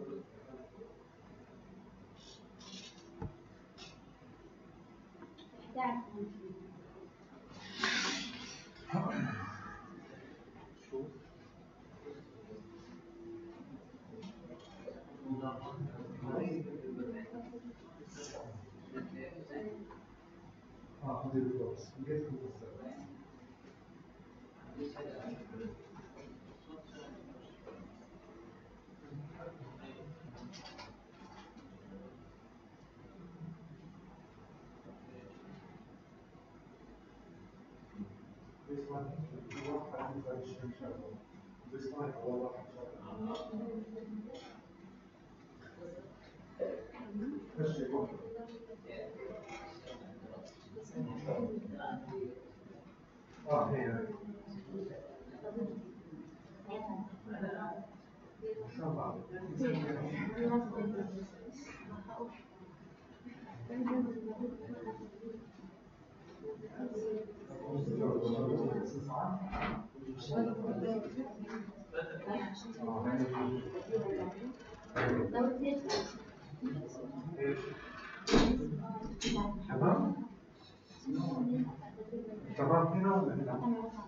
تمام هنا ولا هنا؟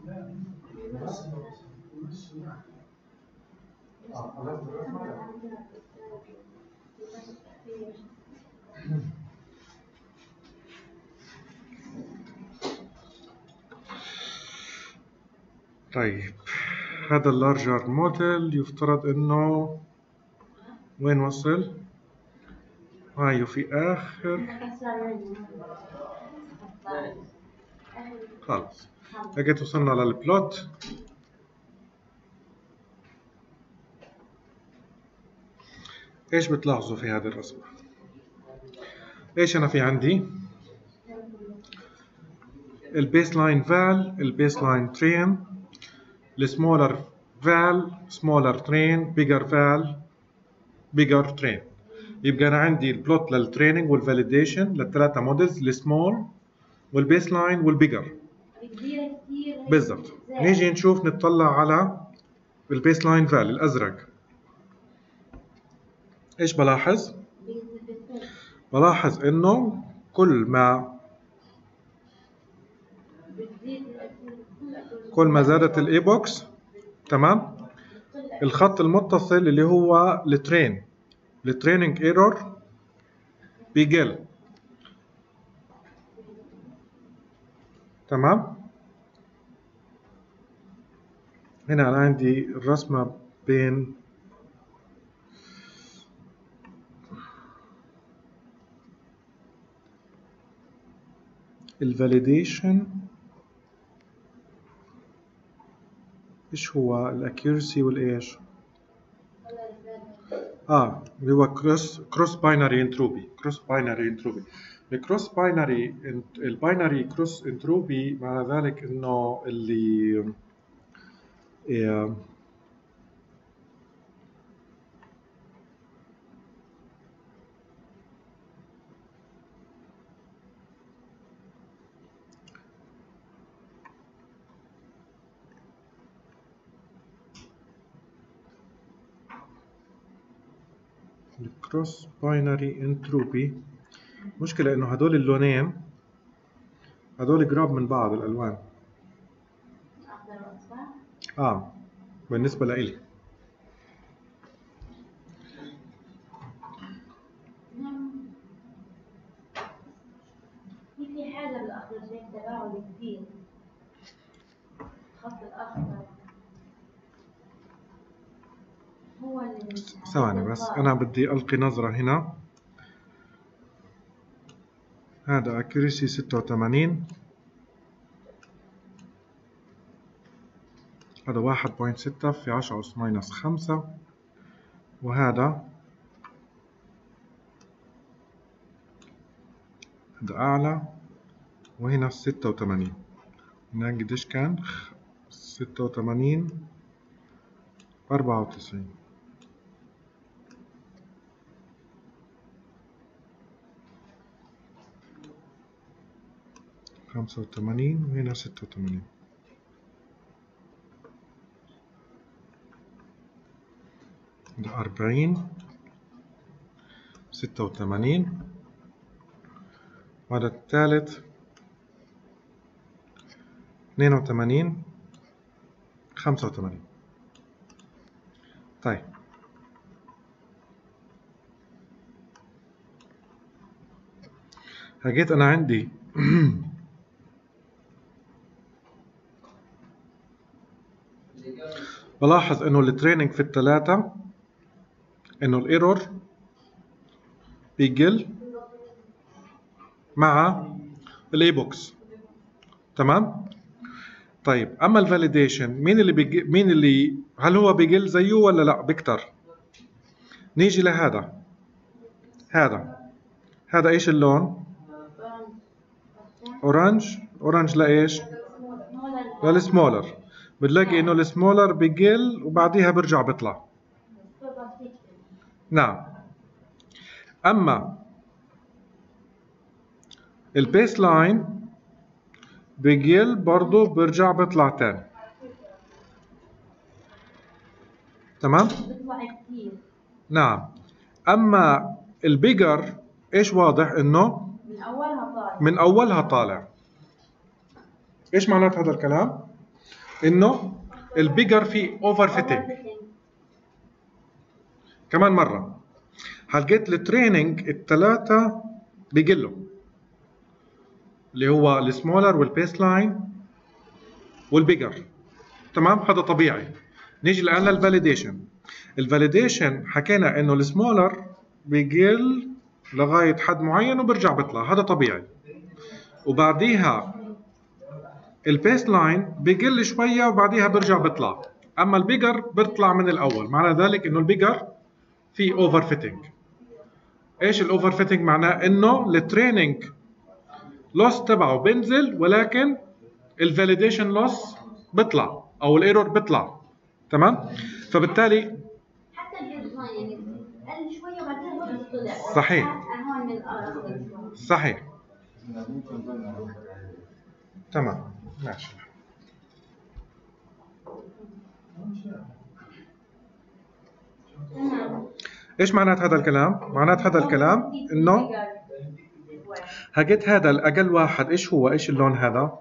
خلاص الرسمة. طيب، هذا اللارجر موديل يفترض انه وين وصل؟ هاي في اخر. خلص لقيت وصلنا للبلوت. ايش بتلاحظوا في هذه الرسمة؟ ايش انا في عندي؟ البيس لاين فال، البيس لاين ترين، السمولر فال، سمولر ترين، بيجر فال، بيجر ترين. يبقى انا عندي البلوت للتريننج والفاليديشن للثلاثة موديلز، السمول والبيس لاين والبيجر. بالضبط. نيجي نشوف نطلع على البيس لاين فال الازرق. ايش بلاحظ؟ بلاحظ انه كل ما زادت الايبوكس، تمام، الخط المتصل اللي هو التريننج ايرور بيقل. تمام. هنا انا عندي الرسمة بين الفاليديشن، ايش هو الاكيورسي والايش؟ اللي هو كروس باينري انتروبي. الكروس باينري، الباينري كروس انتروبي معنى ذلك انه اللي الكروس باينري انتروبي مشكلة انه هدول اللونين هدول قراب من بعض الالوان. بالنسبة لإلي في حاجة بالأخضر زي تباعد كبير، الخط الأخضر هو اللي ثواني بس أنا بدي ألقي نظرة هنا. هذا accuracy 86، هذا 1.6 في 10 أس ماينس 5، وهذا أعلى، وهنا 86. هنا قديش كان؟ 86 94. خمسة وثمانين وهنا 86. ده 40 86. وهذا الثالث 82 85. طيب لقيت أنا عندي بلاحظ إنه التريننج في الثلاثة إنه الإيرور بيقل مع الإيبوكس. تمام؟ طيب أما الفاليديشن مين اللي هل هو بيقل زيه ولا لا بكتر؟ نيجي لهذا. هذا إيش اللون؟ أورانج لإيش؟ للسمولر. بتلاقي إنه السمولر بيقل وبعديها برجع بيطلع. نعم. أما البيس لاين بيقل برضو برجع بيطلع تاني. تمام؟ نعم. أما البيجر إيش واضح إنه من أولها طالع. إيش معنات هذا الكلام؟ إنه البيجر فيه أوفر فيتنج. كمان مرة حلقيت التريننج الثلاثة بيقلوا، اللي هو السمولر والبيس لاين والبيجر. تمام؟ هذا طبيعي. نيجي الآن للفاليديشن. الفاليديشن حكينا إنه السمولر بيقل لغاية حد معين وبرجع بيطلع، هذا طبيعي. وبعديها البيس لاين بيقل شوية وبعديها برجع بيطلع. أما البيجر بيطلع من الأول، معنى ذلك إنه البيجر في اوفر فيتنج. ايش الاوفر فيتنج؟ معناه انه التريننج لوس تبعه بينزل ولكن الفاليديشن لوس بيطلع او الايرور بيطلع. تمام؟ فبالتالي حتى الديزاين يعني قل شويه وبعدين برضه طلع. صحيح. صحيح. تمام ماشي. ايش معنات هذا الكلام؟ معنات هذا الكلام انه هجيت هذا الاقل واحد ايش هو؟ ايش اللون هذا؟ هو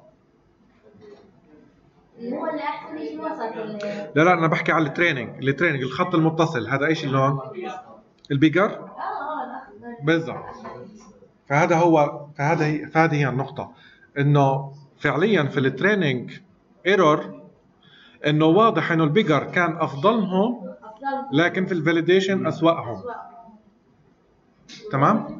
اللي احسن شيء وسط. لا انا بحكي على التريننج الخط المتصل. هذا ايش اللون؟ البيجر؟ الاخضر بالضبط. فهذه هي النقطة، انه فعليا في التريننج ايرور انه واضح انه البيجر كان افضلهم لكن في الفاليديشن اسوأهم. تمام؟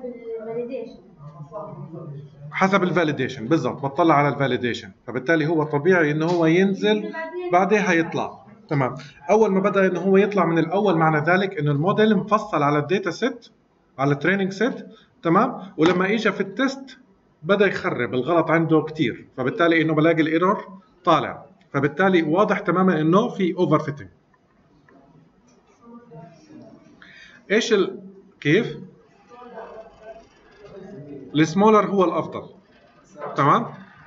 حسب الفاليديشن بالضبط. بطلع على الفاليديشن، فبالتالي هو طبيعي انه هو ينزل بعدها يطلع. تمام. اول ما بدا انه هو يطلع من الاول معنى ذلك انه الموديل مفصل على الداتا سيت، على التريننج سيت، تمام. ولما اجى في التست بدا يخرب، الغلط عنده كتير، فبالتالي انه بلاقي الايرور طالع، فبالتالي واضح تماما انه في اوفر فيتنج. ايش كيف؟ السمولر هو الافضل. تمام،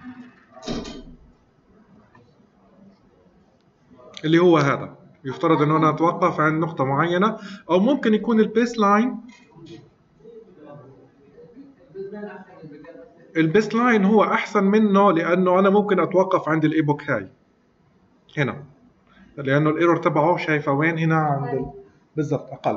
اللي هو هذا يفترض انه انا اتوقف عند نقطة معينة، او ممكن يكون البيس لاين. البيس لاين هو احسن منه لانه انا ممكن اتوقف عند الايبوك هاي هنا، لانه الايرور تبعه شايفه وين هنا عند بالضبط اقل.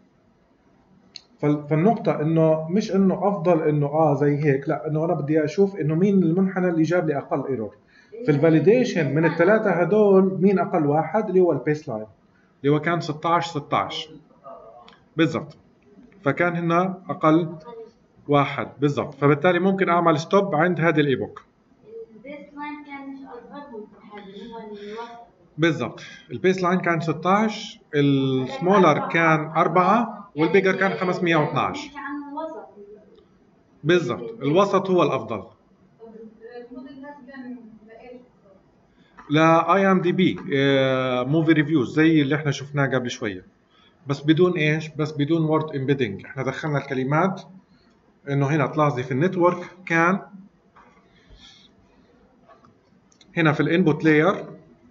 فالنقطة انه مش انه افضل انه زي هيك، لا، انه انا بدي اشوف انه مين المنحنى اللي جاب لي اقل ايرور. في الفاليديشن من الثلاثة هدول مين اقل واحد؟ اللي هو البيس لاين، اللي هو كان 16 بالضبط، فكان هنا اقل واحد بالضبط، فبالتالي ممكن اعمل ستوب عند هذه الايبوك. البيس لاين كان مش اصغرهم في الحجم، هو الوسط بالضبط، البيس لاين كان 16، السمولر كان 4 والبيجر كان 512. بالضبط، الوسط هو الافضل. لا اي ام دي بي موفي ريفيوز زي اللي احنا شفناه قبل شويه، بس بدون ايش؟ بس بدون وورد امبيدنج. احنا دخلنا الكلمات، انه هنا تلاحظي في النتورك كان هنا في الانبوت لاير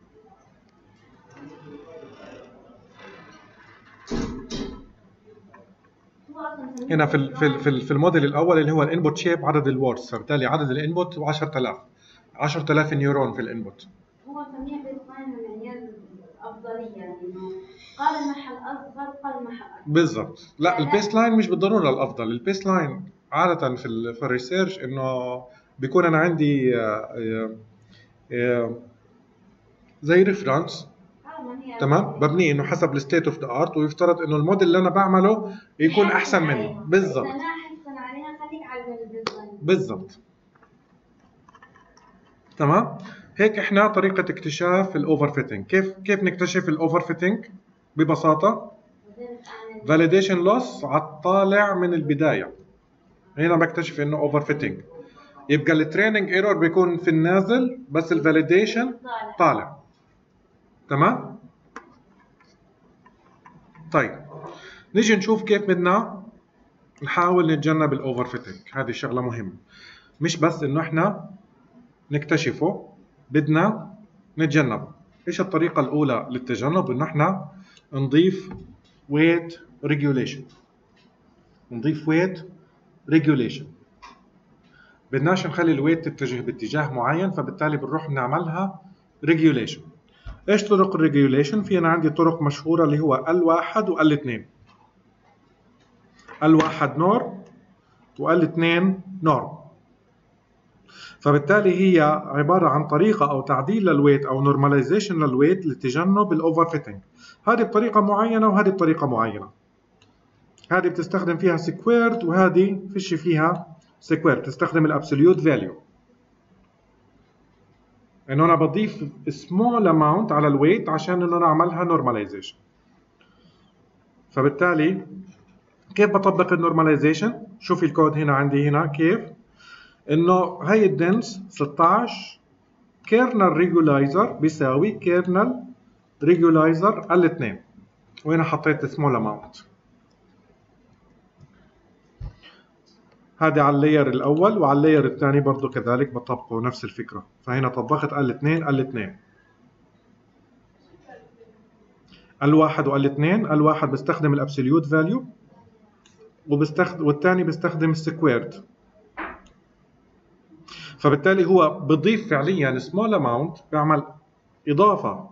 هنا في الموديل الاول اللي هو الانبوت شيب عدد الوردز، فبالتالي عدد الانبوت 10000 نيورون في الانبوت. هو سميها بيس لاين من معيار الافضليه، يعني انه قال محل اصغر قال محل اكبر. بالضبط، لا البيس لاين مش بالضروره الافضل. البيس لاين عاده في الريسيرش انه بيكون انا عندي زي ريفرنس، تمام، ببنيه انه حسب الستيت اوف ذا ارت، ويفترض انه الموديل اللي انا بعمله يكون احسن منه. بالضبط، بالضبط، تمام. هيك احنا طريقه اكتشاف الاوفر فيتنج. كيف نكتشف الاوفر فيتنج؟ ببساطه فاليديشن لوس على الطالع من البدايه، هنا بكتشف انه اوفر فيتنج. يبقى التريننج ايرور بيكون في النازل، بس الفاليديشن طالع. تمام. طيب نيجي نشوف كيف بدنا نحاول نتجنب الاوفر فيتنج. هذه شغله مهمه، مش بس انه احنا نكتشفه، بدنا نتجنبه. ايش الطريقه الاولى للتجنب؟ انه احنا نضيف ويت ريجوليشن. نضيف ويت ريجوليشن، بدناش نخلي الويت تتجه باتجاه معين، فبالتالي بنروح بنعملها ريجوليشن. ايش طرق الريجوليشن؟ في انا عندي طرق مشهوره اللي هو L1 و L2. L1 نور و L2 نورم. فبالتالي هي عباره عن طريقه او تعديل للويت او نورماليزيشن للويت لتجنب الاوفر فيتنج. هذه بطريقه معينه وهذه بطريقه معينه. هذه بتستخدم فيها سكويرد وهذه فيش فيها سكويرد، تستخدم الابسوليوت فاليو. انه انا بضيف سمول اماونت على الويت عشان انه انا اعملها نورماليزيشن. فبالتالي كيف بطبق النورماليزيشن؟ شوفي الكود هنا عندي هنا كيف انه هي الدنس 16 كيرنل ريجولايزر بيساوي كيرنل ريجولايزر L2، وهنا حطيت سمول اماونت. هذا على اللاير الاول، وعلى اللاير الثاني برضه كذلك بطبقه نفس الفكره. فهنا طبقت L2 L1 و L2. L1 بستخدم الابسوليوت فاليو والثاني بستخدم السكويرد. فبالتالي هو بضيف فعليا سمول اماونت، بيعمل اضافه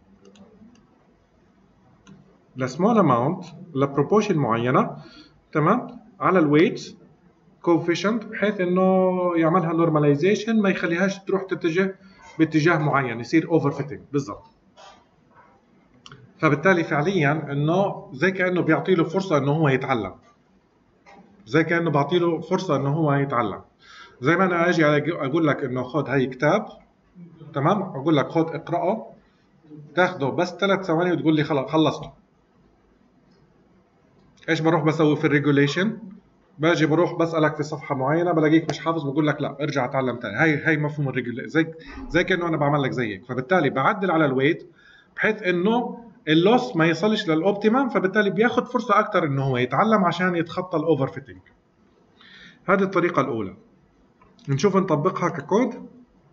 لسمول اماونت لبروبورشن معينه، تمام، على الويت كوفيشنت، بحيث انه يعملها نورماليزيشن، ما يخليهاش تروح تتجه باتجاه معين، يصير اوفر فيتنج. بالضبط. فبالتالي فعليا انه زي كانه بيعطي له فرصه انه هو يتعلم، زي كانه بعطي له فرصه انه هو يتعلم. زي ما انا اجي اقول لك انه خذ هاي كتاب، تمام، اقول لك خذ اقراه، تاخده بس 3 ثواني وتقول لي خلص خلصته. ايش بروح بسوي في الريجوليشن؟ باجي بروح بسالك في صفحه معينه بلاقيك مش حافظ بقول لك لا ارجع اتعلم ثاني. هي مفهوم الريجوليشن، زي كانه انا بعمل لك زيك. فبالتالي بعدل على الويت بحيث انه اللوس ما يصلش للاوبتيمم، فبالتالي بياخذ فرصه اكثر انه هو يتعلم عشان يتخطى الاوفر فيتنج. هذه الطريقه الاولى. نشوف نطبقها ككود.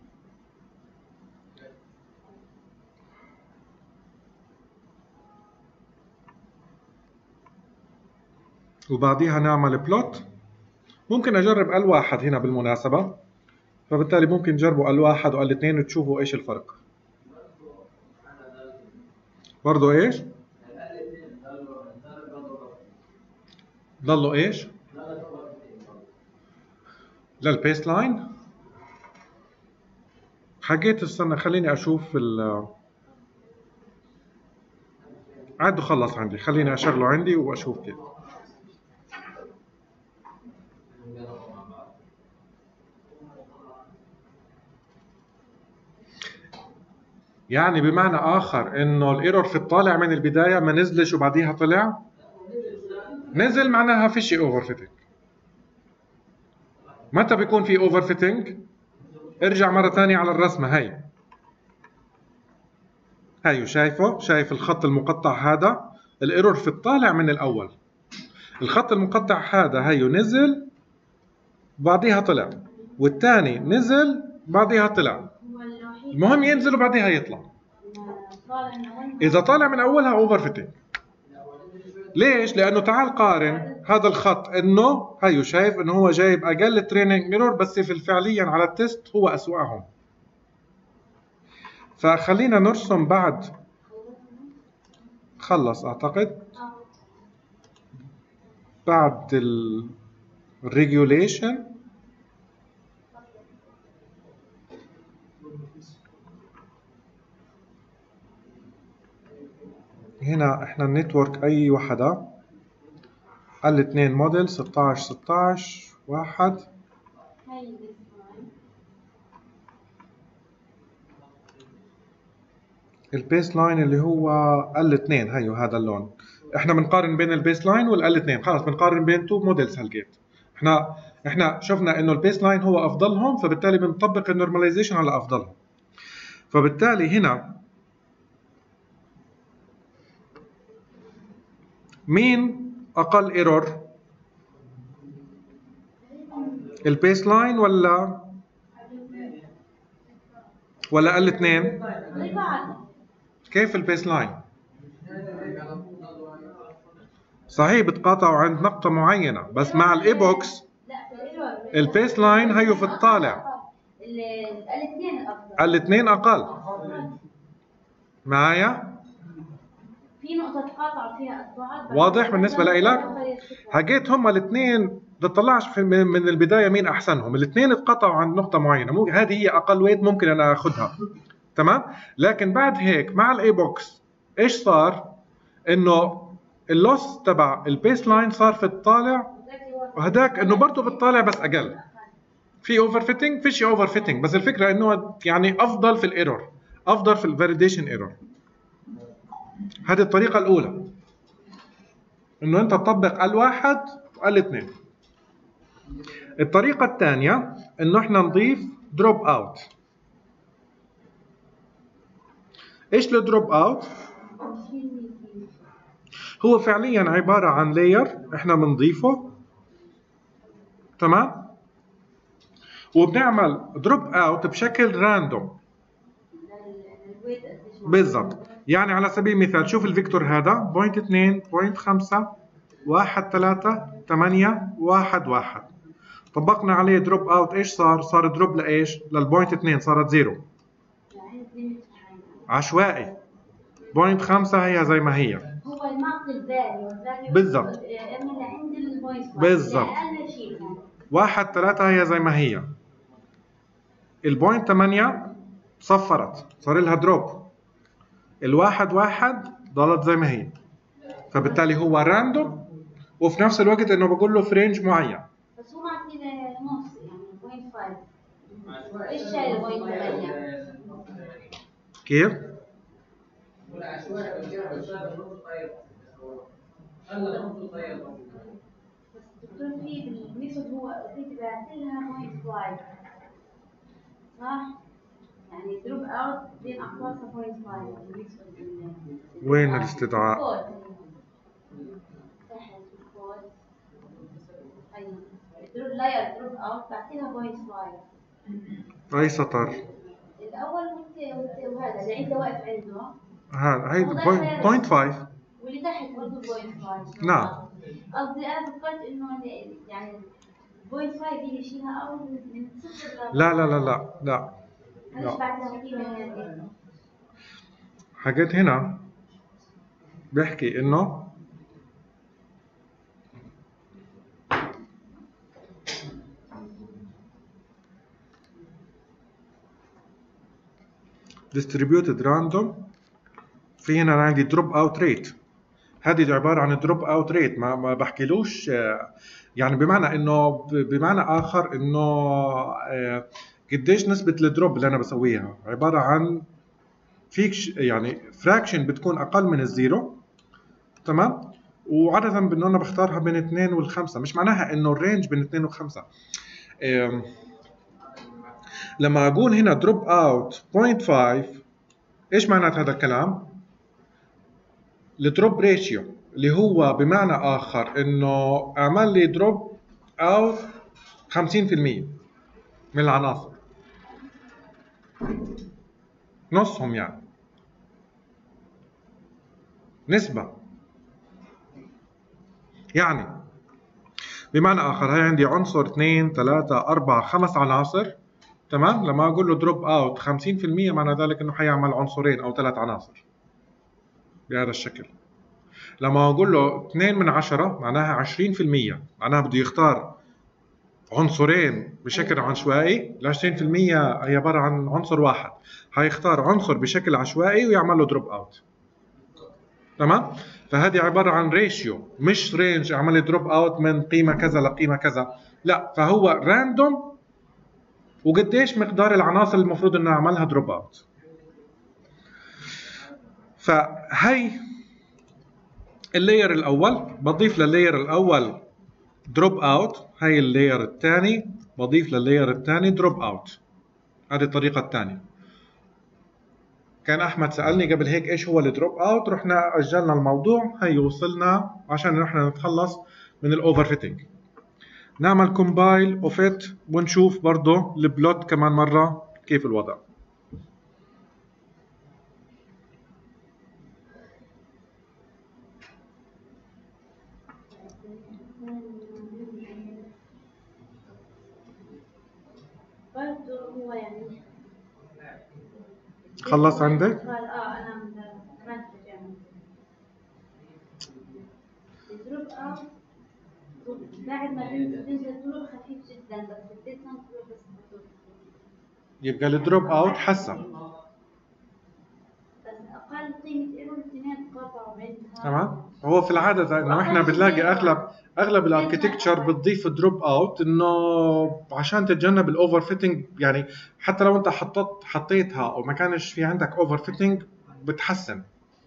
وبعديها نعمل بلوت. ممكن اجرب ال1 هنا بالمناسبه، فبالتالي ممكن تجربوا ال1 وال2 وتشوفوا ايش الفرق. برضه ايش؟ ضلوا ايش؟ للبيس لاين. حكيت استنى خليني اشوف عاد خلص عندي، خليني اشغله عندي واشوف كيف. يعني بمعنى اخر انه الايرور في الطالع من البدايه ما نزلش وبعديها طلع، نزل معناها في شيء اوفر فيتنج. متى بيكون في اوفر فيتنج؟ ارجع مره ثانيه على الرسمه هي. هيو شايفه؟ شايف الخط المقطع هذا؟ الايرور في الطالع من الاول. الخط المقطع هذا هيو نزل بعديها طلع، والثاني نزل بعديها طلع. المهم ينزل وبعديها يطلع. اذا طالع من اولها اوفر فيتنج. ليش؟ لانه تعال قارن هذا الخط انه هيو شايف انه هو جايب اقل تريننج ايرور، بس في فعليا على التست هو اسوأهم. فخلينا نرسم بعد. خلص اعتقد بعد الريجوليشن. هنا احنا النتورك اي وحده ال2 موديل 16 1. البيس لاين اللي هو ال2 هيو هذا اللون. احنا بنقارن بين البيس لاين والال2. خلص بنقارن بين تو موديلز هالجيت. احنا شفنا انه البيس لاين هو افضلهم، فبالتالي بنطبق النورماليزيشن على افضلهم. فبالتالي هنا مين اقل ايرور؟ البيس لاين ولا ال2؟ كيف البيس لاين؟ صحيح بتقاطعوا عند نقطة معينة، بس مع الايبوكس البيس لاين هيو في الطالع. الاثنين اقل. معايا؟ في نقطة تقاطع فيها أصبعات. واضح بالنسبة لإلك؟ حكيت هم الاثنين بتطلعش من البداية مين أحسنهم، الاثنين اتقطعوا عند نقطة معينة، هذه هي أقل ويت ممكن أنا أخذها. تمام؟ لكن بعد هيك مع الإيبوكس إيش صار؟ إنه اللوس تبع البيس لاين صار في الطالع، وهداك إنه برضه بالطالع بس أقل. في أوفر فيتنج، فيش أوفر فيتنج، بس الفكرة إنه يعني أفضل في الإيرور، أفضل في الفاليديشن إيرور. هذه الطريقة الأولى، إنه أنت تطبق ال1 وال2. الطريقة الثانية إنه إحنا نضيف دروب أوت. إيش الدروب أوت؟ هو فعلياً عبارة عن لاير إحنا بنضيفه، تمام؟ وبنعمل دروب أوت بشكل راندوم. بالضبط. يعني على سبيل المثال شوف الفيكتور هذا 0.2 0.5 1 3 8 1 1. طبقنا عليه دروب اوت، ايش صار؟ صار دروب لايش؟ لل0.2 صارت زيرو. عشوائي. 0.5 هي زي ما هي. هو المعطي الفاليو بالضبط. من عند البوينت. بالضبط. 1 3 هي زي ما هي. البوينت 8 صفرت صار لها دروب. الواحد 1 ضلت زي ما هي. فبالتالي هو راندوم، وفي نفس الوقت انه بقول له في رينج معين. بس هو معطينا نص يعني 0.5. ايش شايل 0.8؟ كيف؟ دكتور في بالميثود هو في تبعت لها 0.5 صح؟ يعني دروب اوت بين اقواسها 0.5 بالميثود. وين الاستدعاء؟ تحت الكود ايوه دروب لاير دروب اوت بعطيها 0.5. اي سطر؟ الاول وهذا اللي انت واقف عنده هذا هي 0.5 واللي تحت برضه 0.5. نعم. قصدي انا فكرت انه يعني 0.5 هي شيءها او من صفر لا لا لا لا لا ليش بعدها قيمه هيك؟ حاجات هنا بيحكي انه distributed random. في هنا أنا عندي drop out rate، هذه عبارة عن drop out rate. ما بحكيلوش يعني بمعنى آخر إنه قديش نسبة الدروب اللي أنا بسويها، عبارة عن يعني fraction بتكون أقل من الزيرو، تمام؟ وعادة بإنه أنا بختارها بين 2 و5، مش معناها إنه الرينج بين 2 و5. لما أقول هنا drop out 0.5 إيش معنات هذا الكلام؟ الدروب ريشيو اللي هو بمعنى آخر إنه أعمل لي دروب أوت 50% من العناصر، نصهم يعني نسبة. يعني بمعنى آخر هاي عندي عنصر 2 3 4 5 عناصر، تمام؟ لما أقول له دروب أوت 50% معنى ذلك إنه حيعمل عنصرين أو 3 عناصر بهذا الشكل. لما أقول له 2 من 10 معناها 20%، معناها بده يختار عنصرين بشكل عشوائي. ال 20% هي عبارة عن عنصر واحد، هيختار عنصر بشكل عشوائي ويعمل له دروب أوت، تمام؟ فهذه عبارة عن ريشيو مش رينج اعمل لي دروب أوت من قيمة كذا لقيمة كذا، لا، فهو راندوم وقديش مقدار العناصر المفروض إنه أعملها دروب أوت. فهي اللاير الأول، بضيف لللاير الأول دروب أوت، هاي اللاير الثاني بضيف لللاير الثاني دروب أوت. هذه الطريقة الثانية. كان أحمد سألني قبل هيك إيش هو الدروب أوت، رحنا أجلنا الموضوع، هي وصلنا عشان نحن نتخلص من الأوفر فيتنج. نعمل كومبايل وفيت ونشوف برضه البلوت كمان مرة كيف الوضع. برضه هو يعني خلص عندك؟ انا كمان الدروب اوت بعد ما تنزل دروب خفيف جدا، بس الديسنت دروب بس يبقى الدروب اوت حسب، بس اقل قيمه ايرور الاثنين تقاطعوا بينها. تمام. هو في العاده زي انه احنا بنلاقي اغلب الاركتكتشر بتضيف دروب اوت انه عشان تتجنب الاوفر فيتنج. يعني حتى لو انت حطيتها او ما كانش في عندك اوفر فيتنج بتحسن.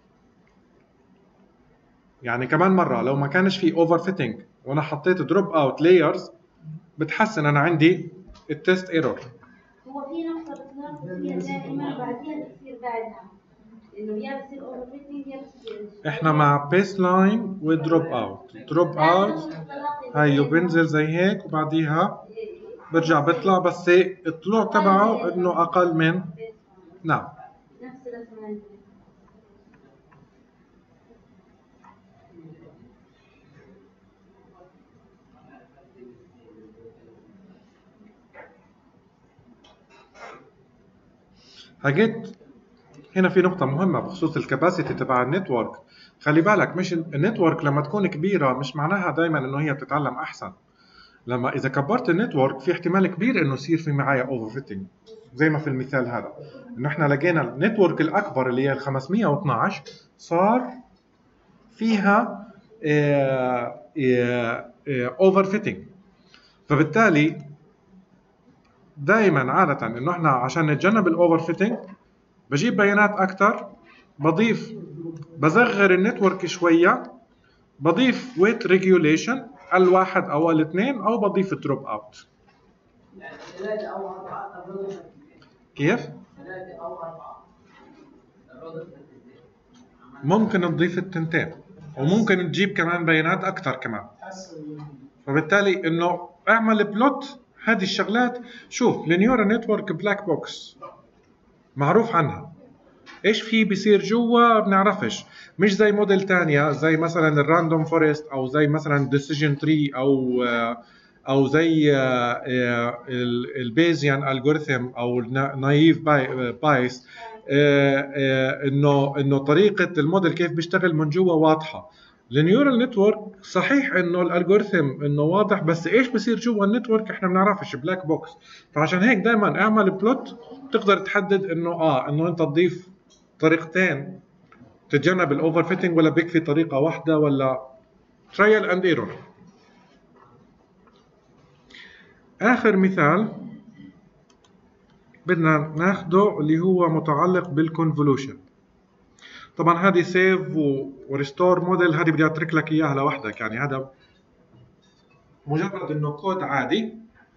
يعني كمان مره لو ما كانش في اوفر فيتنج وانا حطيت دروب اوت لايرز بتحسن انا عندي التست ايرور. هو في نقطه بتلاحظ فيها دائما بعدين بتصير بعدها انه يا بصير اوفر فيتنج يا بصير. احنا مع بيس لاين ودروب اوت. دروب اوت هاي بنزل زي هيك وبعديها برجع بيطلع، بس الطلوع تبعه انه اقل من نعم. نفس الرسمه. حكيت هنا في نقطة مهمة بخصوص الكباسيتي تبع النتورك. خلي بالك مش النتورك لما تكون كبيرة مش معناها دايما انه هي بتتعلم احسن. لما اذا كبرت النتورك في احتمال كبير انه يصير في معايا اوفر فيتنج، زي ما في المثال هذا انه احنا لقينا النتورك الاكبر اللي هي ال 512 صار فيها اوفر فيتنج. فبالتالي دائما عادة انه احنا عشان نتجنب الاوفر فيتنج بجيب بيانات اكثر، بصغر النتورك شويه، بضيف ويت ريجوليشن ال1 او ال2 او بضيف الدروب اوت. يعني 3 أو 4 الرضا كيف؟ 3 أو 4 الرضا ممكن تضيف التنتين وممكن تجيب كمان بيانات اكثر كمان. فبالتالي انه اعمل بلوت هذه الشغلات. شوف النيورال نتورك بلاك بوكس معروف عنها، ايش في بيصير جوا بنعرفش. مش زي موديل تانية زي مثلا الراندوم فورست او زي مثلا ديسيجن تري او زي البيزيان الجوريثم او نايف بايس. انه طريقه الموديل كيف بيشتغل من جوا واضحه. النيورال نتورك صحيح انه الالجوريثم انه واضح، بس ايش بصير جوا النتورك احنا ما بنعرفش، بلاك بوكس. فعشان هيك دائما اعمل بلوت تقدر تحدد انه انت تضيف طريقتين تتجنب الاوفر فيتنج، ولا بيكفي طريقه واحده، ولا ترايل اند ايرور. اخر مثال بدنا ناخده اللي هو متعلق بالكونفولوشن. طبعا هذه سيف وريستور موديل، هذه بدي اترك لك اياها لوحدك. يعني هذا مجرد انه كود عادي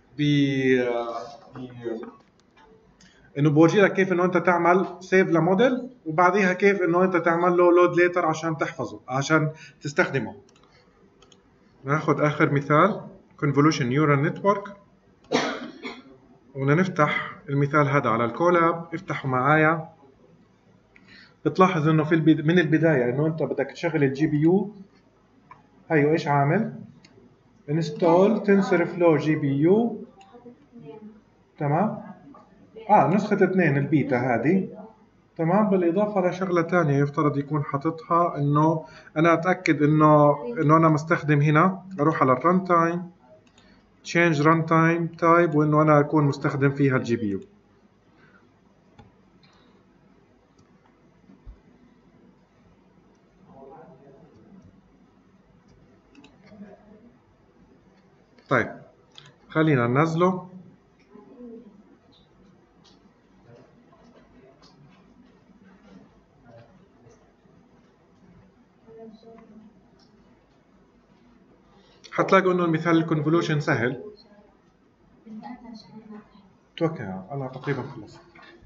انه بورجي لك كيف انه انت تعمل سيف لموديل، وبعديها كيف انه انت تعمل له لود ليتر عشان تحفظه عشان تستخدمه. ناخذ اخر مثال convolution neural network، وبدنا نفتح المثال هذا على الكولاب. افتحوا معايا. بتلاحظ انه من البدايه انه انت بدك تشغل الجي بي يو. هيو ايش عامل؟ انستول تنسورفلو جي بي يو. تمام. نسخه 2 البيتا هذه. تمام. بالاضافه لشغله ثانيه يفترض يكون حاططها، انه انا اتاكد انه انا مستخدم هنا. اروح على الرن تايم تشينج ران تايم تايب، وانه انا اكون مستخدم فيها الجي بي يو. طيب خلينا ننزله. حتلاقوا انه المثال الكونفولوشن سهل. توكل انا تقريبا خلص.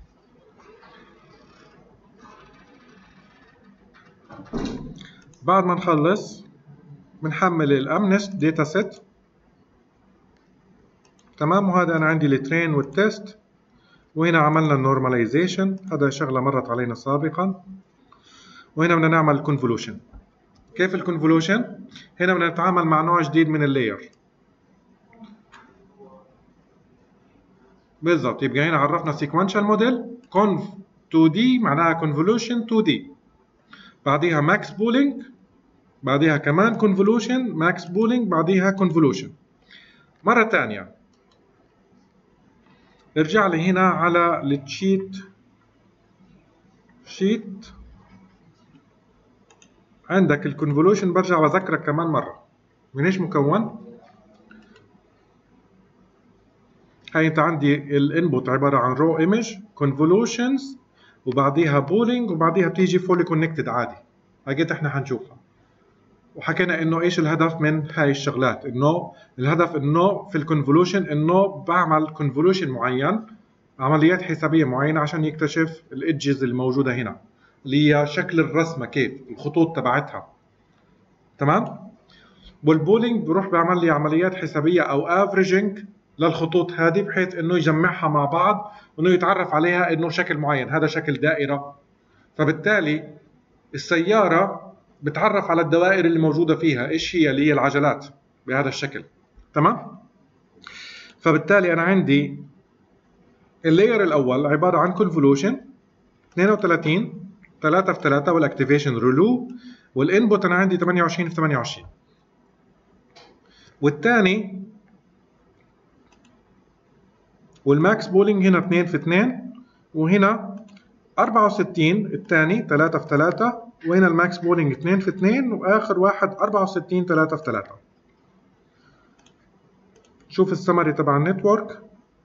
بعد ما نخلص بنحمل الامنست داتا سيت. تمام. وهذا انا عندي الترين والتست، وهنا عملنا النورماليزيشن، هذا شغله مرت علينا سابقا. وهنا بدنا نعمل كونفولوشن. كيف الكونفولوشن؟ هنا بدنا نتعامل مع نوع جديد من اللاير. بالضبط. يبقى هنا عرفنا سيكونشال موديل conv 2D معناها كونفولوشن 2D، بعديها ماكس بولينج، بعديها كمان كونفولوشن ماكس بولينج، بعديها كونفولوشن. مرة ثانية ارجع لي هنا على التشيت شيت. عندك الكونفولوشن، برجع بذكرك كمان مرة من ايش مكون. هاي انت عندي الانبوت عبارة عن رو ايمج كونفولوشنز، وبعديها بولينج، وبعديها بتيجي فولي كونكتد عادي. هاي احنا حنشوفها. وحكينا انه ايش الهدف من هاي الشغلات. انه الهدف انه في الكونفولوشن انه بعمل كونفولوشن معين، عمليات حسابيه معينه عشان يكتشف الايدجز الموجوده هنا، اللي هي شكل الرسمه كيف الخطوط تبعتها. تمام. والبولينج بروح بعمل لي عمليات حسابيه او افريجنج للخطوط هذه، بحيث انه يجمعها مع بعض وانه يتعرف عليها انه شكل معين. هذا شكل دائره، فبالتالي السياره بتعرف على الدوائر اللي موجوده فيها ايش هي، اللي هي العجلات بهذا الشكل. تمام. فبالتالي انا عندي اللاير الاول عباره عن كونفولوشن 32 3 في 3 والاكتيفيشن رولو، والانبوت انا عندي 28 في 28، والثاني والماكس بولينج هنا 2 في 2، وهنا 64 الثاني 3 في 3، وهنا الماكس بولينج 2 في 2، واخر واحد 64 3 في 3. شوف السمري تبع النتورك.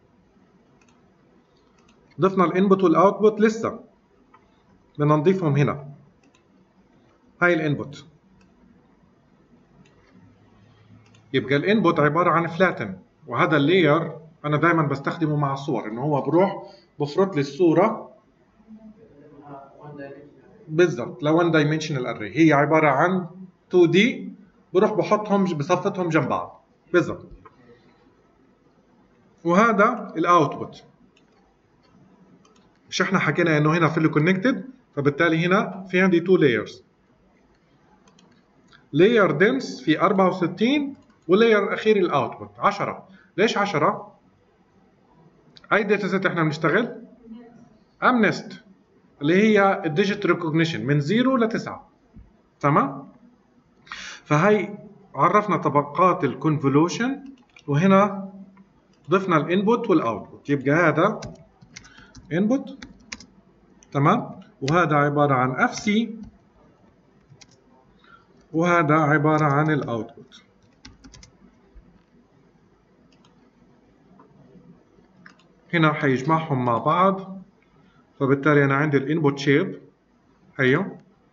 ضفنا الانبوت والاوتبوت، لسه بدنا نضيفهم هنا. هاي الانبوت يبقى الانبوت عباره عن فلاتن، وهذا اللاير انا دائما بستخدمه مع الصور، انه هو بروح بفرط لي الصوره بالضبط ل 1 دايمنشنال اري، هي عباره عن 2 دي، بروح بحطهم بصفتهم جنب بعض بالضبط. وهذا الاوتبوت، مش احنا حكينا انه هنا فيلو كونكتد، فبالتالي هنا في عندي 2 لايرز، لاير دنس في 64 ولاير الاخير الاوتبوت 10. ليش 10؟ اي داتا سيت احنا بنشتغل؟ امنست، اللي هي الديجيت ريكوجنيشن من 0 ل 9. تمام؟ فهي عرفنا طبقات الكونفولوشن، وهنا ضفنا الانبوت والاوتبوت. يبقى هذا انبوت، تمام، وهذا عباره عن اف سي، وهذا عباره عن الاوتبوت. هنا حيجمعهم مع بعض، فبالتالي انا عندي الانبوت شيب هيو،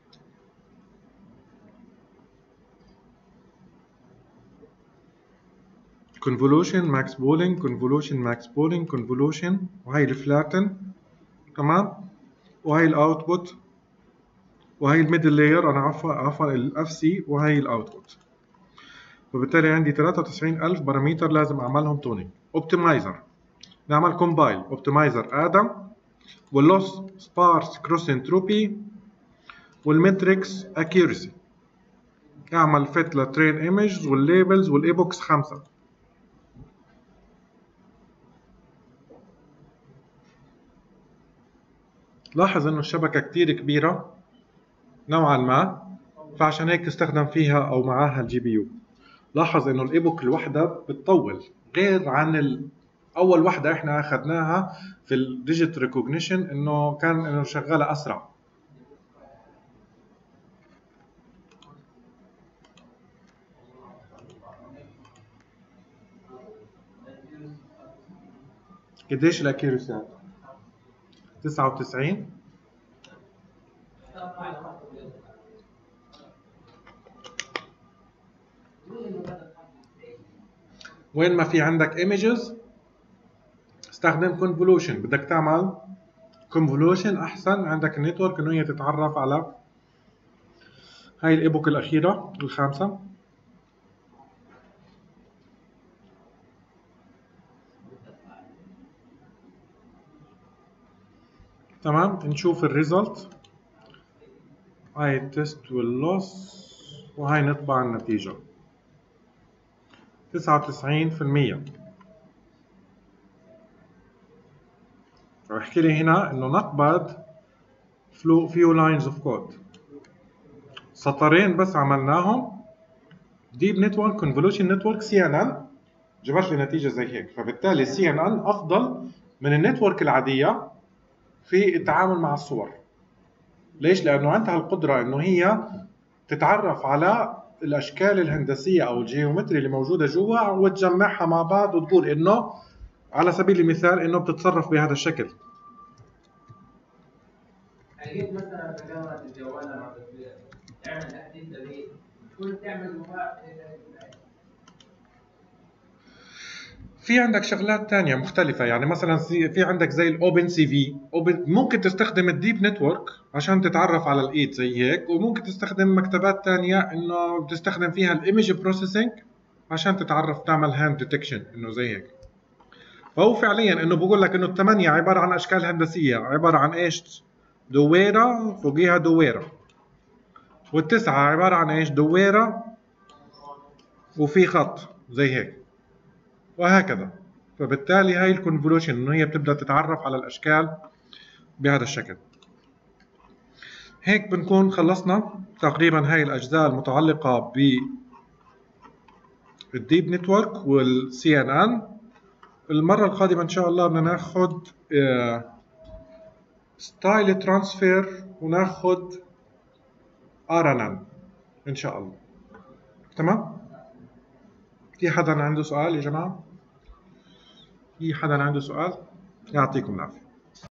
convolution max pooling convolution max pooling convolution، وهي الفلاتن، تمام، وهي الاوتبوت، وهي الميدل لاير، انا عفوا الاف سي، وهي الاوتبوت. وبالتالي عندي 93000 بارامتر لازم اعملهم تونينج. اوبتمايزر، نعمل كومبايل اوبتمايزر ادم، واللوس سبارس كروس انتروبي، والمتريكس اكيورسي. اعمل فيت لترين ايمج والليبلز والايبوكس 5. لاحظ انه الشبكة كتير كبيرة نوعا ما، فعشان هيك تستخدم فيها او معاها الجي بي يو. لاحظ انه الايبوك الوحدة بتطول، غير عن اول وحدة احنا اخذناها في الديجيت ريكوجنيشن، انه كان انه شغالة اسرع. قديش الاكيورسي؟ 99. وين ما في عندك ايمجز استخدم convolution. بدك تعمل convolution احسن عندك النتورك انه هي تتعرف على هاي الايبوك الاخيره الخامسه. تمام، نشوف الريزلت، هاي التست واللوس، وهاي نطبع النتيجه 99%. بحكي لي هنا انه نقبض few lines of code، سطرين بس عملناهم، ديب نتورك كونفولوشن نتورك سي ان ان، جابت لي نتيجه زي هيك. فبالتالي سي ان ان افضل من النتورك العاديه في التعامل مع الصور. ليش؟ لانه عندها القدره انه هي تتعرف على الاشكال الهندسيه او الجيومتري اللي موجوده جوا وتجمعها مع بعض وتقول انه على سبيل المثال انه بتتصرف بهذا الشكل. اجيب مثلا كاميرا الجوال لما تعمل تحديث لبيت، تكون تعمل في عندك شغلات تانية مختلفة، يعني مثلا في عندك زي الاوبن سي في، ممكن تستخدم الديب نتورك عشان تتعرف على الايد زي هيك، وممكن تستخدم مكتبات تانية انه بتستخدم فيها الايمج بروسيسنج عشان تتعرف تعمل هاند ديتكشن انه زي هيك. فهو فعليا انه بقول لك انه الثمانية عبارة عن اشكال هندسية، عبارة عن ايش؟ دويرة فوقيها دويرة، والتسعة عبارة عن ايش؟ دويرة وفي خط زي هيك، وهكذا. فبالتالي هاي الكونفولوشن انه هي بتبدا تتعرف على الاشكال بهذا الشكل. هيك بنكون خلصنا تقريبا هاي الاجزاء المتعلقه بالديب نتورك والسي ان ان. المره القادمه ان شاء الله بدنا ناخذ ستايل ترانسفير وناخذ ار ان ان ان شاء الله. تمام؟ في حدا عنده سؤال يا جماعه؟ في حدا عنده سؤال؟ يعطيكم العافيه.